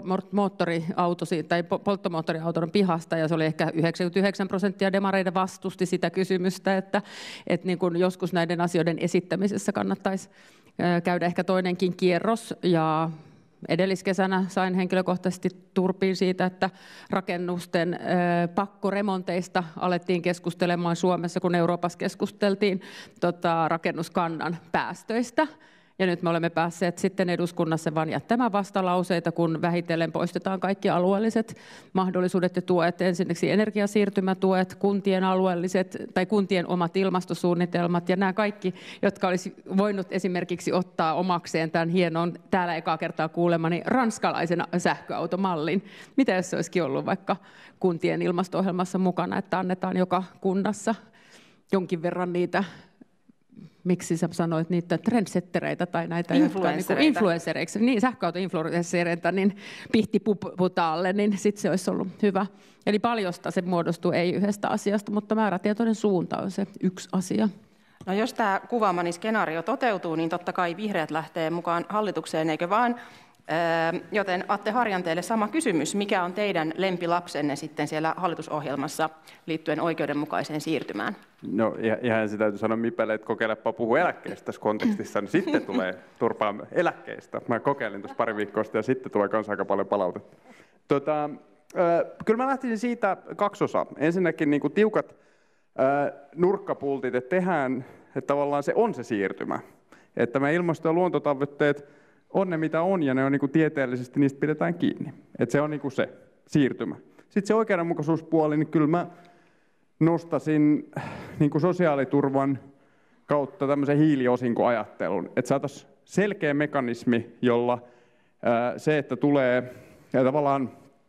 polttomoottoriauton pihasta ja se oli ehkä 99% demareiden vastusti sitä kysymystä, että niin kuin joskus näiden asioiden esittämisessä kannattaisi käydä ehkä toinenkin kierros ja edelliskesänä sain henkilökohtaisesti turpiin siitä, että rakennusten pakkoremonteista alettiin keskustelemaan Suomessa, kun Euroopassa keskusteltiin rakennuskannan päästöistä. Ja nyt me olemme päässeet sitten eduskunnassa vain jättämään vastalauseita, kun vähitellen poistetaan kaikki alueelliset mahdollisuudet ja tuet. Ensinnäkin energiasiirtymätuet, kuntien alueelliset tai kuntien omat ilmastosuunnitelmat ja nämä kaikki, jotka olisi voinut esimerkiksi ottaa omakseen tämän hienon, täällä ekaa kertaa kuulemani ranskalaisen sähköautomallin. Mitä jos se olisikin ollut vaikka kuntien ilmasto-ohjelmassa mukana, että annetaan joka kunnassa jonkin verran niitä, miksi sä sanoit niitä trendsettereitä tai näitä influenssereiksi, niin sähköautoinfluenssereita, niin pihtiputaalle, niin sitten se olisi ollut hyvä. Eli paljosta se muodostuu, ei yhdestä asiasta, mutta määrätietoinen suunta on se yksi asia. No jos tämä kuvaamani skenaario toteutuu, niin totta kai vihreät lähtee mukaan hallitukseen, eikö vaan? Joten Atte Harjanteelle sama kysymys. Mikä on teidän lempilapsenne sitten siellä hallitusohjelmassa liittyen oikeudenmukaiseen siirtymään? No ihan se täytyy sanoa Mipelle, että kokeilepa puhua eläkkeestä tässä kontekstissa, niin sitten tulee turpaa eläkkeestä. Mä kokeilin tuossa pari viikkoa sitten ja sitten tulee kanssa aika paljon palautetta. Kyllä mä lähtisin siitä kaksi osaa. Ensinnäkin niin kuin tiukat nurkkapultit, että tehdään, että tavallaan se on se siirtymä. Että me ilmasto- ja luontotavoitteet on ne mitä on ja ne on niin kuin tieteellisesti niistä pidetään kiinni. Että se on niin kuin se siirtymä. Sitten se oikeudenmukaisuuspuoli, niin kyllä mä nostasin niin kuin sosiaaliturvan kautta tämmöisen hiiliosinkoajattelun. Että saataisiin selkeä mekanismi, jolla se, että tulee tavallaan,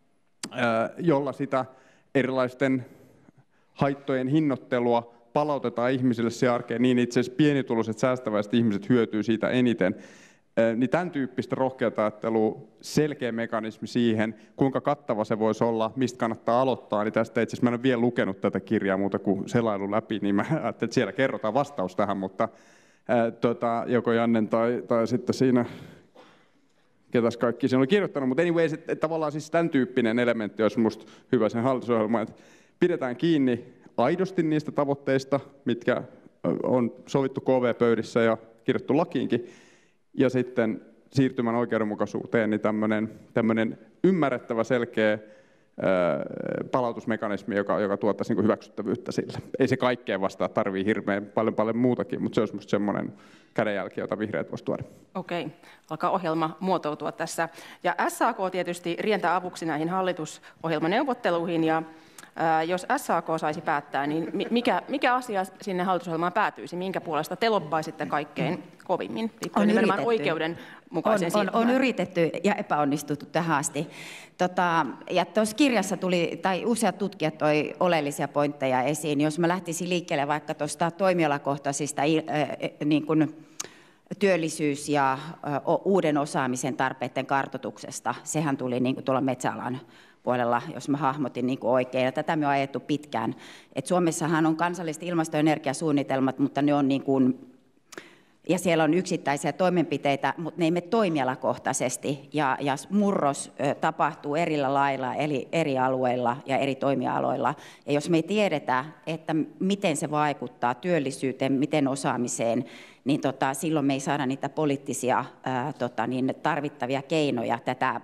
jolla sitä erilaisten haittojen hinnoittelua palautetaan ihmisille se arkeen, niin itse asiassa pienituloiset säästäväiset ihmiset hyötyy siitä eniten. Niin tämän tyyppistä rohkeata ajattelua, selkeä mekanismi siihen, kuinka kattava se voisi olla, mistä kannattaa aloittaa. Niin tästä itse asiassa mä en ole vielä lukenut tätä kirjaa muuta kuin selailun läpi, niin mä ajattelin, että siellä kerrotaan vastaus tähän, mutta joko Jannen tai sitten siinä, ketäs kaikki siinä oli kirjoittanut. Mutta anyways, että tavallaan siis tämän tyyppinen elementti olisi musta hyvä sen hallitusohjelmaan, että pidetään kiinni aidosti niistä tavoitteista, mitkä on sovittu KV-pöydissä ja kirjattu lakiinkin, ja sitten siirtymän oikeudenmukaisuuteen, niin tämmöinen ymmärrettävä, selkeä palautusmekanismi, joka tuottaisi niin hyväksyttävyyttä sille. Ei se kaikkeen vastaa, tarvii hirveän paljon muutakin, mutta se olisi minusta semmoinen kädenjälki, jota vihreät voisi tuoda. Okei, alkaa ohjelma muotoutua tässä. Ja SAK tietysti rientää avuksi näihin hallitusohjelmaneuvotteluihin, ja Jos SAK saisi päättää, niin mikä asia sinne hallitusohjelmaan päätyisi? Minkä puolesta te lobbaisitte kaikkein kovimmin? On nimenomaan oikeudenmukaisen on yritetty ja epäonnistuttu tähän asti. Ja tuossa kirjassa useat tutkijat toi oleellisia pointteja esiin. Jos mä lähtisin liikkeelle vaikka tuosta toimialakohtaisista niin kuin työllisyys- ja uuden osaamisen tarpeiden kartoituksesta, sehän tuli niin kuin tuolla metsäalan puolella, jos mä hahmotin niin kuin oikein. Ja tätä me on ajettu pitkään. Et Suomessahan on kansalliset ilmasto- ja energiasuunnitelmat, mutta ne on niin kuin, ja siellä on yksittäisiä toimenpiteitä, mutta ne ei mene toimialakohtaisesti. Ja murros tapahtuu eri lailla, eli eri alueilla ja eri toimialoilla. Ja jos me ei tiedetä, että miten se vaikuttaa työllisyyteen, miten osaamiseen, niin silloin me ei saada niitä poliittisia tarvittavia keinoja tätä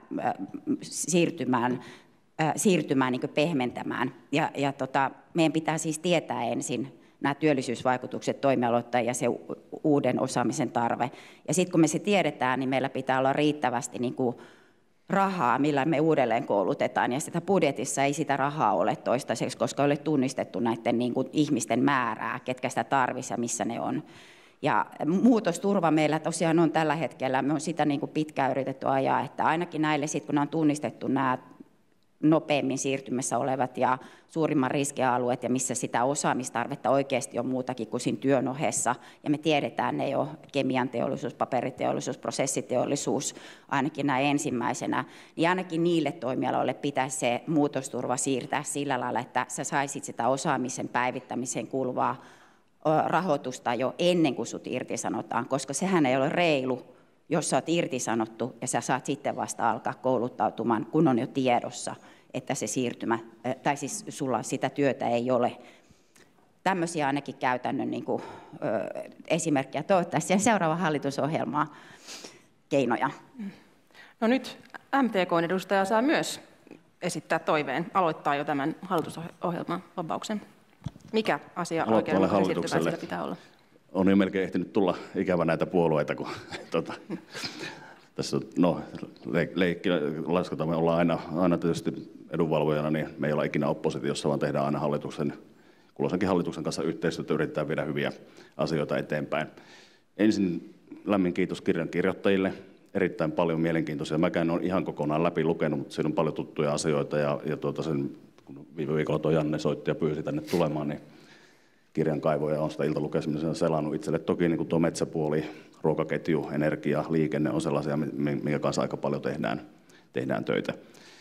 siirtymään niin kuin pehmentämään. Ja meidän pitää siis tietää ensin nämä työllisyysvaikutukset toimialoittain ja se uuden osaamisen tarve. Ja sitten kun me se tiedetään, niin meillä pitää olla riittävästi niin kuin rahaa, millä me uudelleen koulutetaan. Ja sitä budjetissa ei sitä rahaa ole toistaiseksi, koska ei ole tunnistettu näiden niin kuin ihmisten määrää, ketkä sitä tarvitsee ja missä ne on. Ja muutosturva meillä tosiaan on tällä hetkellä, me on sitä niin kuin pitkään yritetty ajaa, että ainakin näille, sit kun on tunnistettu nämä nopeammin siirtymässä olevat ja suurimman riskialueet ja missä sitä osaamistarvetta oikeasti on muutakin kuin siinä työn ohessa. Ja me tiedetään ne jo, kemian teollisuus, paperiteollisuus, prosessiteollisuus, ainakin näin ensimmäisenä. Niin ainakin niille toimialoille pitäisi se muutosturva siirtää sillä lailla, että sä saisit sitä osaamisen päivittämiseen kuuluvaa rahoitusta jo ennen kuin sut irtisanotaan, koska sehän ei ole reilu, jos sä oot irtisanottu ja sä saat sitten vasta alkaa kouluttautumaan, kun on jo tiedossa, että se siirtymä, tai siis sulla sitä työtä ei ole. Tämmöisiä ainakin käytännön niin kuin, esimerkkejä. Toivottavasti seuraava hallitusohjelmaa keinoja. No nyt MTK:n edustaja saa myös esittää toiveen, aloittaa jo tämän hallitusohjelman lobauksen. Mikä asia oikeudenmukaisen siirtymään sillä pitää olla? On jo melkein ehtinyt tulla ikävä näitä puolueita, kun tässä leikki lasketaan, me ollaan aina tietysti edunvalvojana, niin me ei olla ikinä oppositiossa, vaan tehdään aina kulloisenkin hallituksen kanssa yhteistyötä, yritetään viedä hyviä asioita eteenpäin. Ensin lämmin kiitos kirjan kirjoittajille, erittäin paljon mielenkiintoisia. Mäkään olen ihan kokonaan läpi lukenut, mutta siinä on paljon tuttuja asioita ja sen, kun viime viikolla tuo Janne soitti ja pyysi tänne tulemaan, niin kirjan kaivoja on sitä iltalukemisena selannut itselle. Toki niin kuin tuo metsäpuoli, ruokaketju, energia, liikenne on sellaisia, minkä kanssa aika paljon tehdään töitä.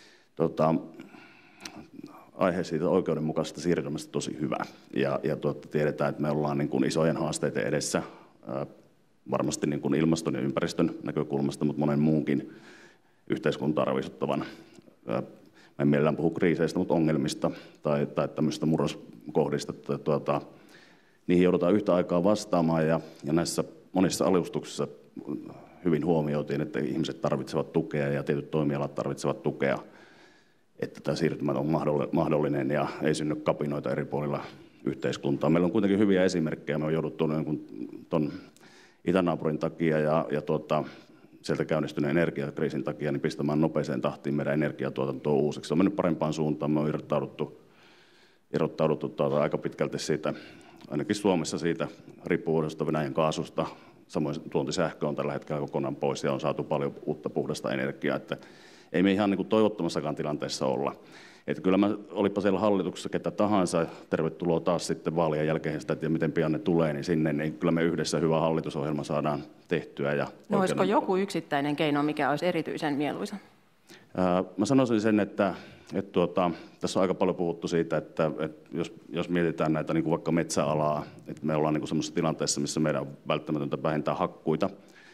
Aihe siitä oikeudenmukaisesta siirtymästä tosi hyvä. Ja tiedetään, että me ollaan niin kuin isojen haasteiden edessä, varmasti niin kuin ilmaston ja ympäristön näkökulmasta, mutta monen muunkin yhteiskuntaa ravistuttavan. Mä en mielellään puhu kriiseistä, mutta ongelmista tai tämmöisistä murroskohdista. Niihin joudutaan yhtä aikaa vastaamaan ja näissä monissa alustuksissa hyvin huomioitiin, että ihmiset tarvitsevat tukea ja tietyt toimialat tarvitsevat tukea, että tämä siirtymä on mahdollinen ja ei synny kapinoita eri puolilla yhteiskuntaa. Meillä on kuitenkin hyviä esimerkkejä. Me on jouduttu tuon itänaapurin takia ja sieltä käynnistyneen energiakriisin takia niin pistämään nopeeseen tahtiin meidän energiatuotantoa uusiksi. Se on mennyt parempaan suuntaan. Me on irrottauduttu aika pitkälti siitä, ainakin Suomessa siitä riippuvuudesta Venäjän kaasusta. Samoin tuontisähkö on tällä hetkellä kokonaan pois ja on saatu paljon uutta puhdasta energiaa. Että ei me ihan niin kuin toivottomassakaan tilanteessa olla. Että kyllä olipa siellä hallituksessa ketä tahansa, tervetuloa taas sitten vaalien jälkeen, sitä, että miten pian ne tulee, niin sinne, niin kyllä me yhdessä hyvä hallitusohjelma saadaan tehtyä. No olisiko joku yksittäinen keino, mikä olisi erityisen mieluisa? Mä sanoisin sen, että tässä on aika paljon puhuttu siitä, että jos mietitään näitä niin kuin vaikka metsäalaa, että me ollaan niin kuin semmoisessa tilanteessa, missä meidän on välttämätöntä vähentää hakkuita,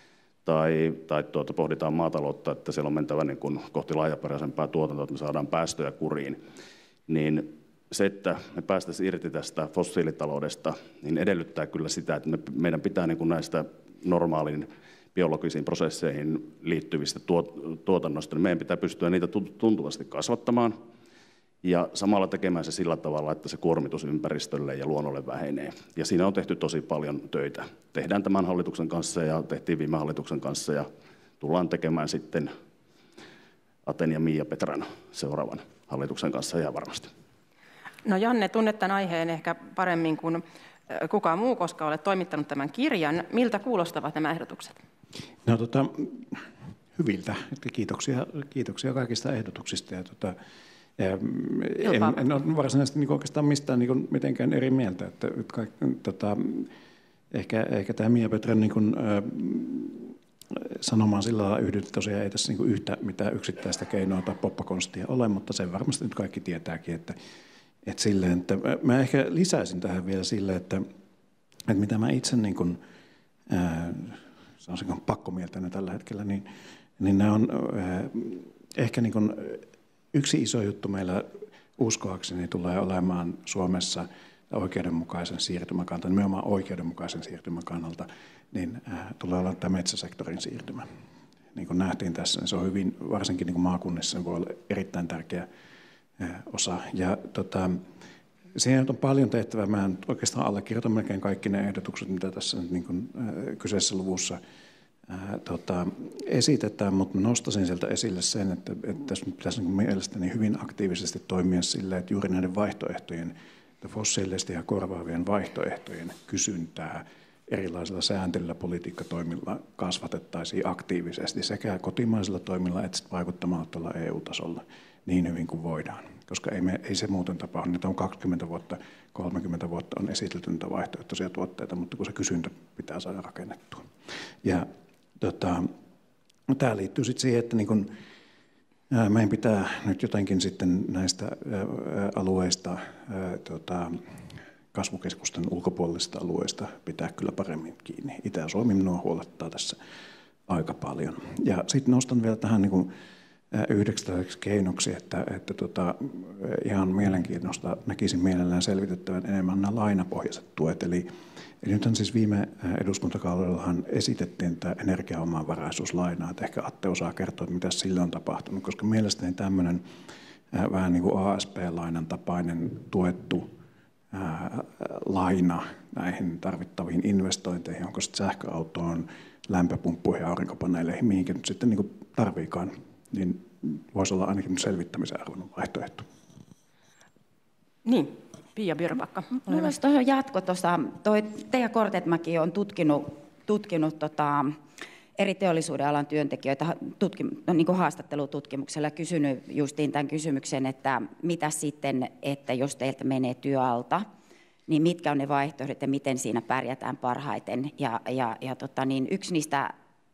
tai pohditaan maataloutta, että siellä on mentävä niin kuin kohti laajaperäisempää tuotantoa, että me saadaan päästöjä kuriin, niin se, että me päästäisiin irti tästä fossiilitaloudesta, niin edellyttää kyllä sitä, että meidän pitää niin kuin näistä normaalin biologisiin prosesseihin liittyvistä tuotannosta, niin meidän pitää pystyä niitä tuntuvasti kasvattamaan ja samalla tekemään se sillä tavalla, että se kuormitus ympäristölle ja luonnolle vähenee. Ja siinä on tehty tosi paljon töitä. Tehdään tämän hallituksen kanssa ja tehtiin viime hallituksen kanssa ja tullaan tekemään sitten Aten ja Miia Petran seuraavan hallituksen kanssa ihan varmasti. No Janne, tunnet tämän aiheen ehkä paremmin kuin kukaan muu, koska olet toimittanut tämän kirjan. Miltä kuulostavat nämä ehdotukset? No hyviltä. Kiitoksia kaikista ehdotuksista. En ole varsinaisesti niin oikeastaan mistään niin mitenkään eri mieltä. Ehkä tämä Mia Petran niin sanomaan sillä lailla yhdyt, tosiaan ei tässä niin yhtä mitään yksittäistä keinoa tai poppakonstia ole, mutta sen varmasti nyt kaikki tietääkin, että mä ehkä lisäisin tähän vielä sille, että mitä mä itse niin kuin, sanoisinko pakkomieltäinen tällä hetkellä, niin nämä on ehkä niin kuin yksi iso juttu meillä uskoakseni tulee olemaan Suomessa oikeudenmukaisen siirtymän kannalta, nimenomaan oikeudenmukaisen siirtymän kannalta, niin tulee olla tämä metsäsektorin siirtymä. Niin kuin nähtiin tässä, niin se on hyvin, varsinkin niin kuin maakunnissa, se voi olla erittäin tärkeä osa. Ja siinä on paljon tehtävää. Mä oikeastaan allekirjoitan melkein kaikki ne ehdotukset, mitä tässä niin kuin, kyseisessä luvussa esitetään, mutta nostaisin sieltä esille sen, että tässä pitäisi niin mielestäni hyvin aktiivisesti toimia sillä, että juuri näiden vaihtoehtojen, fossiilisten ja korvaavien vaihtoehtojen kysyntää erilaisilla sääntelyllä, politiikkatoimilla kasvatettaisiin aktiivisesti sekä kotimaisilla toimilla että vaikuttamalla tuolla EU-tasolla niin hyvin kuin voidaan. Koska ei se muuten tapahdu. Nyt on 20 vuotta, 30 vuotta on esitelty niitä vaihtoehtoisia tuotteita, mutta kun se kysyntä pitää saada rakennettua. Ja tämä liittyy sitten siihen, että niin kun, meidän pitää nyt jotenkin sitten näistä alueista, kasvukeskusten ulkopuolisista alueista pitää kyllä paremmin kiinni. Itä-Suomi minua huolettaa tässä aika paljon. Ja sitten nostan vielä tähän niin kuin yhdeksi keinoksi, että ihan mielenkiinnosta näkisin mielellään selvitettävän enemmän nämä lainapohjaiset tuet. Eli nythän siis viime eduskuntakaudellahan esitettiin tämä energiaomavaraisuuslaina, että ehkä Atte osaa kertoa, mitä sillä on tapahtunut, koska mielestäni tämmöinen vähän niin kuin ASP-lainan tapainen tuettu laina näihin tarvittaviin investointeihin, onko sitten sähköautoon, lämpöpumppuihin ja aurinkopaneeleihin, mihinkä nyt sitten niin kuin tarviikaan, niin voisi olla ainakin selvittämisen arvoinen vaihtoehto. Niin, Pia Björnbacka. Minulla olisi tuohon jatko. Teija Kortetmäki on tutkinut eri teollisuuden alan työntekijöitä niin kuin haastattelututkimuksella kysynyt justiin tämän kysymyksen, että mitä sitten, että jos teiltä menee työalta, niin mitkä on ne vaihtoehdot ja miten siinä pärjätään parhaiten. Niin yksi niistä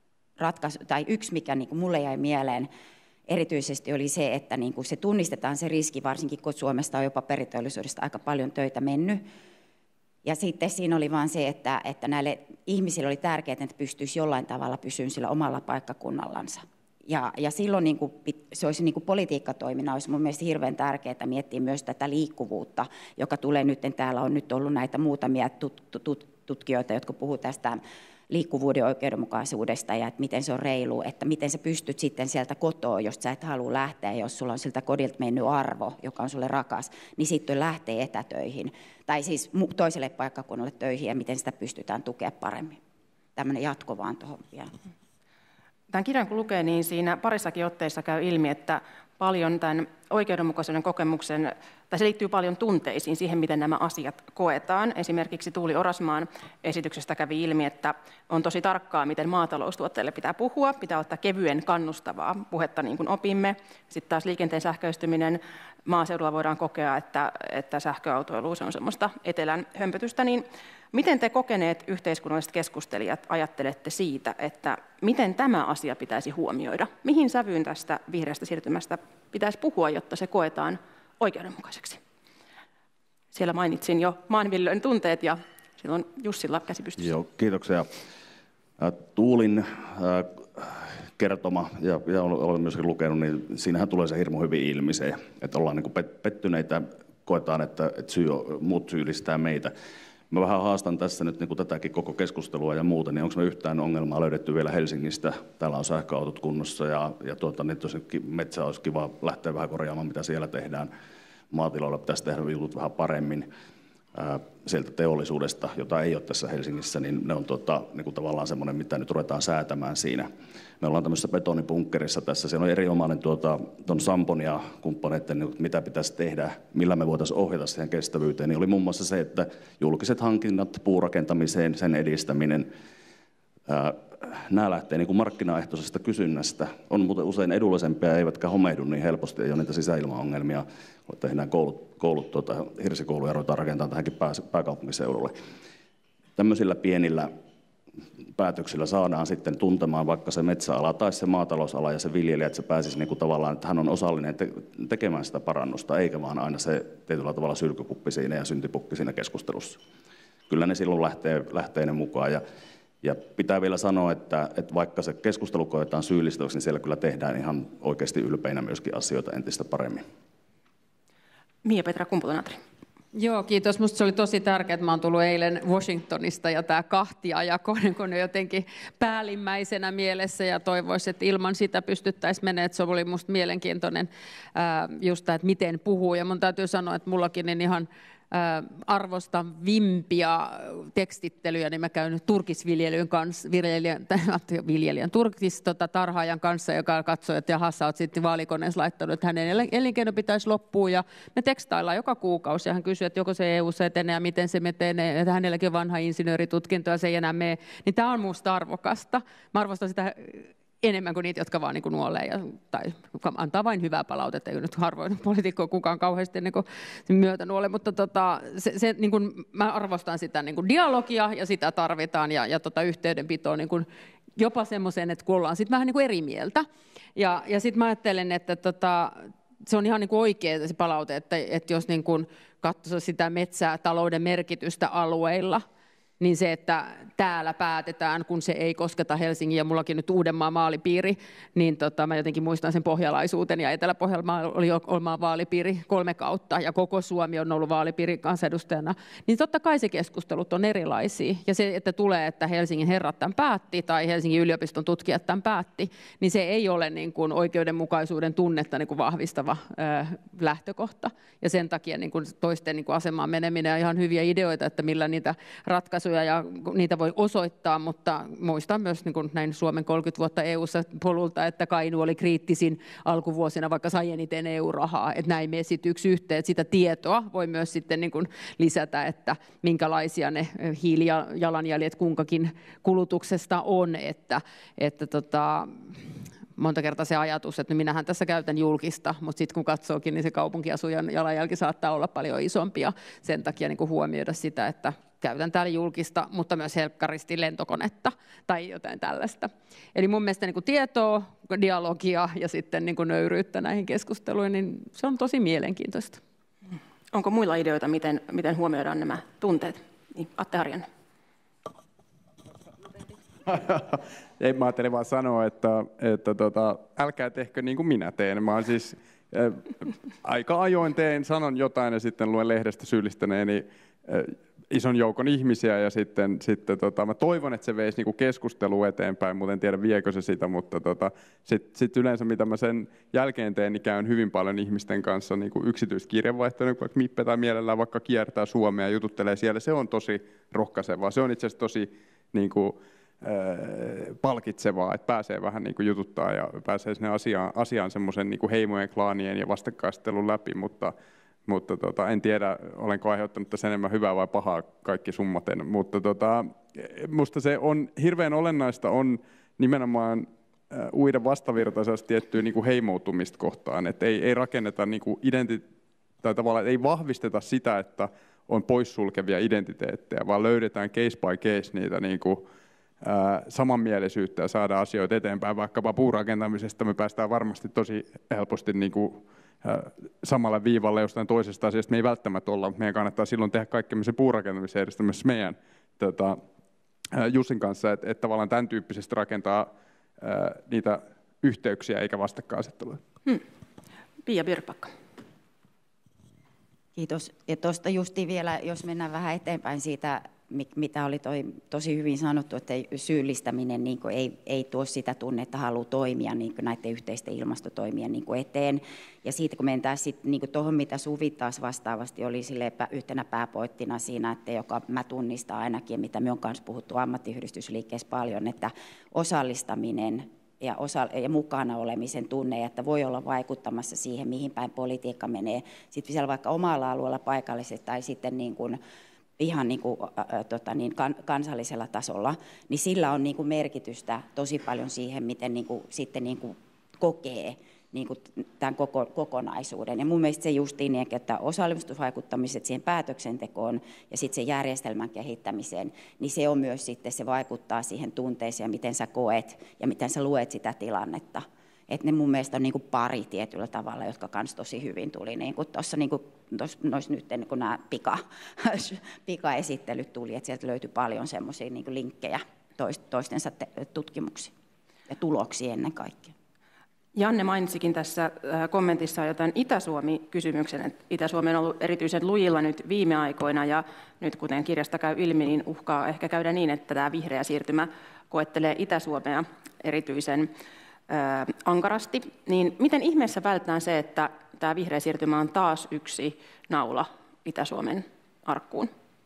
yksi, mikä niin kuin mulle jäi mieleen erityisesti oli se, että niin kuin se tunnistetaan se riski, varsinkin kun Suomesta on jopa periteollisuudesta aika paljon töitä mennyt. Ja sitten siinä oli vaan se, että näille ihmisille oli tärkeää, että pystyisi jollain tavalla pysyä sillä omalla paikkakunnallansa. Ja silloin niin kuin, se olisi niin kuin politiikkatoiminnan olisi mun mielestä hirveän tärkeää miettiä myös tätä liikkuvuutta, joka tulee nyt, täällä on nyt ollut näitä muutamia tutkijoita, jotka puhuu tästä liikkuvuuden oikeudenmukaisuudesta ja että miten se on reilu, että miten sä pystyt sitten sieltä kotoa, jos sä et halua lähteä, jos sulla on siltä kodilta mennyt arvo, joka on sulle rakas, niin sitten lähtee etätöihin tai siis toiselle paikkakunnalle töihin ja miten sitä pystytään tukea paremmin. Tämmöinen jatko vaan tuohon vielä. Tämän kirjan kun lukee, niin siinä parissakin otteessa käy ilmi, että paljon tämän oikeudenmukaisuuden kokemuksen, tai se liittyy paljon tunteisiin, siihen miten nämä asiat koetaan. Esimerkiksi Tuuli Orasmaan esityksestä kävi ilmi, että on tosi tarkkaa, miten maataloustuotteille pitää puhua, pitää ottaa kevyen kannustavaa puhetta niin kuin opimme. Sitten taas liikenteen sähköistyminen, maaseudulla voidaan kokea, että sähköautoilu on semmoista etelän hömpötystä, niin miten te kokeneet yhteiskunnalliset keskustelijat ajattelette siitä, että miten tämä asia pitäisi huomioida? Mihin sävyyn tästä vihreästä siirtymästä pitäisi puhua, jotta se koetaan oikeudenmukaiseksi? Siellä mainitsin jo maanviljelyn tunteet ja silloin Jussilla käsi pystyssä. Joo, kiitoksia. Tuulin kertoma, ja olen myöskin lukenut, niin siinähän tulee se hirmu hyvin ilmi se, että ollaan niin kuin pettyneitä, koetaan, että muut syyllistää meitä. Mä vähän haastan tässä nyt niin kuin tätäkin koko keskustelua ja muuta, niin onko me yhtään ongelmaa löydetty vielä Helsingistä? Täällä on sähköautot kunnossa ja niin tosiaan metsä olisi kiva lähteä vähän korjaamaan, mitä siellä tehdään. Maatiloilla pitäisi tehdä jutut vähän paremmin. sieltä teollisuudesta, jota ei ole tässä Helsingissä, niin ne on niin kuin tavallaan semmoinen, mitä nyt ruvetaan säätämään siinä. Me ollaan tämmöisessä betonibunkkerissa tässä. Siellä on erinomainen tuon Sampon ja kumppaneiden, niin mitä pitäisi tehdä, millä me voitaisiin ohjata siihen kestävyyteen. Niin oli muun muassa se, että julkiset hankinnat, puurakentamiseen, sen edistäminen, nämä lähtee niin kuin markkinaehtoisesta kysynnästä. On muuten usein edullisempia, eivätkä homehdu niin helposti, ei ole niitä sisäilmaongelmia. Tehdään koulut hirsikouluja ruvetaan rakentamaan tähänkin pääkaupunkiseudulle. Tämmöisillä pienillä päätöksillä saadaan sitten tuntemaan vaikka se metsäala tai se maatalousala ja se viljelijä, että se pääsisi niin kuin tavallaan, että hän on osallinen tekemään sitä parannusta, eikä vaan aina se tietyllä tavalla sylkykuppi siinä ja syntipukki siinä keskustelussa. Kyllä ne silloin lähtee ne mukaan. Ja pitää vielä sanoa, että vaikka se keskustelu koetaan syyllistäväksi, niin siellä kyllä tehdään ihan oikeasti ylpeinä myöskin asioita entistä paremmin. Mia-Petra Kumpula-Natri. Joo, kiitos. Minusta se oli tosi tärkeää, että mä oon tullut eilen Washingtonista ja tämä kahtiajako on jotenkin päällimmäisenä mielessä ja toivoisin, että ilman sitä pystyttäisiin menemään. Että se oli minusta mielenkiintoinen just tämä, että miten puhuu. Ja mun täytyy sanoa, että mullakin niin ihan arvostan vimpiä tekstittelyjä, niin mä käyn turkisviljelijän kanssa, tarhaajan kanssa, joka katsoo, että jaha, sä oot sitten vaalikoneessa laittanut, että hänen elinkeino pitäisi loppua, ja me tekstaillaan joka kuukausi, ja hän kysyy, että joko se EU-ssa etenee, ja miten se etenee, että hänelläkin on vanha insinööritutkinto, ja se ei enää mene, niin tämä on musta arvokasta. Mä arvostan sitä enemmän kuin niitä, jotka vaan niin kuin nuolee tai antaa vain hyvää palautetta. Ei nyt harvoin poliitikkoa kukaan kauheasti niin myötä nuole, mutta niin kuin, mä arvostan sitä niin kuin dialogia ja sitä tarvitaan ja yhteydenpitoa niin kuin jopa semmoisen, että kun ollaan sitten vähän niin kuin eri mieltä. Ja sitten mä ajattelen, että se on ihan niin kuin oikea se palaute, että jos niin kuin katsoo sitä metsätalouden merkitystä alueilla, niin se, että täällä päätetään, kun se ei kosketa Helsingin ja mullakin nyt Uudenmaan vaalipiiri, niin mä jotenkin muistan sen pohjalaisuuden ja Etelä-Pohjanmaa oli oma vaalipiiri 3 kautta ja koko Suomi on ollut vaalipiiri kansanedustajana, niin totta kai se keskustelut on erilaisia. Ja se, että tulee, että Helsingin herrat tämän päätti tai Helsingin yliopiston tutkijat tämän päätti, niin se ei ole niin kuin oikeudenmukaisuuden tunnetta niin kuin vahvistava lähtökohta. Ja sen takia niin kuin toisten niin kuin asemaan meneminen on ihan hyviä ideoita, että millä niitä ratkaisuja ja niitä voi osoittaa, mutta muistan myös niin kuin näin Suomen 30 vuotta EU-ssa polulta, että Kainuu oli kriittisin alkuvuosina, vaikka sai eniten EU-rahaa, että näin me sitten yksi yhteen, että sitä tietoa voi myös sitten niin kuin lisätä, että minkälaisia ne hiilijalanjäljet kunkakin kulutuksesta on, että monta kertaa se ajatus, että minähän tässä käytän julkista, mutta sitten kun katsookin, niin se kaupunkiasujan jalanjälki saattaa olla paljon isompia. Sen takia niin kuin huomioida sitä, että käytän täällä julkista, mutta myös helkkaristi lentokonetta tai jotain tällaista. Eli mun mielestä niin kuin tietoa, dialogia ja sitten niin kuin nöyryyttä näihin keskusteluihin, niin se on tosi mielenkiintoista. Onko muilla ideoita, miten huomioidaan nämä tunteet? Niin, Atte Harjanne. Ei, mä ajattelin vaan sanoa, että älkää tehkö niin kuin minä teen. Mä oon siis aika ajoin sanon jotain ja sitten luen lehdestä syyllistäneeni ison joukon ihmisiä ja sitten mä toivon, että se veisi niinku keskustelua eteenpäin, mutta en tiedä viekö se sitä, mutta sitten yleensä mitä mä sen jälkeen teen, niin käyn hyvin paljon ihmisten kanssa niinku yksityistä kirjanvaihtoa, niin vaikka Mippe tai mielellään vaikka kiertää Suomea ja jututtelee siellä, se on tosi rohkaisevaa, se on itse asiassa tosi niinku, palkitsevaa, että pääsee vähän niinku jututtaa ja pääsee sinne asiaan semmoisen niinku heimojen, klaanien ja vastakkaistelun läpi, mutta en tiedä, olenko aiheuttanut tässä enemmän hyvää vai pahaa kaikki summaten, mutta musta se on hirveän olennaista on nimenomaan uida vastavirtaisesti tiettyä niin kuin heimoutumista kohtaan, että ei rakenneta niin kuin tai tavallaan ei vahvisteta sitä, että on poissulkevia identiteettejä, vaan löydetään case by case niitä niin kuin samanmielisyyttä ja saada asioita eteenpäin, vaikkapa puurakentamisesta me päästään varmasti tosi helposti niin kuin samalla viivalla jostain toisesta asiasta me ei välttämättä olla. Meidän kannattaa silloin tehdä kaikkemme sen puurakentamisen edistämisessä meidän Jussin kanssa, että tavallaan tämän tyyppisesti rakentaa niitä yhteyksiä eikä vastakkainasettelua. Pia Björkbacka. Kiitos. Ja tuosta justiin vielä, jos mennään vähän eteenpäin siitä mitä oli tosi hyvin sanottu, että syyllistäminen niin ei tuo sitä tunnetta, että haluaa toimia niin näiden yhteisten ilmastotoimien niin eteen. Ja siitä kun mennään sitten niin tuohon, mitä Suvi taas vastaavasti oli yhtenä pääpointtina siinä, että joka mä tunnistan ainakin, mitä me on kanssa puhuttu ammattiyhdistysliikkeessä paljon, että osallistaminen ja mukana olemisen tunne, että voi olla vaikuttamassa siihen, mihin päin politiikka menee. Sitten siellä vaikka omalla alueella paikallisesti tai sitten niin kuin ihan kansallisella tasolla, niin sillä on niin kuin merkitystä tosi paljon siihen, miten niin kuin sitten niin kuin kokee niin kuin tämän kokonaisuuden. Ja mun mielestä se justiin niin, että osallistusvaikuttamiset siihen päätöksentekoon ja sitten sen järjestelmän kehittämiseen, niin se on myös sitten, se vaikuttaa siihen tunteeseen ja miten sä koet ja miten sä luet sitä tilannetta. Että ne mun mielestä on niin kuin pari tietyllä tavalla, jotka kans tosi hyvin tuli niin kuin tuossa niin nyt kun nämä pikaesittelyt tuli, että sieltä löytyi paljon semmoisia niin kuin linkkejä toistensa tutkimuksiin ja tuloksiin ennen kaikkea. Janne mainitsikin tässä kommentissa jotain Itä-Suomi-kysymyksen, että Itä-Suomi on ollut erityisen lujilla nyt viime aikoina ja nyt kuten kirjasta käy ilmi, niin uhkaa ehkä käydä niin, että tämä vihreä siirtymä koettelee Itä-Suomea erityisen ankarasti. Niin miten ihmeessä vältetään se, että tämä vihreä siirtymä on taas yksi naula Itä-Suomen arkkuun?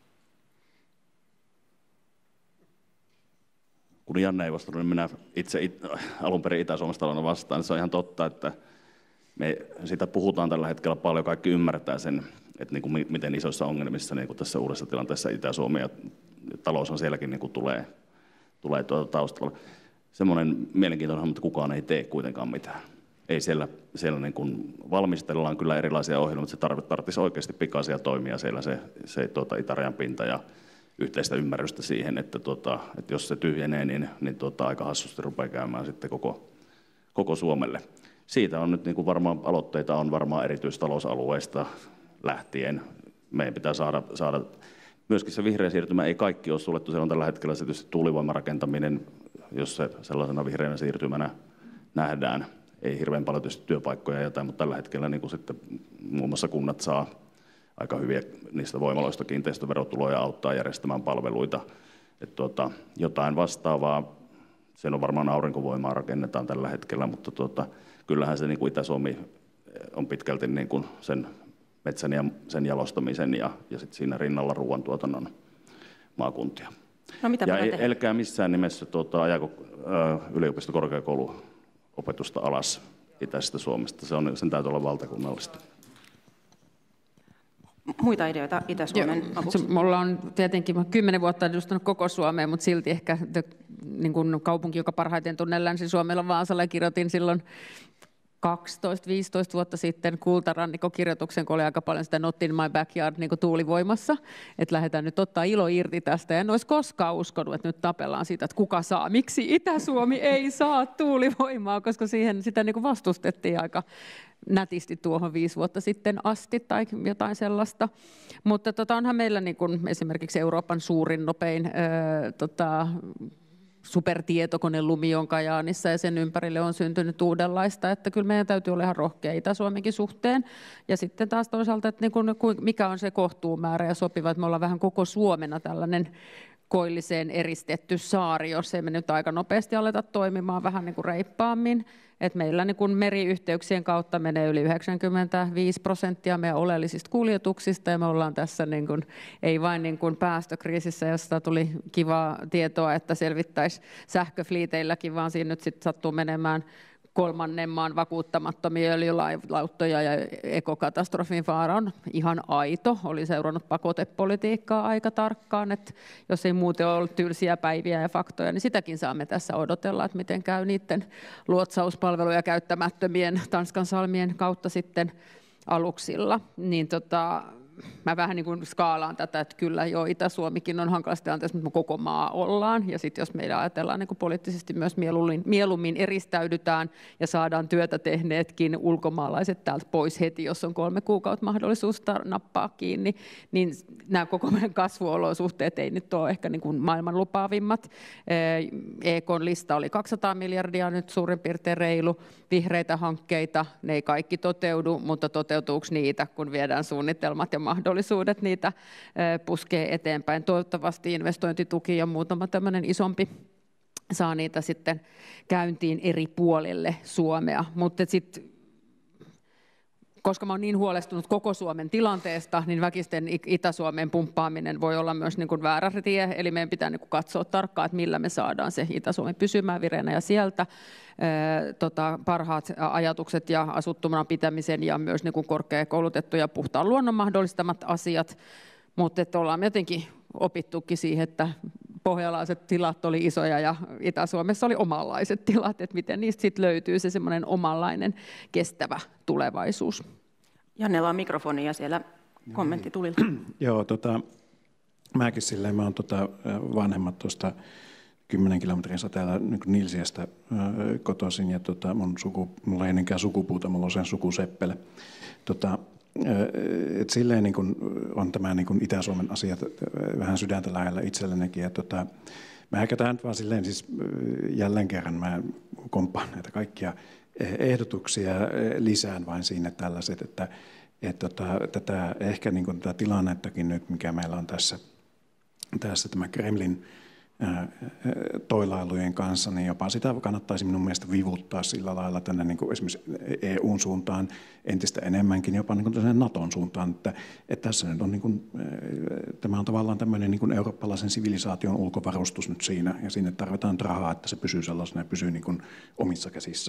Kun Janne ei vastannut, niin minä itse alun perin Itä-Suomesta olen vastaan. Se on ihan totta, että me siitä puhutaan tällä hetkellä paljon. Kaikki ymmärtää sen, että niin kuin miten isoissa ongelmissa niin kuin tässä uudessa tilanteessa Itä-Suomi ja talous on sielläkin niin kuin tulee taustalla. Semmoinen mielenkiintoinen, että kukaan ei tee kuitenkaan mitään. Ei siellä niin kuin valmistellaan kyllä erilaisia ohjelmia, mutta se tarvitsisi oikeasti pikaisia toimia siellä se itärajan pinta ja yhteistä ymmärrystä siihen, että jos se tyhjenee, niin aika hassusti rupeaa käymään sitten koko Suomelle. Siitä on nyt niin kuin varmaan aloitteita on varmaan erityistalousalueista lähtien. Meidän pitää saada myöskin se vihreä siirtymä, ei kaikki ole suljettu. Siellä on tällä hetkellä se tietysti tuulivoimarakentaminen, jos se sellaisena vihreänä siirtymänä nähdään. Ei hirveän paljon tietysti työpaikkoja jätä, mutta tällä hetkellä niin kuin sitten muun muassa kunnat saa aika hyviä niistä voimaloista kiinteistöverotuloja auttaa järjestämään palveluita. Että jotain vastaavaa, sen on varmaan aurinkovoimaa rakennetaan tällä hetkellä, mutta kyllähän se niin kuin Itä-Suomi on pitkälti niin kuin sen metsän ja sen jalostamisen ja sitten siinä rinnalla ruoantuotannon maakuntia. No, mitä ja älkää missään nimessä ajako yliopistokorkeakouluopetusta alas itäisestä Suomesta. Sen täytyy olla valtakunnallista. Muita ideoita Itä-Suomen avuksi? Mulla on tietenkin 10 vuotta edustanut koko Suomea, mutta silti ehkä niin kuin kaupunki, joka parhaiten tunnen Länsi-Suomella Vaasalla, kirjoitin silloin 12-15 vuotta sitten kultarannikko-kirjoituksen, kun oli aika paljon sitä Not in my backyard niin kuin tuulivoimassa, että lähdetään nyt ottaa ilo irti tästä. Ja en olisi koskaan uskonut, että nyt tapellaan siitä, että kuka saa. Miksi Itä-Suomi ei saa tuulivoimaa, koska sitä niin kuin vastustettiin aika nätisti tuohon 5 vuotta sitten asti tai jotain sellaista. Mutta onhan meillä niin kuin esimerkiksi Euroopan suurin, nopein supertietokone Lumion Kajaanissa ja sen ympärille on syntynyt uudenlaista, että kyllä meidän täytyy olla ihan rohkea Itä-Suomenkin suhteen. Ja sitten taas toisaalta, että mikä on se kohtuumäärä ja sopiva, että me ollaan vähän koko Suomena tällainen koilliseen eristetty saari, jos ei me nyt aika nopeasti aleta toimimaan vähän niin kuin reippaammin. Et meillä niin kuin meriyhteyksien kautta menee yli 95% meidän oleellisista kuljetuksista ja me ollaan tässä niin kuin, ei vain niin kuin päästökriisissä, josta tuli kivaa tietoa, että selvittäisi sähköfliiteilläkin, vaan siinä nyt sitten sattuu menemään 3. maan vakuuttamattomia öljylauttoja ja ekokatastrofin vaara on ihan aito. Oli seurannut pakotepolitiikkaa aika tarkkaan, että jos ei muuten ole tylsiä päiviä ja faktoja, niin sitäkin saamme tässä odotella, että miten käy niiden luotsauspalveluja käyttämättömien Tanskan salmien kautta sitten aluksilla. Niin mä vähän niin kuin skaalaan tätä, että kyllä jo Itä-Suomikin on hankalassa tilanteessa, mutta me koko maa ollaan. Ja sitten jos meillä ajatellaan niin kuin poliittisesti myös mieluummin eristäydytään ja saadaan työtä tehneetkin ulkomaalaiset täältä pois heti, jos on 3 kuukautta mahdollisuus nappaa kiinni, niin nämä koko meidän kasvuolosuhteet ei nyt ole ehkä niin kuin maailman lupaavimmat. EK:n lista oli 200 miljardia, nyt suurin piirtein reilu. Vihreitä hankkeita, ne ei kaikki toteudu, mutta toteutuuko niitä, kun viedään suunnitelmat ja mahdollisuudet niitä puskee eteenpäin. Toivottavasti investointituki ja muutama tämmöinen isompi saa niitä sitten käyntiin eri puolille Suomea. Mutta sitten, koska mä oon niin huolestunut koko Suomen tilanteesta, niin väkisten Itä-Suomeen pumppaaminen voi olla myös niin kuin väärä tie. Eli meidän pitää niin kuin katsoa tarkkaan, että millä me saadaan se Itä-Suomi pysymään vireenä ja sieltä parhaat ajatukset ja asuttomana pitämisen ja myös niin kuin korkeakoulutettu ja puhtaan luonnon mahdollistamat asiat. Mutta ollaan jotenkin opittukin siihen, että pohjalaiset tilat oli isoja ja Itä-Suomessa oli omanlaiset tilat, että miten niistä sitten löytyy se semmoinen omanlainen kestävä tulevaisuus. Jannella on mikrofoni ja siellä kommentti tuli. Joo, mäkin silleen, mä oon vanhemmat tuosta 10 kilometrin säteellä niin Nilsiästä kotoisin ja mulla ei ennenkään sukupuuta, mulla on sen sukuseppele. Et silleen niin kun on tämä niin kun Itä-Suomen asiat vähän sydäntä lähellä itsellenikin. Mä häkätään vaan silleen, siis jälleen kerran mä komppaan näitä kaikkia ehdotuksia lisään vain siinä tällaiset, että tätä ehkä niin kun tätä tilannettakin nyt, mikä meillä on tässä tämä Kremlin toilailujen kanssa, niin jopa sitä kannattaisi minun mielestä vivuttaa sillä lailla tänne niin kuin esimerkiksi EUn suuntaan entistä enemmänkin, jopa niin kuin Naton suuntaan, että tässä nyt on, niin kuin, tämä on tavallaan tämmöinen niin kuin eurooppalaisen sivilisaation ulkovarustus nyt siinä, ja sinne tarvitaan rahaa, että se pysyy sellaisena ja pysyy niin kuin omissa käsissä.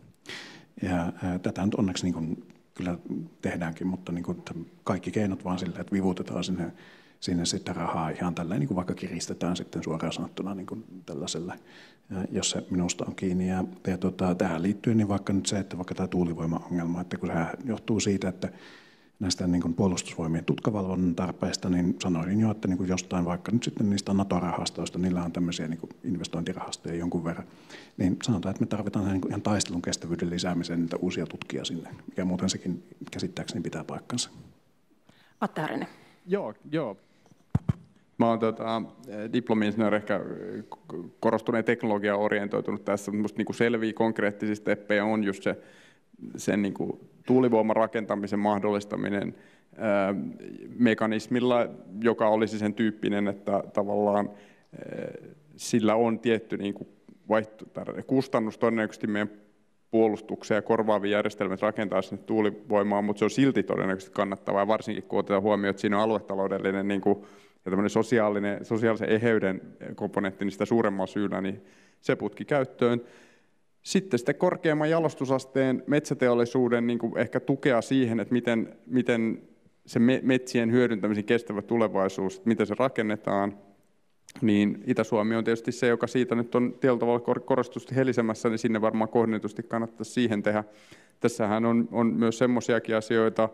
Ja tätä nyt onneksi niin kuin kyllä tehdäänkin, mutta niin kuin kaikki keinot vaan silleen, että vivutetaan sinne sitten rahaa ihan tälleen, niin kuin vaikka kiristetään sitten suoraan sanottuna niin kuin tällaisella, jos se minusta on kiinni. Ja tähän liittyy niin vaikka nyt se, että vaikka tämä tuulivoima-ongelma, että kun sehän johtuu siitä, että näistä niin kuin puolustusvoimien tutkavalvonnan tarpeista, niin sanoisin jo, että niin kuin jostain vaikka nyt sitten niistä NATO-rahastoista, niillä on tämmöisiä niin kuin investointirahastoja jonkun verran, niin sanotaan, että me tarvitaan niin kuin ihan taistelun kestävyyden lisäämiseen niitä uusia tutkia sinne, mikä muuten sekin käsittääkseni pitää paikkansa. Atte Harjanne. Joo. Mä oon diplomi-insinööri, ehkä korostuneen teknologiaan orientoitunut tässä, mutta musta niinku selviä konkreettisia steppejä on just sen niinku tuulivoiman rakentamisen mahdollistaminen mekanismilla, joka olisi sen tyyppinen, että tavallaan sillä on tietty niinku kustannus todennäköisesti meidän puolustukseen ja korvaavia järjestelmiä rakentaa sinne tuulivoimaa, mutta se on silti todennäköisesti kannattavaa, varsinkin kun otetaan huomioon, että siinä on aluetaloudellinen niinku ja tämmöinen sosiaalisen eheyden komponentti, niin sitä suuremmalla syyllä niin se putki käyttöön. Sitten korkeamman jalostusasteen metsäteollisuuden niin kuin ehkä tukea siihen, että miten se metsien hyödyntämisen kestävä tulevaisuus, että miten se rakennetaan, niin Itä-Suomi on tietysti se, joka siitä nyt on tietyllä tavalla korostusti helisemässä, niin sinne varmaan kohdennetusti kannattaisi siihen tehdä. Tässähän on myös semmoisiakin asioita,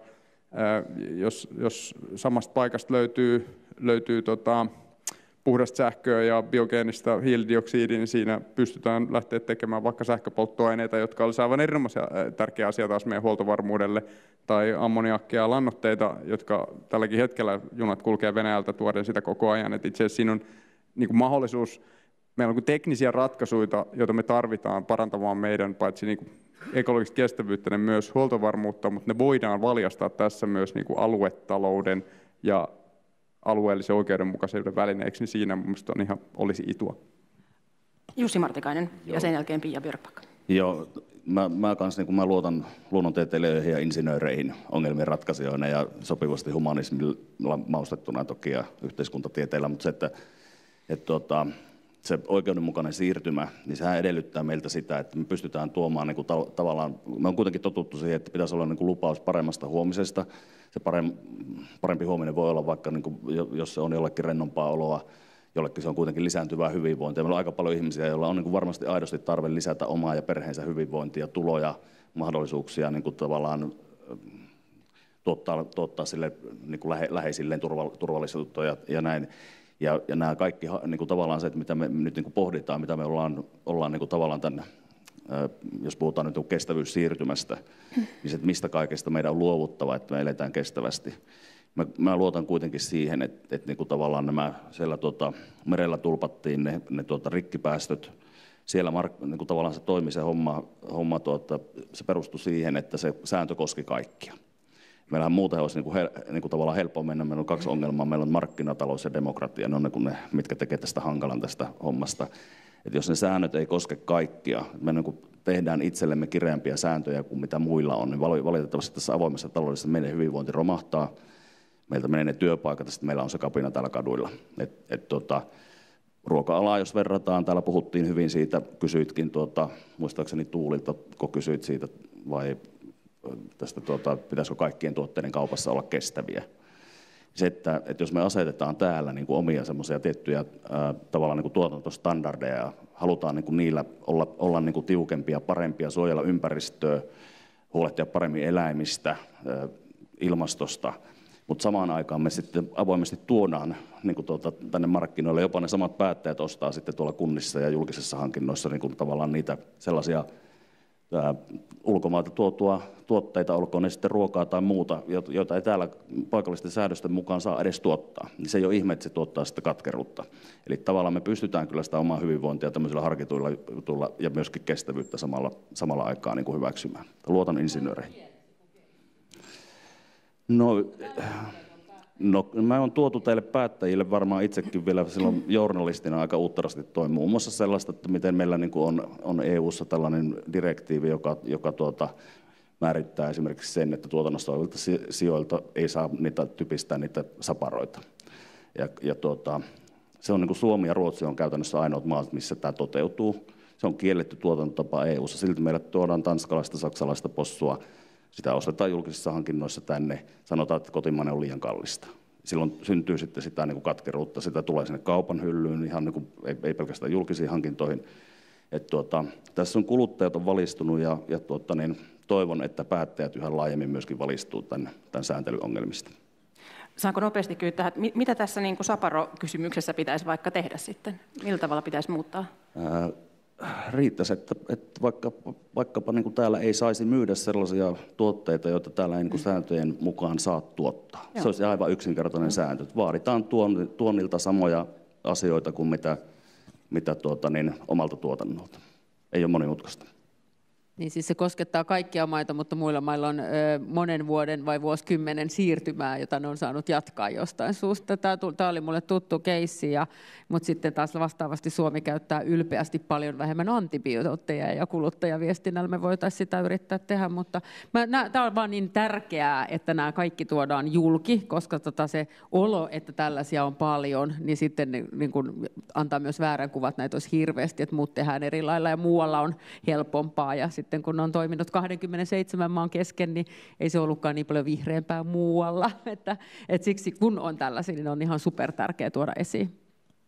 jos samasta paikasta löytyy puhdasta sähköä ja biogeenistä hiilidioksidia, niin siinä pystytään lähteä tekemään vaikka sähköpolttoaineita, jotka olisivat aivan erinomaisen tärkeä asia taas meidän huoltovarmuudelle, tai ammoniakkia ja lannoitteita, jotka tälläkin hetkellä junat kulkee Venäjältä tuoden sitä koko ajan. Et itse asiassa siinä on niin kuin mahdollisuus, meillä on teknisiä ratkaisuja, joita me tarvitaan parantamaan meidän paitsi niin kuin ekologista kestävyyttä, ne myös huoltovarmuutta, mutta ne voidaan valjastaa tässä myös niin kuin aluetalouden ja alueellisen oikeudenmukaisuuden välineeksi, niin siinä minusta on ihan olisi itua. Jussi Martikainen ja sen jälkeen Pia Björkbacka. Joo, mä kanssa niin mä luotan luonnontieteilijöihin ja insinööreihin ongelmien ratkaisijoina ja sopivasti humanismilla maustettuna toki ja yhteiskuntatieteillä, mutta se, että se oikeudenmukainen siirtymä, niin sehän edellyttää meiltä sitä, että me pystytään tuomaan niin kuin tavallaan, me on kuitenkin totuttu siihen, että pitäisi olla niin kuin lupaus paremmasta huomisesta. Se parempi huominen voi olla vaikka, niin kuin, jos se on jollekin rennompaa oloa, jollekin se on kuitenkin lisääntyvää hyvinvointia. Meillä on aika paljon ihmisiä, joilla on niin kuin varmasti aidosti tarve lisätä omaa ja perheensä hyvinvointia, tuloja, mahdollisuuksia niin kuin tavallaan tuottaa sille niin kuin läheisilleen turvallisuutta ja näin. Ja nämä kaikki niin kuin tavallaan se, että mitä me nyt niin kuin pohditaan, mitä me ollaan niin kuin tavallaan tänne, jos puhutaan nyt kestävyyssiirtymästä, niin se, mistä kaikesta meidän on luovuttava, että me eletään kestävästi. Mä luotan kuitenkin siihen, että niin kuin tavallaan siellä merellä tulpattiin ne rikkipäästöt. Siellä niin kuin tavallaan se toimi se homma se perustui siihen, että se sääntö koski kaikkia. Meillähän muuten olisi niin kuin tavallaan helppo mennä. Meillä on 2 ongelmaa. Meillä on markkinatalous ja demokratia. Ne on ne, mitkä tekee tästä hankalan tästä hommasta. Että jos ne säännöt ei koske kaikkia, me niin kuin tehdään itsellemme kireämpiä sääntöjä kuin mitä muilla on, niin valitettavasti tässä avoimessa taloudessa meidän hyvinvointi romahtaa. Meiltä menee ne työpaikat ja sitten meillä on se kapina täällä kaduilla. Ruoka-alaa, jos verrataan, täällä puhuttiin hyvin siitä, kysyitkin muistaakseni Tuulilta, kun kysyit siitä, vai tästä, pitäisikö kaikkien tuotteiden kaupassa olla kestäviä. Se, että jos me asetetaan täällä niin kuin omia semmoisia tiettyjä tavallaan niin kuin tuotantostandardeja ja halutaan niin kuin niillä olla niin kuin tiukempia, parempia, suojella ympäristöä, huolehtia paremmin eläimistä, ilmastosta, mutta samaan aikaan me sitten avoimesti tuodaan niin kuin tänne markkinoille, jopa ne samat päättäjät ostaa sitten tuolla kunnissa ja julkisissa hankinnoissa niin kuin tavallaan niitä sellaisia ulkomailta tuotua tuotteita, olkoon ne sitten ruokaa tai muuta, joita ei täällä paikallisten säädösten mukaan saa edes tuottaa. Niin se ei ole ihme, että se tuottaa sitä katkeruutta. Eli tavallaan me pystytään kyllä sitä omaa hyvinvointia tämmöisillä harkituilla ja myöskin kestävyyttä samalla aikaa niin kuin hyväksymään. Luotan insinööreihin. No, mä oon tuotu teille päättäjille varmaan itsekin vielä silloin journalistina aika uutterasti toi muun muassa sellaista, että miten meillä niin kuin on EU:ssa tällainen direktiivi, joka määrittää esimerkiksi sen, että tuotannossa olevilta sijoilta ei saa typistää niitä saparoita. Se on niin kuin Suomi ja Ruotsi on käytännössä ainoat maat, missä tämä toteutuu. Se on kielletty tuotantotapa EU:ssa. Silti meillä tuodaan tanskalaista, saksalaista possua. Sitä ostetaan julkisissa hankinnoissa tänne, sanotaan, että kotimainen on liian kallista. Silloin syntyy sitten sitä niin kuin katkeruutta, sitä tulee sinne kaupan hyllyyn, ihan niin kuin, ei pelkästään julkisiin hankintoihin. Tässä on kuluttajat on valistunut ja toivon, että päättäjät yhä laajemmin myöskin valistuu tämän sääntelyongelmista. Saanko nopeasti kysyä, että mitä tässä niin kuin Saparo-kysymyksessä pitäisi vaikka tehdä sitten? Millä tavalla pitäisi muuttaa? Riittäisi, että vaikkapa niin kuin täällä ei saisi myydä sellaisia tuotteita, joita täällä ei niin kuin sääntöjen mukaan saa tuottaa. Joo. Se olisi aivan yksinkertainen sääntö. Vaaditaan tuonnilta samoja asioita kuin mitä omalta tuotannolta. Ei ole monimutkaista. Niin siis se koskettaa kaikkia maita, mutta muilla mailla on monen vuoden vai vuosikymmenen siirtymää, jota ne on saanut jatkaa jostain suusta. Tämä oli mulle tuttu keissi, mutta sitten taas vastaavasti Suomi käyttää ylpeästi paljon vähemmän antibiootteja ja kuluttajaviestinnällä me voitaisiin sitä yrittää tehdä, mutta tämä on vaan niin tärkeää, että nämä kaikki tuodaan julki, koska se olo, että tällaisia on paljon, niin sitten niin kun antaa myös väärän kuvat, näitä olisi hirveästi, että muut tehdään eri lailla ja muualla on helpompaa ja sitten kun on toiminut 27 maan kesken, niin ei se ollutkaan niin paljon vihreämpää muualla. Että siksi kun on tällaisia, niin on ihan supertärkeää tuoda esiin.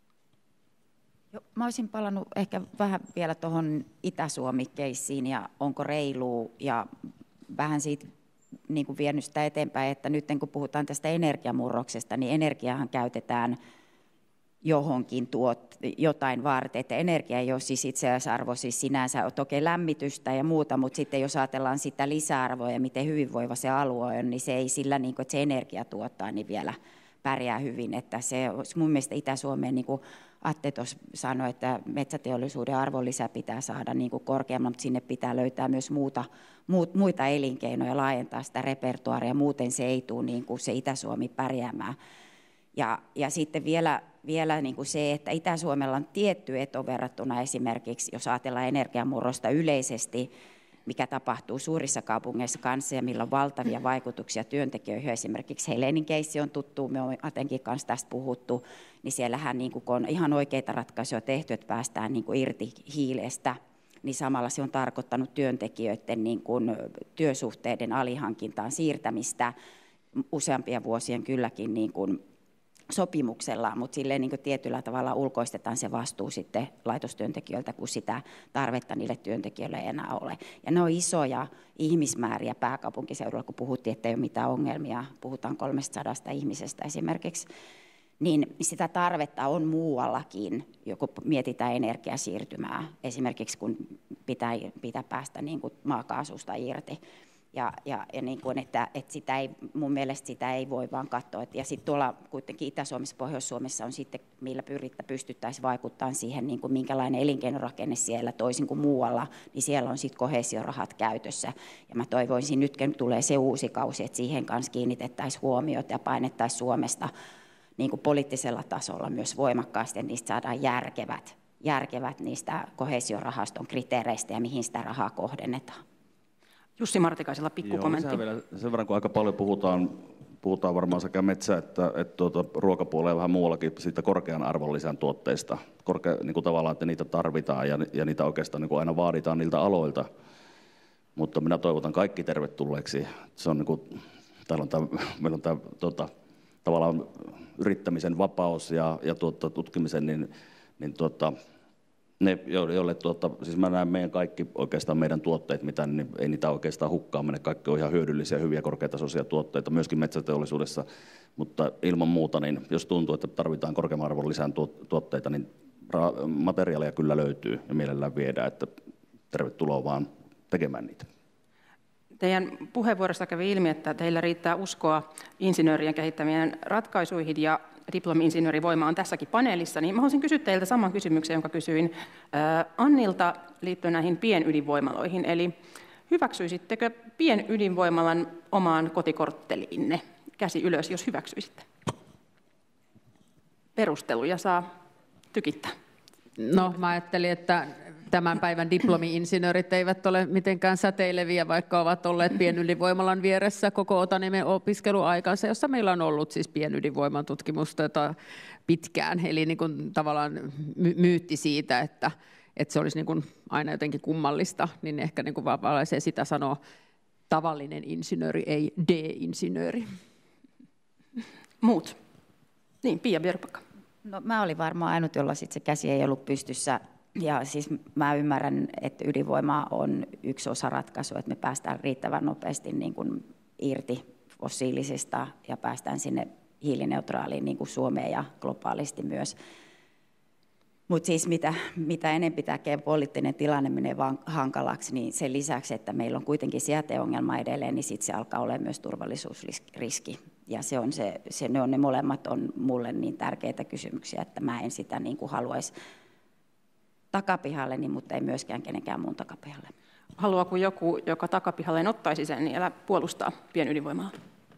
Mä olisin palannut ehkä vähän vielä tuohon Itä-Suomi-keissiin ja onko reilua ja vähän siitä niin kuin vienyt sitä eteenpäin, että nyt kun puhutaan tästä energiamurroksesta, niin energiahan käytetään johonkin jotain varten, että energia ei ole siis itsearvo siis sinänsä, toki lämmitystä ja muuta, mutta sitten jos ajatellaan sitä lisäarvoa ja miten hyvinvoiva se alue on, niin se ei sillä, niin kuin, että se energia tuottaa, niin vielä pärjää hyvin. Että se mun mielestä Itä-Suomeen, niin kuin Atte tuossa sanoi, että metsäteollisuuden arvonlisä pitää saada niin kuin korkeamman, mutta sinne pitää löytää myös muita elinkeinoja, laajentaa sitä repertuaaria, muuten se ei tule niin kuin se Itä-Suomi pärjäämään. Ja sitten vielä niin kuin se, että Itä-Suomella on tietty etu verrattuna esimerkiksi, jos ajatellaan energiamurrosta yleisesti, mikä tapahtuu suurissa kaupungeissa kanssa ja millä on valtavia vaikutuksia työntekijöihin. Esimerkiksi Helenin keissi on tuttu, me on Atenkin kanssa tästä puhuttu, niin siellähän niin kuin, kun on ihan oikeita ratkaisuja tehty, että päästään niin kuin irti hiilestä, niin samalla se on tarkoittanut työntekijöiden niin kuin työsuhteiden alihankintaan siirtämistä useampien vuosien kylläkin niin kuin sopimuksella, mutta silleen niin kuin tietyllä tavalla ulkoistetaan se vastuu sitten laitostyöntekijöiltä, kun sitä tarvetta niille työntekijöille ei enää ole. Ja ne on isoja ihmismääriä pääkaupunkiseudulla, kun puhuttiin, että ei ole mitään ongelmia, puhutaan 300 ihmisestä esimerkiksi, niin sitä tarvetta on muuallakin, kun mietitään energiasiirtymää, esimerkiksi kun pitää päästä niin kuin maakaasusta irti. Ja niin kuin, että sitä ei, mun mielestä sitä ei voi vaan katsoa. Ja sitten tuolla kuitenkin Itä-Suomessa, Pohjois-Suomessa on sitten, millä pystyttäisiin vaikuttamaan siihen, niin kuin minkälainen elinkeinorakenne siellä toisin kuin muualla, niin siellä on sitten koheesiorahat käytössä. Ja mä toivoisin, nyt kun tulee se uusi kausi, että siihen kanssa kiinnitettäisiin huomiota ja painettaisiin Suomesta niin kuin poliittisella tasolla myös voimakkaasti, että niistä saadaan järkevät niistä koheesiorahaston kriteereistä ja mihin sitä rahaa kohdennetaan. Jussi Martikaisella pikkukommentti. Vielä sen verran, kun aika paljon puhutaan varmaan sekä metsä- että ruokapuolella ja vähän muuallakin siitä korkean arvonlisän tuotteista. Niin kuin tavallaan, että niitä tarvitaan ja niitä oikeastaan niin kuin aina vaaditaan niiltä aloilta. Mutta minä toivotan kaikki tervetulleeksi. Se on niin kuin, meillä on tämä tavallaan yrittämisen vapaus ja tutkimisen, niin ne, joille siis mä näen meidän kaikki oikeastaan meidän tuotteet, mitä, niin ei niitä oikeastaan hukkaan mene. Kaikki on ihan hyödyllisiä, hyviä, korkeatasoisia tuotteita, myöskin metsäteollisuudessa. Mutta ilman muuta, niin jos tuntuu, että tarvitaan korkeamman arvon lisään tuotteita, niin materiaaleja kyllä löytyy ja mielellään viedään, että tervetuloa vaan tekemään niitä. Teidän puheenvuorosta kävi ilmi, että teillä riittää uskoa insinöörien kehittämien ratkaisuihin ja diplomi-insinöörivoima on tässäkin paneelissa, niin mä haluaisin kysyä teiltä saman kysymyksen, jonka kysyin Annilta liittyen näihin pienydinvoimaloihin. Eli hyväksyisittekö pienydinvoimalan omaan kotikortteliinne? Käsi ylös, jos hyväksyisitte. Perusteluja saa tykittää. No, mä ajattelin, että tämän päivän diplomi-insinöörit eivät ole mitenkään säteileviä, vaikka ovat olleet pienydinvoimalan vieressä koko Otaniemen opiskeluaikansa, jossa meillä on ollut siis pienydinvoiman tutkimusta pitkään. Eli niin kuin tavallaan myytti siitä, että se olisi niin kuin aina jotenkin kummallista, niin ehkä niin kuin valaisee sitä sanoa tavallinen insinööri, ei D-insinööri. Muut. Niin, Pia Björkbacka. No, mä olin varmaan ainut, jolla sit se käsi ei ollut pystyssä. Ja siis mä ymmärrän, että ydinvoima on yksi osa ratkaisua, että me päästään riittävän nopeasti niin kuin irti fossiilisista ja päästään sinne hiilineutraaliin niin kuin Suomeen ja globaalisti myös. Mutta siis mitä enemmän tekee poliittinen tilanne menee vaan hankalaksi, niin sen lisäksi, että meillä on kuitenkin jäteongelma edelleen, niin sitten se alkaa olla myös turvallisuusriski. Ja ne molemmat on mulle niin tärkeitä kysymyksiä, että mä en sitä niin kuin haluaisi takapihalle, niin, mutta ei myöskään kenenkään muun takapihalle. Haluaako joku, joka takapihalleen ottaisi sen, niin älä puolustaa pienydinvoimaa?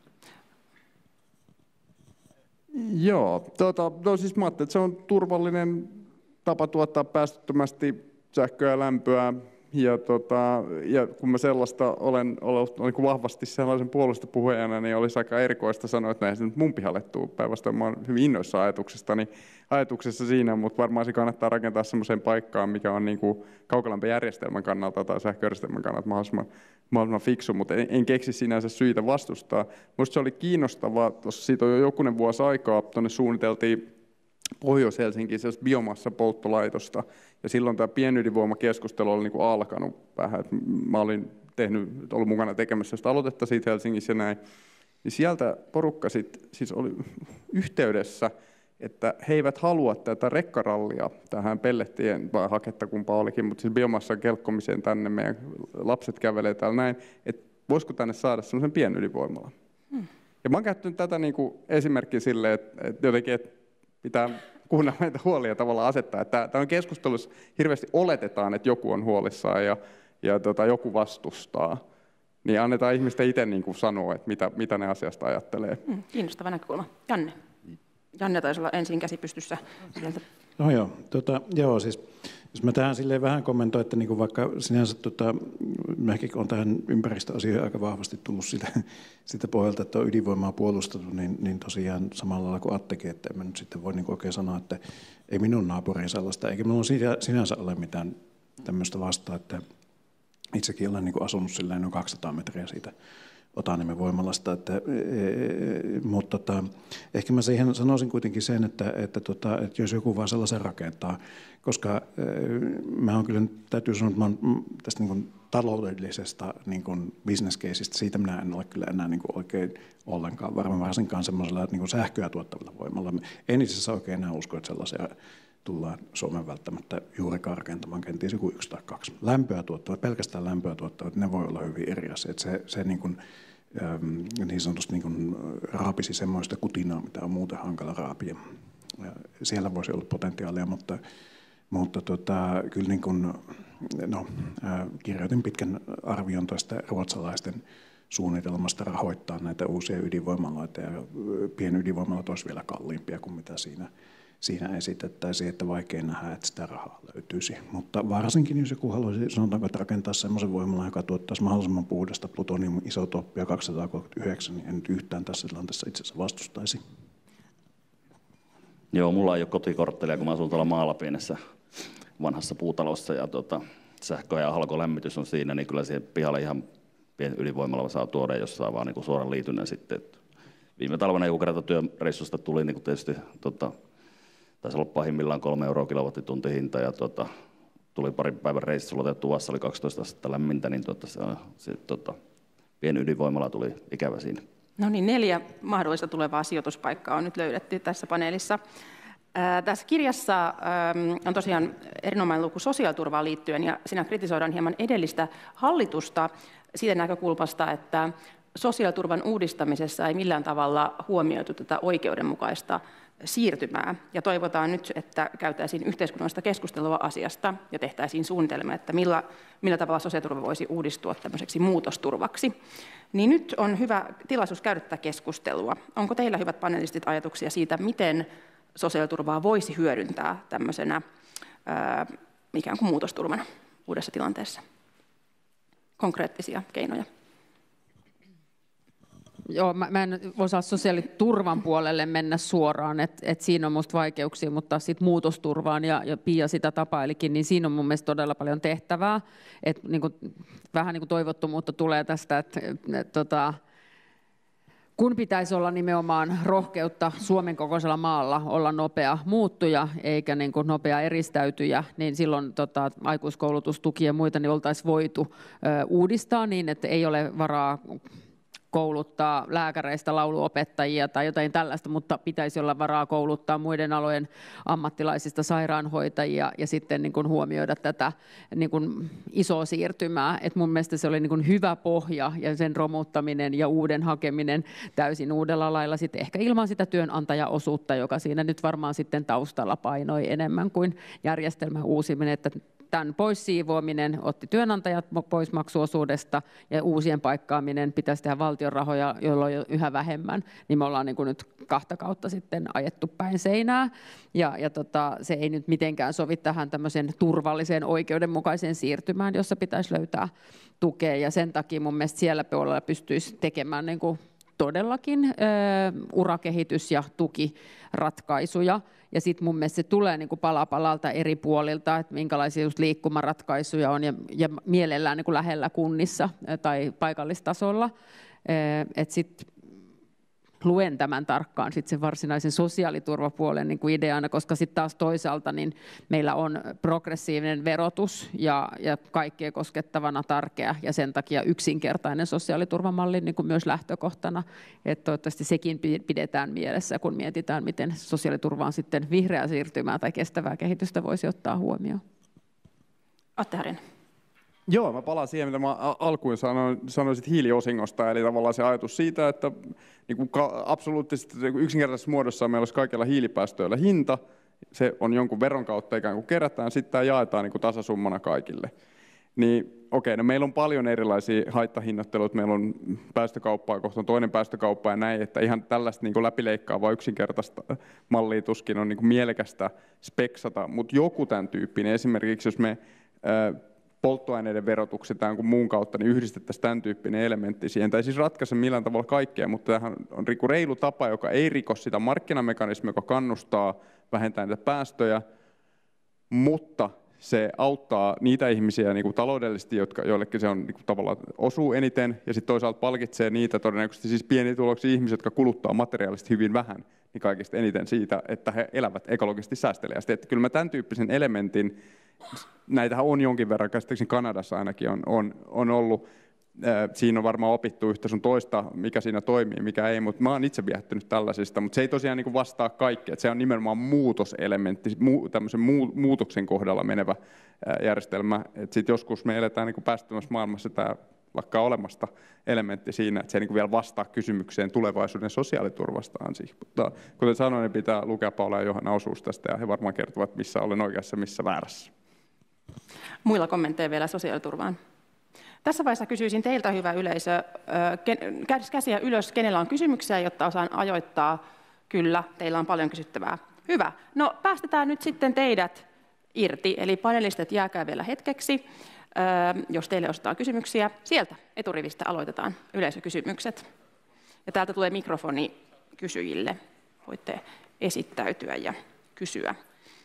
Joo, no siis mä ajattelin, että se on turvallinen tapa tuottaa päästöttömästi sähköä ja lämpöä. Ja kun mä sellaista olen ollut vahvasti sellaisen puolustapuhujana, niin olisi aika erikoista sanoa, että näin se nyt mun pihalle tuu. Päinvastoin mä olen hyvin innoissa ajatuksessa siinä, mutta varmaan se kannattaa rakentaa semmoiseen paikkaan, mikä on niin kuin kaukolämpöjärjestelmän kannalta tai sähköjärjestelmän kannalta mahdollisimman fiksu, mutta en keksi sinänsä syitä vastustaa. Minusta se oli kiinnostavaa, siitä on jo jokunen vuosi aikaa, tuonne suunniteltiin Pohjois-Helsinkiin sellaista biomassapolttolaitosta, ja silloin tämä pienydinvoimakeskustelu oli niin kuin alkanut vähän. Mä olin ollut mukana tekemässä sitä aloitetta siitä Helsingissä ja näin. Niin sieltä porukka siis oli yhteydessä, että he eivät halua tätä rekkarallia tähän pellettien, vai haketta kumpaa olikin, mutta siis biomassan kelkkomiseen tänne, meidän lapset kävelee täällä näin, että voisiko tänne saada semmoisen pienydinvoimalan. Ja mä oon käyttänyt tätä niin kuin esimerkkiä silleen, että jotenkin, että pitää kuunnella näitä huolia tavallaan asettaa. Että tämä on keskustelussa hirveästi oletetaan, että joku on huolissaan ja joku vastustaa. Niin annetaan ihmisten itse niin kuin sanoa, että mitä ne asiasta ajattelee. Kiinnostava näkökulma. Janne. Janne taisi olla ensin käsi pystyssä. No joo, siis jos mä tähän silleen vähän kommentoin, että niin kuin vaikka sinänsä mäkin olen tähän ympäristöasioihin aika vahvasti tullut sitä pohjalta, että on ydinvoimaa puolustettu, niin tosiaan samalla lailla kuin Attekin, että en mä nyt sitten voi niin oikein sanoa, että ei minun naapuriin sellaista, eikä minulla sinänsä ole mitään tämmöistä vastaa, että itsekin olen niin kuin asunut silleen noin 200 metriä siitä Otaniemen voimalasta, mutta ehkä mä siihen sanoisin kuitenkin sen, että jos joku vaan sellaisen rakentaa, koska mä oon kyllä, täytyy sanoa, että mä oon tästä niin kuin taloudellisesta niin kuin business caseista, siitä minä en ole kyllä enää niin kuin oikein ollenkaan varsinkaan semmoisella niin kuin sähköä tuottavalla voimalla. En itse asiassa oikein enää usko, että tullaan Suomen välttämättä juurikaan rakentamaan, kenties joku 1 tai 2. Pelkästään lämpöä tuottavat, ne voi olla hyvin eri asia. Että se niin sanotusti niin raapisi semmoista kutinaa, mitä on muuten hankala raapia. Ja siellä voisi olla potentiaalia, mutta kyllä niin kuin, kirjoitin pitkän arvion tuosta ruotsalaisten suunnitelmasta rahoittaa näitä uusia ydinvoimaloita, ja pienydinvoimalat olisi vielä kalliimpia kuin mitä siinä esitettäisiin, että vaikea nähdä, että sitä rahaa löytyisi. Mutta varsinkin, jos joku haluaisi, sanotaanko, että rakentaa semmoisen voimalan, joka tuottaisi mahdollisimman puhdasta plutoniumisotooppia 239, niin en nyt yhtään tässä tilanteessa itse asiassa vastustaisi. Joo, mulla ei ole kotikorttelia, kun mä asun tuolla maalla pienessä vanhassa puutalossa, ja sähkö- ja halkolämmitys on siinä, niin kyllä siihen pihalle ihan pieni ydinvoimalla saa tuoda, jos saa vaan niin suoran liitynnän sitten. Viime talvena joku kerta työreissusta tuli niin tietysti, taisi olla pahimmillaan 3 € kilowattitunti hinta, ja tuli parin päivän reissulla otettu vasta, oli 12 astetta lämmintä, niin pieni ydinvoimala tuli ikävä siinä. No niin, 4 mahdollista tulevaa sijoituspaikkaa on nyt löydetty tässä paneelissa. Tässä kirjassa on tosiaan erinomainen luku sosiaaliturvaan liittyen, ja siinä kritisoidaan hieman edellistä hallitusta siitä näkökulmasta, että sosiaaliturvan uudistamisessa ei millään tavalla huomioitu tätä oikeudenmukaista siirtymää. Ja toivotaan nyt, että käytäisiin yhteiskunnallista keskustelua asiasta ja tehtäisiin suunnitelma, että millä tavalla sosiaaliturva voisi uudistua tämmöiseksi muutosturvaksi. Niin nyt on hyvä tilaisuus käydä tätä keskustelua. Onko teillä, hyvät panelistit, ajatuksia siitä, miten sosiaaliturvaa voisi hyödyntää tämmöisenä ikään kuin muutosturvana uudessa tilanteessa? Konkreettisia keinoja. Joo, mä en osaa sosiaaliturvan puolelle mennä suoraan, että siinä on musta vaikeuksia, mutta sitten muutosturvaan, ja Pia sitä tapailikin, niin siinä on mun mielestä todella paljon tehtävää. Et niin kuin, vähän niin kuin toivottomuutta tulee tästä, että kun pitäisi olla nimenomaan rohkeutta Suomen kokoisella maalla olla nopea muuttuja eikä niin kuin nopea eristäytyjä, niin silloin aikuiskoulutustukia ja muita niin oltaisiin voitu uudistaa niin, että ei ole varaa kouluttaa lääkäreistä lauluopettajia tai jotain tällaista, mutta pitäisi olla varaa kouluttaa muiden alojen ammattilaisista sairaanhoitajia ja sitten niin kuin huomioida tätä niin kuin isoa siirtymää. Et mun mielestä se oli niin kuin hyvä pohja ja sen romuttaminen ja uuden hakeminen täysin uudella lailla, sitten ehkä ilman sitä työnantajaosuutta, joka siinä nyt varmaan sitten taustalla painoi enemmän kuin järjestelmän uusiminen, että tämän pois siivoaminen otti työnantajat pois maksuosuudesta ja uusien paikkaaminen pitäisi tehdä valtion rahoja, jolloin on yhä vähemmän, niin me ollaan niin kuin nyt 2 kautta sitten ajettu päin seinää ja se ei nyt mitenkään sovi tähän tämmöiseen turvalliseen oikeudenmukaiseen siirtymään, jossa pitäisi löytää tukea ja sen takia mun mielestä siellä puolella pystyisi tekemään niin kuin todellakin urakehitys- ja tukiratkaisuja. Ja sitten mun mielestä se tulee niin kuin pala palalta eri puolilta, että minkälaisia just liikkumaratkaisuja on ja mielellään niin kuin lähellä kunnissa tai paikallistasolla. Että sitten luen tämän tarkkaan sit sen varsinaisen sosiaaliturvapuolen niin kuin ideana, koska sitten taas toisaalta niin meillä on progressiivinen verotus ja kaikkea koskettavana tärkeä ja sen takia yksinkertainen sosiaaliturvamalli niin kuin myös lähtökohtana. Että toivottavasti sekin pidetään mielessä, kun mietitään, miten sosiaaliturvaan sitten vihreää siirtymää tai kestävää kehitystä voisi ottaa huomioon. Atte Harjanne. Joo, mä palaan siihen, mitä mä alkuun sanoin hiiliosingosta, eli tavallaan se ajatus siitä, että niin kuin absoluuttisesti yksinkertaisessa muodossa meillä olisi kaikilla hiilipäästöillä hinta, se on jonkun veron kautta ikään kuin kerätään, sitten tämä jaetaan niin kuin tasasummana kaikille. Niin okei, no meillä on paljon erilaisia haittahinnoitteluita, meillä on päästökauppaa, kohta on toinen päästökauppa ja näin, että ihan tällaista niin kuin läpileikkaavaa yksinkertaista mallia tuskin on niin kuin mielekästä speksata, mutta joku tämän tyyppinen, esimerkiksi jos me polttoaineiden verotuksen tai jonkun muun kautta, niin yhdistettäisiin tämän tyyppinen elementti siihen. Tai siis ratkaise millään tavalla kaikkea, mutta tämähän on reilu tapa, joka ei riko sitä markkinamekanismia, joka kannustaa vähentämään niitä päästöjä, mutta se auttaa niitä ihmisiä niin kuin taloudellisesti, joillekin se on niin kuin tavallaan osuu eniten, ja sitten toisaalta palkitsee niitä todennäköisesti siis pienituloisia ihmisiä, jotka kuluttaa materiaalisesti hyvin vähän, niin kaikista eniten siitä, että he elävät ekologisesti säästeliästi. Että kyllä mä tämän tyyppisen elementin, näitähän on jonkin verran, käsittääkseni Kanadassa ainakin on ollut, siinä on varmaan opittu yhtä sun toista, mikä siinä toimii, mikä ei, mutta mä oon itse viehtynyt tällaisista, mutta se ei tosiaan niin kuin vastaa kaikkea, että se on nimenomaan muutoselementti, tämmöisen muutoksen kohdalla menevä järjestelmä, että sitten joskus me eletään niin kuin päästöttömässä maailmassa tämä lakkaa olemasta elementti siinä, että se ei niin kuin vielä vastaa kysymykseen tulevaisuuden sosiaaliturvastaan. Mutta kuten sanoin, niin pitää lukea Paula ja Johanna osuus tästä, ja he varmaan kertovat, missä olen oikeassa, missä väärässä. Muilla kommentteja vielä sosiaaliturvaan. Tässä vaiheessa kysyisin teiltä, hyvä yleisö, käsiä ylös, kenellä on kysymyksiä, jotta osaan ajoittaa. Kyllä, teillä on paljon kysyttävää. Hyvä. No päästetään nyt sitten teidät irti, eli panelistit jääkää vielä hetkeksi. Jos teille osoittaa kysymyksiä, sieltä eturivistä aloitetaan yleisökysymykset. Ja täältä tulee mikrofoni kysyjille. Voitte esittäytyä ja kysyä.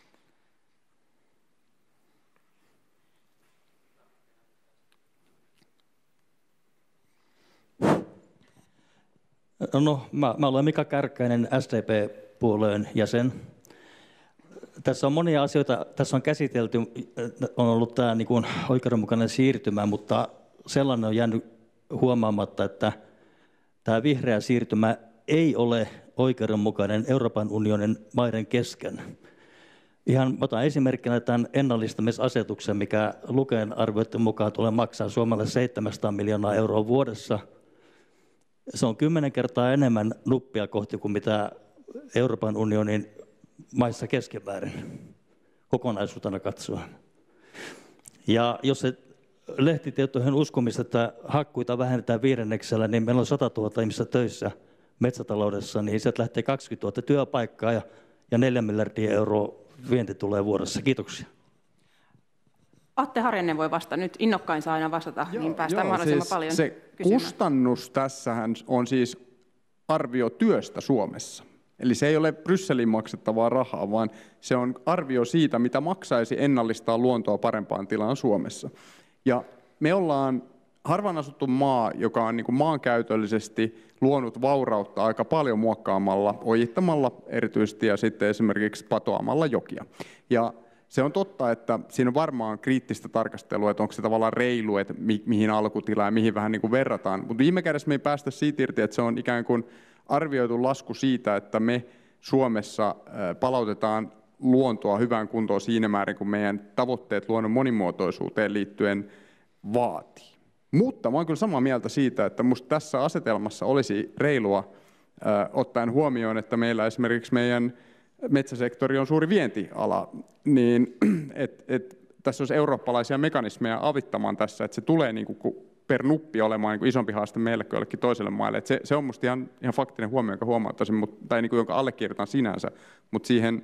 No, mä olen Mika Kärkkäinen, SDP-puolueen jäsen. Tässä on monia asioita, tässä on käsitelty, on ollut tämä niin kuin oikeudenmukainen siirtymä, mutta sellainen on jäänyt huomaamatta, että tämä vihreä siirtymä ei ole oikeudenmukainen Euroopan unionin maiden kesken. Ihan otan esimerkkinä tämän ennallistamisasetuksen, mikä Luken arvioiden mukaan tulee maksaa Suomelle 700 miljoonaa euroa vuodessa. Se on 10 kertaa enemmän nuppia kohti kuin mitä Euroopan unionin maissa keskimäärin kokonaisuutena katsoen. Ja jos se lehtitietoihin uskomista, että hakkuita vähennetään 5%, niin meillä on 100 000 ihmistä töissä metsätaloudessa, niin sieltä lähtee 20 000 työpaikkaa ja 4 miljardia euroa vienti tulee vuodessa. Kiitoksia. Atte Harjanne voi vastata. Nyt innokkain saa aina vastata, niin päästään mahdollisimman siis paljon se kysymään. kustannus tässähän on siis arvio työstä Suomessa. Eli se ei ole Brysselin maksettavaa rahaa, vaan se on arvio siitä, mitä maksaisi ennallistaa luontoa parempaan tilaan Suomessa. Ja me ollaan harvaan asuttu maa, joka on niin kuin maankäytöllisesti luonut vaurautta aika paljon muokkaamalla, ojittamalla erityisesti ja sitten esimerkiksi patoamalla jokia. Ja se on totta, että siinä on varmaan kriittistä tarkastelua, että onko se tavallaan reilu, että mihin alkutila ja mihin vähän niin kuin verrataan. Mutta viime kädessä me ei päästä siitä irti, että se on ikään kuin arvioitu lasku siitä, että me Suomessa palautetaan luontoa hyvään kuntoon siinä määrin, kun meidän tavoitteet luonnon monimuotoisuuteen liittyen vaatii. Mutta mä olen kyllä samaa mieltä siitä, että musta tässä asetelmassa olisi reilua ottaen huomioon, että meillä esimerkiksi meidän metsäsektori on suuri vientiala, niin tässä olisi eurooppalaisia mekanismeja avittamaan tässä, että se tulee niin kuin per nuppi olemaan niin kuin isompi haaste meille kuin jollekin toiselle maille. Että se on musta ihan faktinen huomio, jonka huomauttaisin, tai niin kuin, jonka allekirjoitan sinänsä, mutta siihen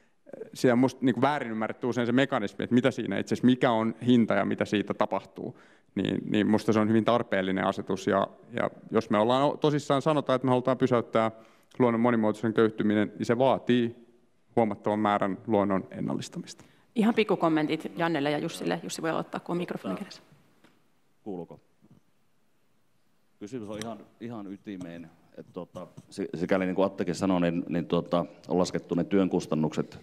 on musta niin kuin väärin ymmärretty usein se mekanismi, että mitä siinä itse asiassa, mikä on hinta ja mitä siitä tapahtuu. Niin musta se on hyvin tarpeellinen asetus, ja jos me ollaan tosissaan sanotaan, että me halutaan pysäyttää luonnon monimuotoisen köyhtyminen, niin se vaatii huomattavan määrän luonnon ennallistamista. Ihan pikkukommentit Jannelle ja Jussille. Jussi voi aloittaa, kun on mikrofoni kädessä. Kuuluuko? Kysymys on ihan ytimeen. Sikäli niin kuin Attekin sanoi, niin on laskettu ne työn kustannukset,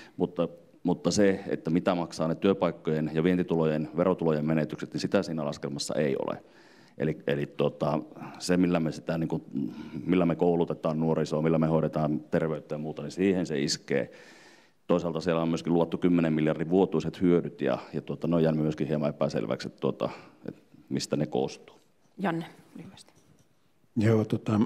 mutta se, että mitä maksaa ne työpaikkojen ja vientitulojen, verotulojen menetykset, niin sitä siinä laskelmassa ei ole. Eli se, millä me koulutetaan nuorisoa, millä me hoidetaan terveyttä ja muuta, niin siihen se iskee. Toisaalta siellä on myöskin luotu 10 miljardin vuotuiset hyödyt, ja ne on jäänyt myöskin hieman epäselväksi, että mistä ne koostuu. Janne, lyhyesti. Joo,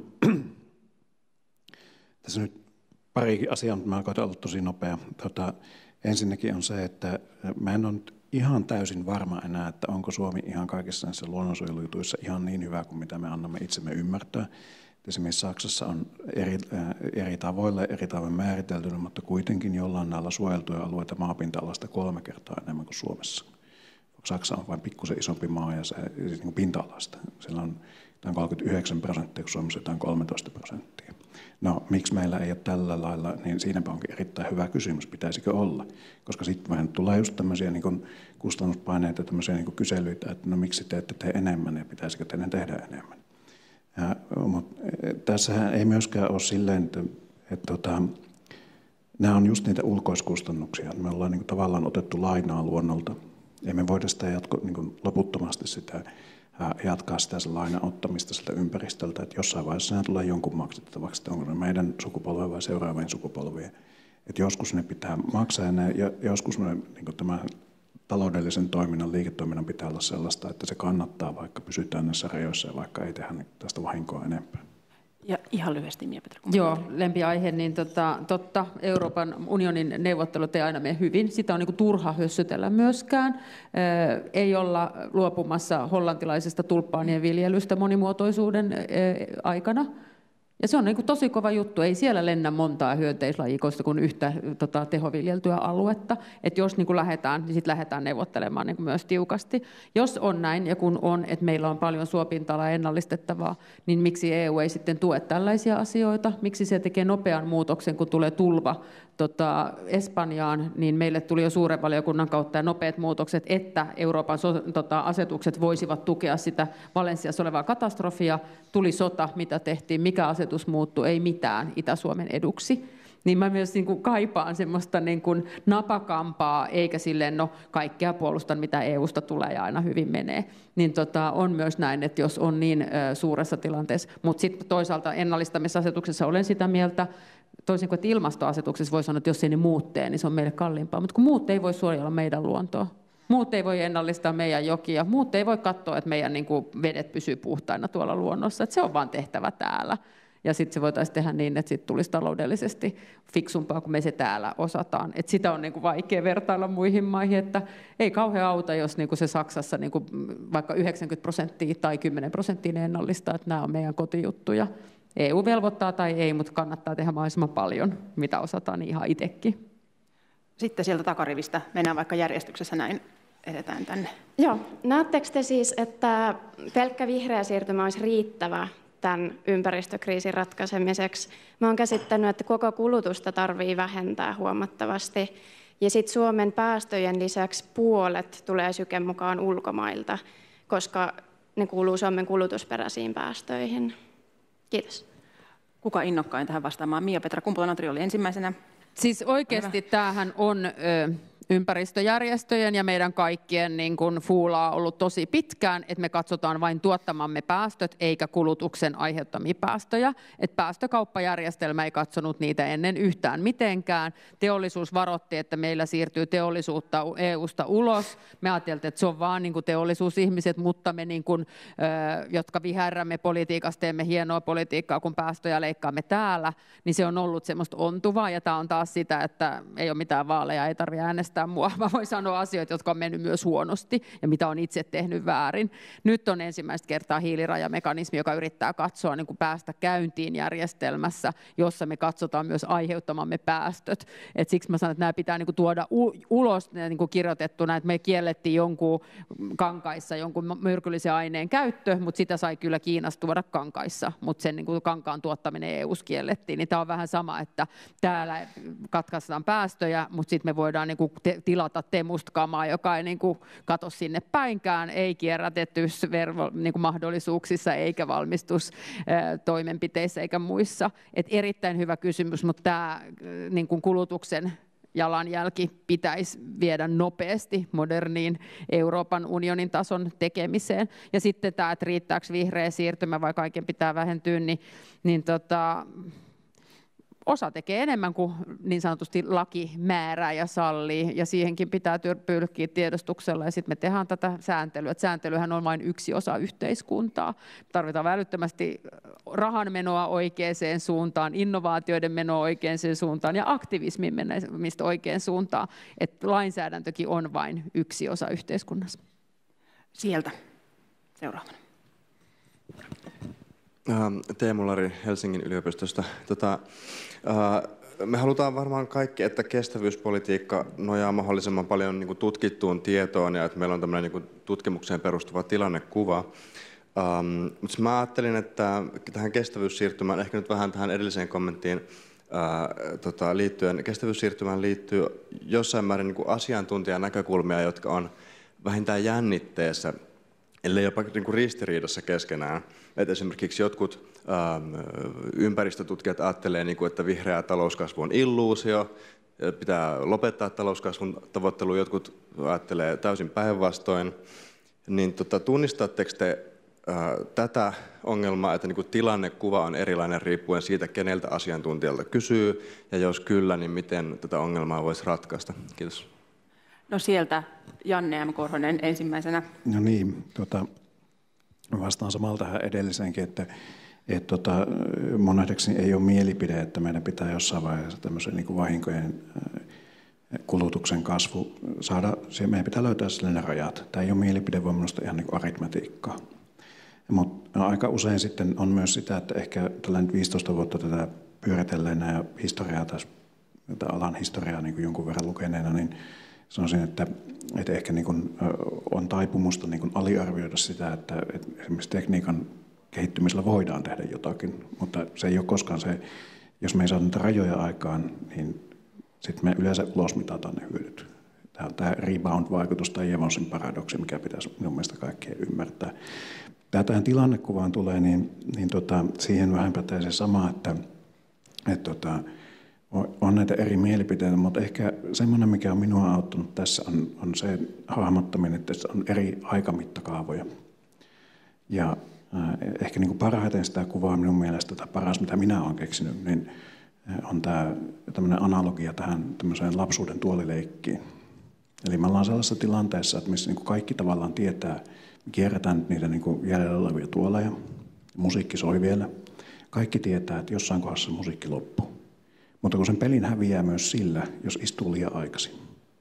tässä nyt pari asiaa, mutta mä koitan olla tosi nopea. Ensinnäkin on se, että mä en ole ihan täysin varma enää, että onko Suomi ihan kaikissa näissä luonnonsuojelujutuissa ihan niin hyvä kuin mitä me annamme itsemme ymmärtää. Esimerkiksi Saksassa on eri tavoin määriteltynä, mutta kuitenkin jollain näillä suojeltuja alueita maapinta-alasta 3 kertaa enemmän kuin Suomessa. Saksa on vain pikkusen isompi maa ja se niin pinta-alasta. Siellä on 39%, kun Suomessa jotain 13%. No, miksi meillä ei ole tällä lailla, niin siinäpä onkin erittäin hyvä kysymys, pitäisikö olla. Koska sitten vähän tulee just tämmöisiä niin kustannuspaineita, tämmöisiä niin kyselyitä, että no miksi te ette tee enemmän ja pitäisikö teidän tehdä enemmän. Mutta tässähän ei myöskään ole silleen, että nämä on just niitä ulkoiskustannuksia. Me ollaan niin tavallaan otettu lainaa luonnolta. Ei me voida sitä niin loputtomasti sitä jatkaa sitä lainan ottamista siltä ympäristöltä, että jossain vaiheessa ne tulee jonkun maksettavaksi, että onko ne meidän sukupolven vai seuraavien sukupolvien. Että joskus ne pitää maksaa ja joskus ne, niin tämän taloudellisen toiminnan, liiketoiminnan pitää olla sellaista, että se kannattaa, vaikka pysytään näissä rajoissa ja vaikka ei tehdä tästä vahinkoa enempää. Ja ihan lyhyesti, Mia-Petra. Joo, lempiaihe, niin totta, Euroopan unionin neuvottelut ei aina mene hyvin. Sitä on niin kuin turha hössötellä myöskään. Ei olla luopumassa hollantilaisesta tulppaanien viljelystä monimuotoisuuden aikana. Ja se on niin kuin tosi kova juttu. Ei siellä lennä montaa hyönteislajikoista kuin yhtä tehoviljeltyä aluetta. Että jos niin kuin lähdetään, niin sitten lähdetään neuvottelemaan niin kuin myös tiukasti. Jos on näin, ja kun on, että meillä on paljon suopinta-alaa ennallistettavaa, niin miksi EU ei sitten tue tällaisia asioita? Miksi se tekee nopean muutoksen, kun tulee tulva Espanjaan, niin meille tuli jo suuren valiokunnan kautta ja nopeat muutokset, että Euroopan asetukset voisivat tukea sitä Valensiassa olevaa katastrofia. Tuli sota, mitä tehtiin, mikä asetus muuttui, ei mitään Itä-Suomen eduksi. Niin mä myös niin kuin kaipaan semmoista niin kuin napakampaa, eikä silleen, no kaikkea puolustan, mitä EUsta tulee ja aina hyvin menee. Niin on myös näin, että jos on niin suuressa tilanteessa. Mutta sitten toisaalta ennallistamisasetuksessa olen sitä mieltä, toisin kuin että ilmastoasetuksessa voi sanoa, että jos ei ne muut tee, niin se on meille kalliimpaa. Mutta kun muut ei voi suojella meidän luontoa. Muut ei voi ennallistaa meidän jokia. Muut ei voi katsoa, että meidän niin kuin vedet pysyy puhtaina tuolla luonnossa. Että se on vaan tehtävä täällä. Ja sitten se voitaisiin tehdä niin, että siitä tulisi taloudellisesti fiksumpaa, kun me se täällä osataan. Et sitä on niin kuin vaikea vertailla muihin maihin, että ei kauhean auta, jos niin kuin se Saksassa niin kuin vaikka 90% tai 10% ennallistaa, että nämä on meidän kotijuttuja. EU velvoittaa tai ei, mutta kannattaa tehdä mahdollisimman paljon, mitä osataan niin ihan itsekin. Sitten sieltä takarivistä mennään vaikka järjestyksessä näin, edetään tänne. Joo, näettekö te siis, että pelkkä vihreä siirtymä olisi riittävä tämän ympäristökriisin ratkaisemiseksi? Mä oon käsittänyt, että koko kulutusta tarvii vähentää huomattavasti. Ja sitten Suomen päästöjen lisäksi puolet tulee Syken mukaan ulkomailta, koska ne kuuluu Suomen kulutusperäisiin päästöihin. Kiitos. Kuka innokkain tähän vastaamaan? Mia-Petra Kumpula-Natri oli ensimmäisenä. Siis oikeasti tämähän on ympäristöjärjestöjen ja meidän kaikkien niin kuin fuulaa ollut tosi pitkään, että me katsotaan vain tuottamamme päästöt eikä kulutuksen aiheuttamia päästöjä. Että päästökauppajärjestelmä ei katsonut niitä ennen yhtään mitenkään. Teollisuus varoitti, että meillä siirtyy teollisuutta EUsta ulos. Me ajateltiin, että se on vaan niin kuin teollisuusihmiset, mutta me, niin kuin, jotka viherrämme politiikasta, teemme hienoa politiikkaa, kun päästöjä leikkaamme täällä, niin se on ollut semmoista ontuvaa. Ja tämä on taas sitä, että ei ole mitään vaaleja, ei tarvitse äänestää mua. Mä voin sanoa asioita, jotka on mennyt myös huonosti ja mitä on itse tehnyt väärin. Nyt on ensimmäistä kertaa hiilirajamekanismi, joka yrittää katsoa niin kuin päästä käyntiin järjestelmässä, jossa me katsotaan myös aiheuttamamme päästöt. Et siksi mä sanon, että nämä pitää niin kuin tuoda ulos niin kuin kirjoitettuna, että me kiellettiin jonkun kankaissa jonkun myrkyllisen aineen käyttö, mutta sitä sai kyllä Kiinasta tuoda kankaissa, mutta sen niin kuin kankaan tuottaminen EU:ssa kiellettiin. Niin tämä on vähän sama, että täällä katkaistaan päästöjä, mutta sitten me voidaan niin kuin tilata temusta kamaa, joka ei niin kuin kato sinne päinkään, ei kierrätetyissä niin kuin mahdollisuuksissa eikä valmistustoimenpiteissä eikä muissa. Et erittäin hyvä kysymys, mutta tämä niin kuin kulutuksen jalanjälki pitäisi viedä nopeasti moderniin Euroopan unionin tason tekemiseen. Ja sitten tämä, että riittääkö vihreä siirtymä vai kaiken pitää vähentyä, niin osa tekee enemmän kuin niin sanotusti laki määrää ja sallii, ja siihenkin pitää pyrkiä tiedostuksella, ja sitten me tehdään tätä sääntelyä. Sääntelyhän on vain yksi osa yhteiskuntaa. Tarvitaan välittömästi rahan menoa oikeaan suuntaan, innovaatioiden menoa oikeaan suuntaan ja aktivismin menemistä oikeaan suuntaan. Että lainsäädäntökin on vain yksi osa yhteiskunnassa. Sieltä seuraavana. Teemu Lari Helsingin yliopistosta. Me halutaan varmaan kaikki, että kestävyyspolitiikka nojaa mahdollisimman paljon niin kuin tutkittuun tietoon ja että meillä on tämmöinen niin kuin tutkimukseen perustuva tilannekuva. Mutta mä ajattelin, että tähän kestävyyssiirtymään, ehkä nyt vähän tähän edelliseen kommenttiin liittyen, kestävyyssiirtymään liittyy jossain määrin niin kuin asiantuntijanäkökulmia, jotka on vähintään jännitteessä, ellei jopa niin kuin ristiriidassa keskenään. Et esimerkiksi jotkut ympäristötutkijat ajattelee, että vihreä talouskasvu on illuusio, pitää lopettaa talouskasvun tavoittelu, jotkut ajattelee täysin päinvastoin. niin tunnistatteko te tätä ongelmaa, että niin tilannekuva on erilainen riippuen siitä, keneltä asiantuntijalta kysyy, ja jos kyllä, niin miten tätä ongelmaa voisi ratkaista? Kiitos. No sieltä Janne M. Korhonen ensimmäisenä. No niin, vastaan samalla tähän edelliseenkin, että mun nähdäkseni ei ole mielipide, että meidän pitää jossain vaiheessa tämmöisen niin kuin vahinkojen kulutuksen kasvu saada, meidän pitää löytää sille ne rajat. Tämä ei ole mielipide, vaan minusta ihan niin kuin aritmetiikkaa. Mutta aika usein sitten on myös sitä, että ehkä tällainen 15 vuotta tätä pyöritelleenä ja historiaa alan historiaa niin kuin jonkun verran lukeneena, niin sanoisin, että ehkä niin kuin on taipumusta niin kuin aliarvioida sitä, että esimerkiksi tekniikan kehittymisellä voidaan tehdä jotakin, mutta se ei ole koskaan se, jos me ei saada niitä rajoja aikaan, niin sitten me yleensä ulosmitataan ne hyödyt. Tämä on tämä rebound-vaikutus tai Jevonsin paradoksi, mikä pitäisi minun mielestä kaikkien ymmärtää. Tähän tilannekuvaan tulee, niin siihen vähän pätee se sama, että on näitä eri mielipiteitä, mutta ehkä semmoinen, mikä on minua auttanut tässä, on se hahmottaminen, että on eri aikamittakaavoja. Ja ehkä niin kuin parhaiten sitä kuvaa minun mielestä, tai paras mitä minä olen keksinyt, niin on tämä tämmöinen analogia tähän tämmöiseen lapsuuden tuolileikkiin. Eli me ollaan sellaisessa tilanteessa, että missä niin kuin kaikki tavallaan tietää, me kierretään niitä niin kuin jäljellä olevia tuoleja, musiikki soi vielä. Kaikki tietää, että jossain kohdassa musiikki loppuu. Mutta kun sen pelin häviää myös sillä, jos istuu liian aikaisin.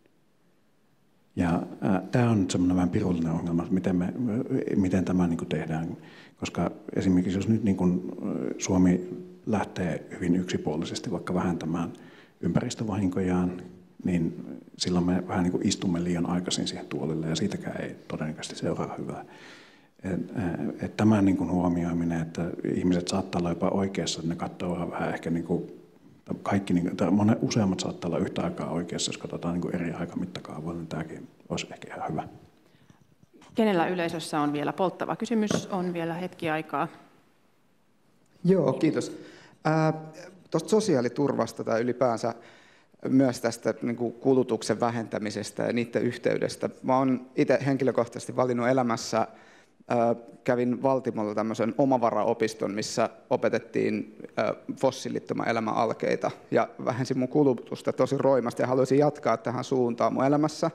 Ja tämä on semmoinen vähän pirullinen ongelma, miten tämä niin kuin tehdään. Koska esimerkiksi jos nyt niin kuin Suomi lähtee hyvin yksipuolisesti vaikka vähentämään ympäristövahinkojaan, niin silloin me vähän niin kuin istumme liian aikaisin siihen tuolille ja siitäkään ei todennäköisesti seuraa hyvää. Tämän niin kuin huomioiminen, että ihmiset saattaa olla jopa oikeassa, että ne katsoo vähän ehkä niin kuin kaikki, useammat saattaa olla yhtä aikaa oikeassa, jos katsotaan niin kuin eri aikamittakaavoilla, niin tämäkin olisi ehkä ihan hyvä. Kenellä yleisössä on vielä polttava kysymys? On vielä hetki aikaa. Joo, kiitos. Tuosta sosiaaliturvasta tai ylipäänsä myös tästä niin kuin kulutuksen vähentämisestä ja niiden yhteydestä. Mä oon itse henkilökohtaisesti valinnut elämässä, kävin Valtimolla tämmöisen omavaraopiston, missä opetettiin fossiilittoman elämän alkeita ja vähensin mun kulutusta tosi roimasti ja haluaisin jatkaa tähän suuntaan mun elämässä.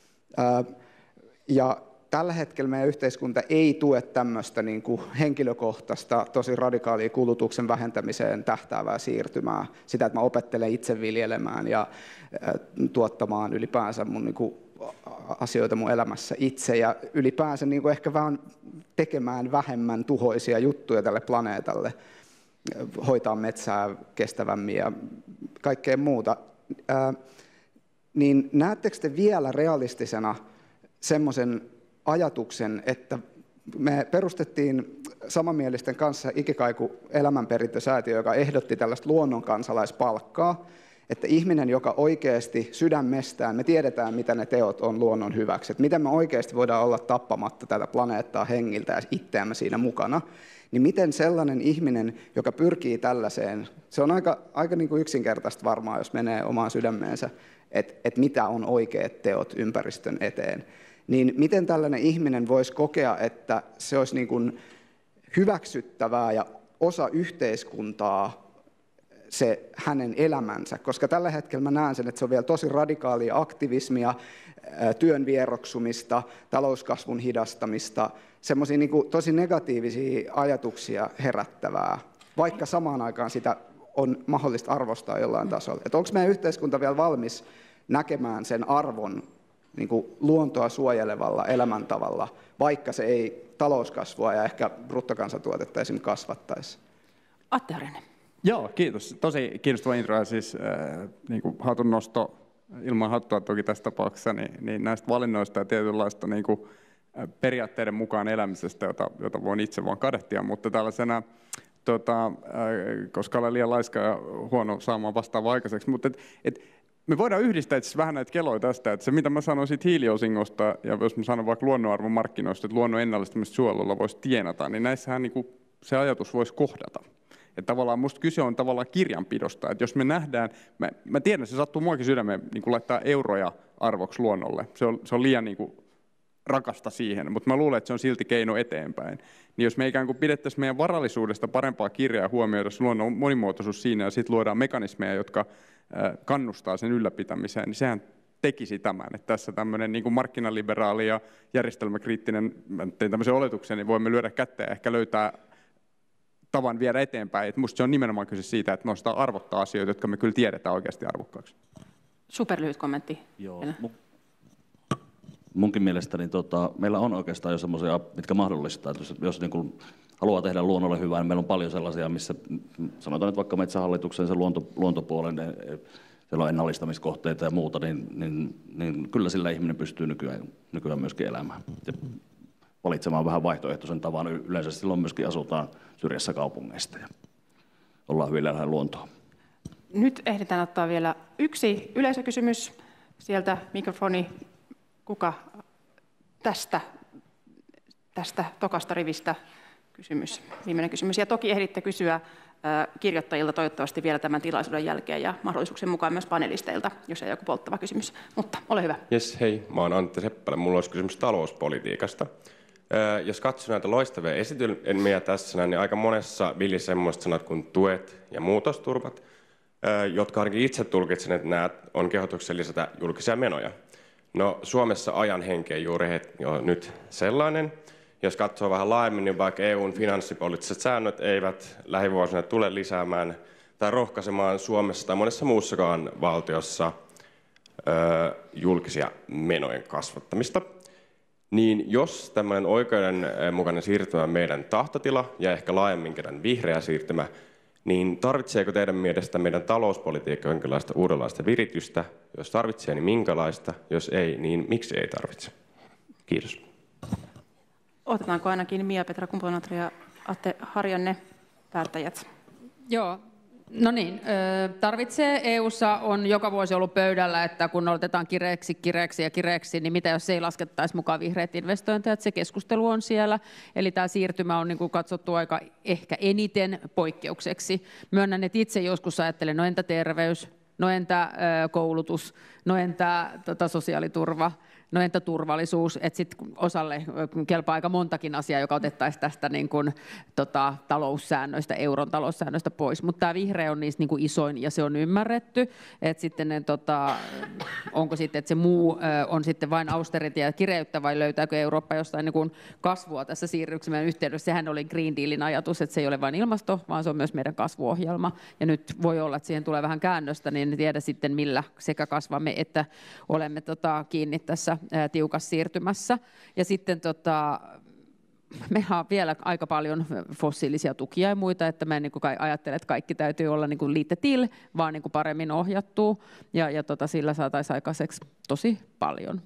Ja tällä hetkellä meidän yhteiskunta ei tue tämmöistä niin kuin henkilökohtaista, tosi radikaalia kulutuksen vähentämiseen tähtäävää siirtymää. Sitä, että mä opettelen itse viljelemään ja tuottamaan ylipäänsä mun niin kuin asioita mun elämässä itse ja ylipäänsä niin kuin ehkä vähän tekemään vähemmän tuhoisia juttuja tälle planeetalle, hoitaa metsää kestävämmin ja kaikkea muuta. Niin näettekö te vielä realistisena semmoisen ajatuksen, että me perustettiin samanmielisten kanssa Ikikaiku elämänperintösäätiö, joka ehdotti tällaista luonnonkansalaispalkkaa, että ihminen, joka oikeasti sydämestään, me tiedetään, mitä ne teot on luonnon hyväksi, että miten me oikeasti voidaan olla tappamatta tätä planeettaa hengiltä ja itseämme siinä mukana, niin miten sellainen ihminen, joka pyrkii tällaiseen, se on aika niin kuin yksinkertaista varmaan, jos menee omaan sydämeensä, että mitä on oikeat teot ympäristön eteen, niin miten tällainen ihminen voisi kokea, että se olisi niin kuin hyväksyttävää ja osa yhteiskuntaa, se hänen elämänsä, koska tällä hetkellä mä näen sen, että se on vielä tosi radikaalia aktivismia, työn vieroksumista, talouskasvun hidastamista, semmoisia niin kuin tosi negatiivisia ajatuksia herättävää, vaikka samaan aikaan sitä on mahdollista arvostaa jollain tasolla. Että onko meidän yhteiskunta vielä valmis näkemään sen arvon niin kuin luontoa suojelevalla elämäntavalla, vaikka se ei talouskasvua ja ehkä bruttokansantuotetta esimerkiksi kasvattaisi? Atte Harjanne. Joo, kiitos. Tosi kiinnostava intro ja siis niin kuin hatunnosto ilman hattua toki tässä tapauksessa niin näistä valinnoista ja tietynlaista niin kuin periaatteiden mukaan elämisestä, jota voin itse vaan kadehtia, mutta tällaisena, koska olen liian laiska ja huono saamaan vastaavaa aikaiseksi, mutta me voidaan yhdistää itse vähän näitä keloja tästä, että se mitä mä sanoin siitä hiiliosingosta ja jos mä sanon vaikka luonnonarvomarkkinoista, että luonnon ennallistamista suojelulla voisi tienata, niin näissähän niin kuin se ajatus voisi kohdata. Että tavallaan musta kyse on tavallaan kirjanpidosta, että jos me nähdään, mä tiedän, se sattuu muakin sydämeen niin kuin laittaa euroja arvoksi luonnolle. Se on liian niin kuin rakasta siihen, mutta mä luulen, että se on silti keino eteenpäin. Niin jos me ikään kuin pidettäisiin meidän varallisuudesta parempaa kirjaa ja huomioitaisiin luonnon monimuotoisuus siinä ja sitten luodaan mekanismeja, jotka kannustaa sen ylläpitämiseen, niin sehän tekisi tämän. Että tässä tämmöinen niin kuin markkinaliberaali ja järjestelmäkriittinen, tein tämmöisen oletuksen, niin voimme lyödä kättä ja ehkä löytää tavan viedä eteenpäin. Että musta se on nimenomaan kyse siitä, että me osataan arvottaa asioita, jotka me kyllä tiedetään oikeasti arvokkaaksi. Superlyhyt kommentti. Joo. Munkin mielestä niin meillä on oikeastaan jo semmoisia, mitkä mahdollistaa, että jos niin kuin haluaa tehdä luonnolle hyvää, niin meillä on paljon sellaisia, missä sanotaan nyt vaikka Metsähallituksen se luontopuolen, siellä on ennallistamiskohteita ja muuta, niin kyllä sillä ihminen pystyy nykyään myöskin elämään ja valitsemaan vähän vaihtoehtoisen tavan. Yleensä silloin myöskin asutaan syrjässä kaupungeista ja ollaan hyvin lähellä luontoa. Nyt ehditään ottaa vielä yksi yleisökysymys. Sieltä mikrofoni. Kuka tästä tokasta rivistä kysymys, viimeinen kysymys. Ja toki ehditte kysyä kirjoittajilta toivottavasti vielä tämän tilaisuuden jälkeen ja mahdollisuuksien mukaan myös panelisteilta, jos ei joku polttava kysymys. Mutta ole hyvä. Jes, hei. Mä oon Antti Seppälä. Mulla olisi kysymys talouspolitiikasta. Jos katsoo näitä loistavia esitelmiä tässä, niin aika monessa villissä semmoiset sanat kuin tuet ja muutosturvat, jotka ainakin itse tulkitsen, että nämä on kehotuksen lisätä julkisia menoja. No Suomessa ajan henki on juuri jo nyt sellainen. Jos katsoo vähän laajemmin, niin vaikka EUn finanssipoliittiset säännöt eivät lähivuosina tule lisäämään tai rohkaisemaan Suomessa tai monessa muussakaan valtiossa julkisia menojen kasvattamista, niin jos tämmöinen oikeudenmukainen siirtymä on meidän tahtotila ja ehkä laajemminkin tämän vihreä siirtymä, niin tarvitseeko teidän mielestä meidän talouspolitiikka jonkinlaista uudenlaista viritystä? Jos tarvitsee, niin minkälaista? Jos ei, niin miksi ei tarvitse? Kiitos. Otetaanko ainakin Mia-Petra Kumpulanatri ja Atte Harjanne, päättäjät? Joo. No niin, tarvitsee. EU:ssa on joka vuosi ollut pöydällä, että kun otetaan kireeksi, niin mitä jos ei laskettaisi mukaan vihreät investointeja, se keskustelu on siellä. Eli tämä siirtymä on niin kuin katsottu aika ehkä eniten poikkeukseksi. Myönnän, että itse joskus ajattelen, no entä terveys, no entä koulutus, no entä sosiaaliturva, no entä turvallisuus, että sitten osalle kelpaa aika montakin asiaa, joka otettaisiin tästä niin kuin, taloussäännöistä, euron taloussäännöistä pois. Mutta tämä vihreä on niistä niin kuin isoin ja se on ymmärretty, että sitten ne, onko sitten, että se muu on sitten vain austerity ja kireyttä vai löytääkö Eurooppa jostain niin kuin kasvua tässä siirryksen yhteydessä. Sehän oli Green Dealin ajatus, että se ei ole vain ilmasto, vaan se on myös meidän kasvuohjelma. Ja nyt voi olla, että siihen tulee vähän käännöstä, niin en tiedä sitten millä sekä kasvamme että olemme kiinni tässä tiukassa siirtymässä. Ja sitten meillä on vielä aika paljon fossiilisia tukia ja muita, että mä en niin kuin ajattele, että kaikki täytyy olla niin kuin lite till, vaan niin kuin paremmin ohjattua. Ja sillä saataisiin aikaiseksi tosi paljon.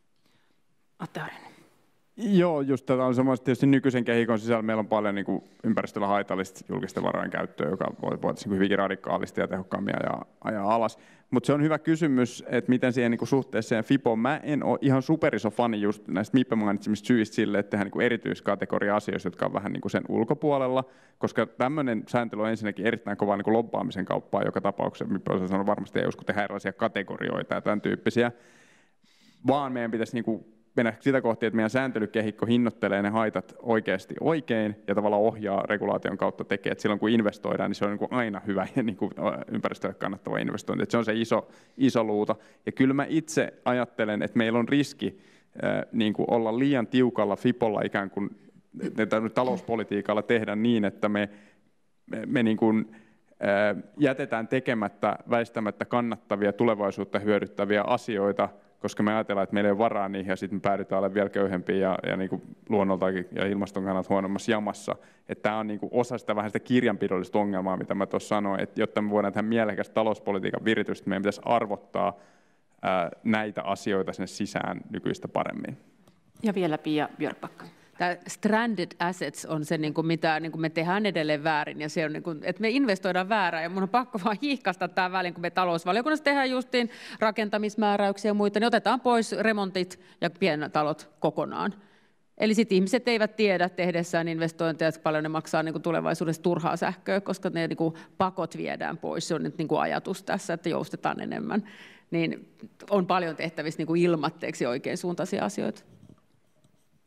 Atte Harjanne. Joo, just tätä on semmoista, tietysti nykyisen kehikon sisällä meillä on paljon niin kuin ympäristöllä haitallista julkisten varojen käyttöä, joka voitaisiin hyvinkin radikaalisti ja tehokkaammin ajaa alas. Mutta se on hyvä kysymys, että miten siihen niin suhteessa siihen FIPOon. Mä en ole ihan superiso fani just näistä Mippe mainitsemista syistä sille, että tehdään niin erityiskategoria asioista, jotka on vähän niin kuin sen ulkopuolella, koska tämmöinen sääntely on ensinnäkin erittäin kova niin kuin lobbaamisen kauppaa joka tapauksessa. Mippe osaa sanoa varmasti EU:ssa, kun tehdään erilaisia kategorioita ja tämän tyyppisiä, vaan meidän pitäisi niin kuin mennä sitä kohti, että meidän sääntelykehikko hinnoittelee ne haitat oikeasti oikein ja tavallaan ohjaa regulaation kautta tekee, että silloin kun investoidaan, niin se on niin kuin aina hyvä ja niin kuin ympäristölle kannattava investointi. Että se on se iso luuta. Ja kyllä mä itse ajattelen, että meillä on riski niin kuin olla liian tiukalla FIPOlla ikään kuin talouspolitiikalla tehdä niin, että me niin kuin jätetään tekemättä väistämättä kannattavia tulevaisuutta hyödyttäviä asioita, koska me ajatellaan, että meillä ei ole varaa niihin ja sitten me päädytään olemaan vielä köyhempiä ja niin kuin luonnoltakin ja ilmaston kannalta huonommassa jamassa. Että tämä on niin kuin osa sitä vähän sitä kirjanpidollista ongelmaa, mitä mä tuossa sanoin, että jotta me voidaan tehdä mielekästä talouspolitiikan viritystä, meidän pitäisi arvottaa näitä asioita sinne sisään nykyistä paremmin. Ja vielä Pia Björkbacka. Tämä stranded assets on se, mitä me tehdään edelleen väärin, ja se on, että me investoidaan väärään, ja mun on pakko vaan hiihkasta tämän välin, kun me talousvaliokunnassa tehdään justiin rakentamismääräyksiä ja muita, niin otetaan pois remontit ja pienet kokonaan. Eli sitten ihmiset eivät tiedä tehdessään investointeja, että paljon ne maksaa niin kuin tulevaisuudessa turhaa sähköä, koska ne niin kuin pakot viedään pois. Se on nyt niin kuin ajatus tässä, että joustetaan enemmän. Niin on paljon tehtävissä niin kuin ilmatteeksi oikein suuntaisia asioita.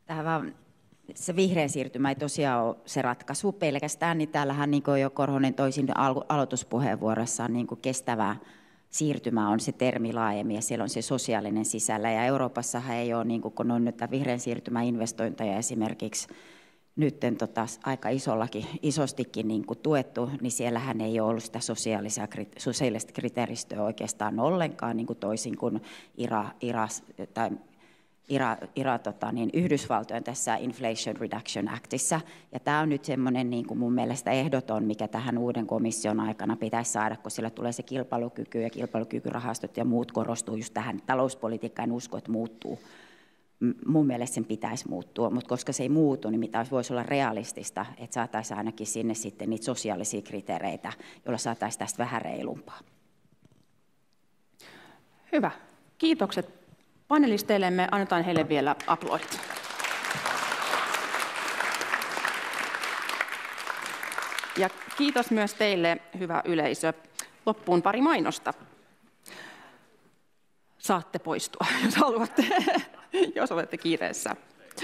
Tähän vaan, se vihreä siirtymä ei tosiaan ole se ratkaisu pelkästään, niin täällähän niin kuin jo Korhonen toisin aloituspuheenvuorossaan niin kuin kestävä siirtymä on se termi laajemmin ja siellä on se sosiaalinen sisällä. Ja Euroopassahan ei ole, niin kuin, kun on nyt vihreen siirtymän investointeja esimerkiksi nyt aika isostikin niin kuin tuettu, niin siellähän ei ole ollut sitä sosiaalista kriteeristöä oikeastaan ollenkaan, niin kuin toisin kuin Yhdysvaltojen tässä Inflation Reduction Actissa. Ja tämä on nyt semmoinen niin kuin mun mielestä ehdoton, mikä tähän uuden komission aikana pitäisi saada, kun sillä tulee se kilpailukyky ja kilpailukykyrahastot ja muut korostuu just tähän talouspolitiikkaan. En usko, että muuttuu. Mun mielestä sen pitäisi muuttua, mutta koska se ei muutu, niin mitä voisi olla realistista, että saataisiin ainakin sinne sitten niitä sosiaalisia kriteereitä, joilla saataisiin tästä vähän reilumpaa. Hyvä. Kiitokset panelisteillemme. Annetaan heille vielä aplodit. Ja kiitos myös teille, hyvä yleisö. Loppuun pari mainosta. Saatte poistua, jos haluatte, jos olette kiireessä.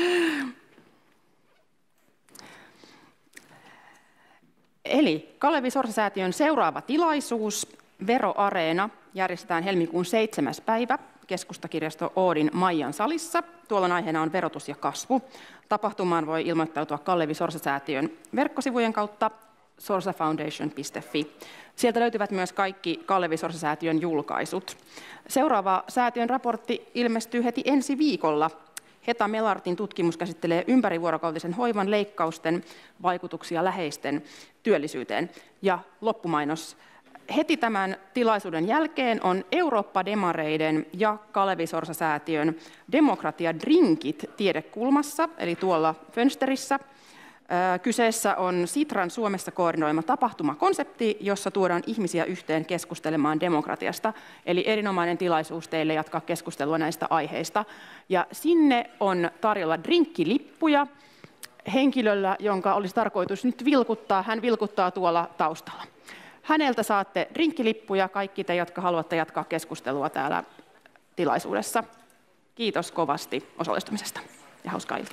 Eli Kalevi Sorsa-säätiön seuraava tilaisuus, Veroareena, järjestetään helmikuun 7. päivä Keskustakirjasto Oodin Maijan salissa. Tuolloin aiheena on verotus ja kasvu. Tapahtumaan voi ilmoittautua Kalevi Sorsa-säätiön verkkosivujen kautta sorsafoundation.fi. Sieltä löytyvät myös kaikki Kalevi Sorsa-säätiön julkaisut. Seuraava säätiön raportti ilmestyy heti ensi viikolla. Heta Melartin tutkimus käsittelee ympärivuorokautisen hoivan leikkausten vaikutuksia läheisten työllisyyteen. Ja loppumainos. Heti tämän tilaisuuden jälkeen on Eurooppa-demareiden ja Kalevi Sorsa-säätiön demokratia-drinkit tiedekulmassa, eli tuolla Fönsterissä. Kyseessä on Sitran Suomessa koordinoima tapahtumakonsepti, jossa tuodaan ihmisiä yhteen keskustelemaan demokratiasta. Eli erinomainen tilaisuus teille jatkaa keskustelua näistä aiheista. Ja sinne on tarjolla drinkkilippuja henkilöllä, jonka olisi tarkoitus nyt vilkuttaa. Hän vilkuttaa tuolla taustalla. Häneltä saatte drinkkilippuja, kaikki te, jotka haluatte jatkaa keskustelua täällä tilaisuudessa. Kiitos kovasti osallistumisesta ja hauskaa iltaa.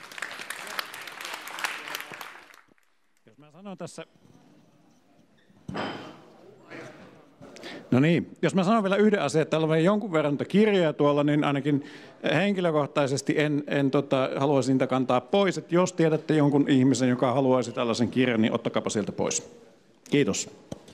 Sanon tässä. No niin, jos mä sanon vielä yhden asian, että täällä on jonkun verran kirjoja tuolla, niin ainakin henkilökohtaisesti en haluaisi niitä kantaa pois. Että jos tiedätte jonkun ihmisen, joka haluaisi tällaisen kirjan, niin ottakaapa sieltä pois. Kiitos.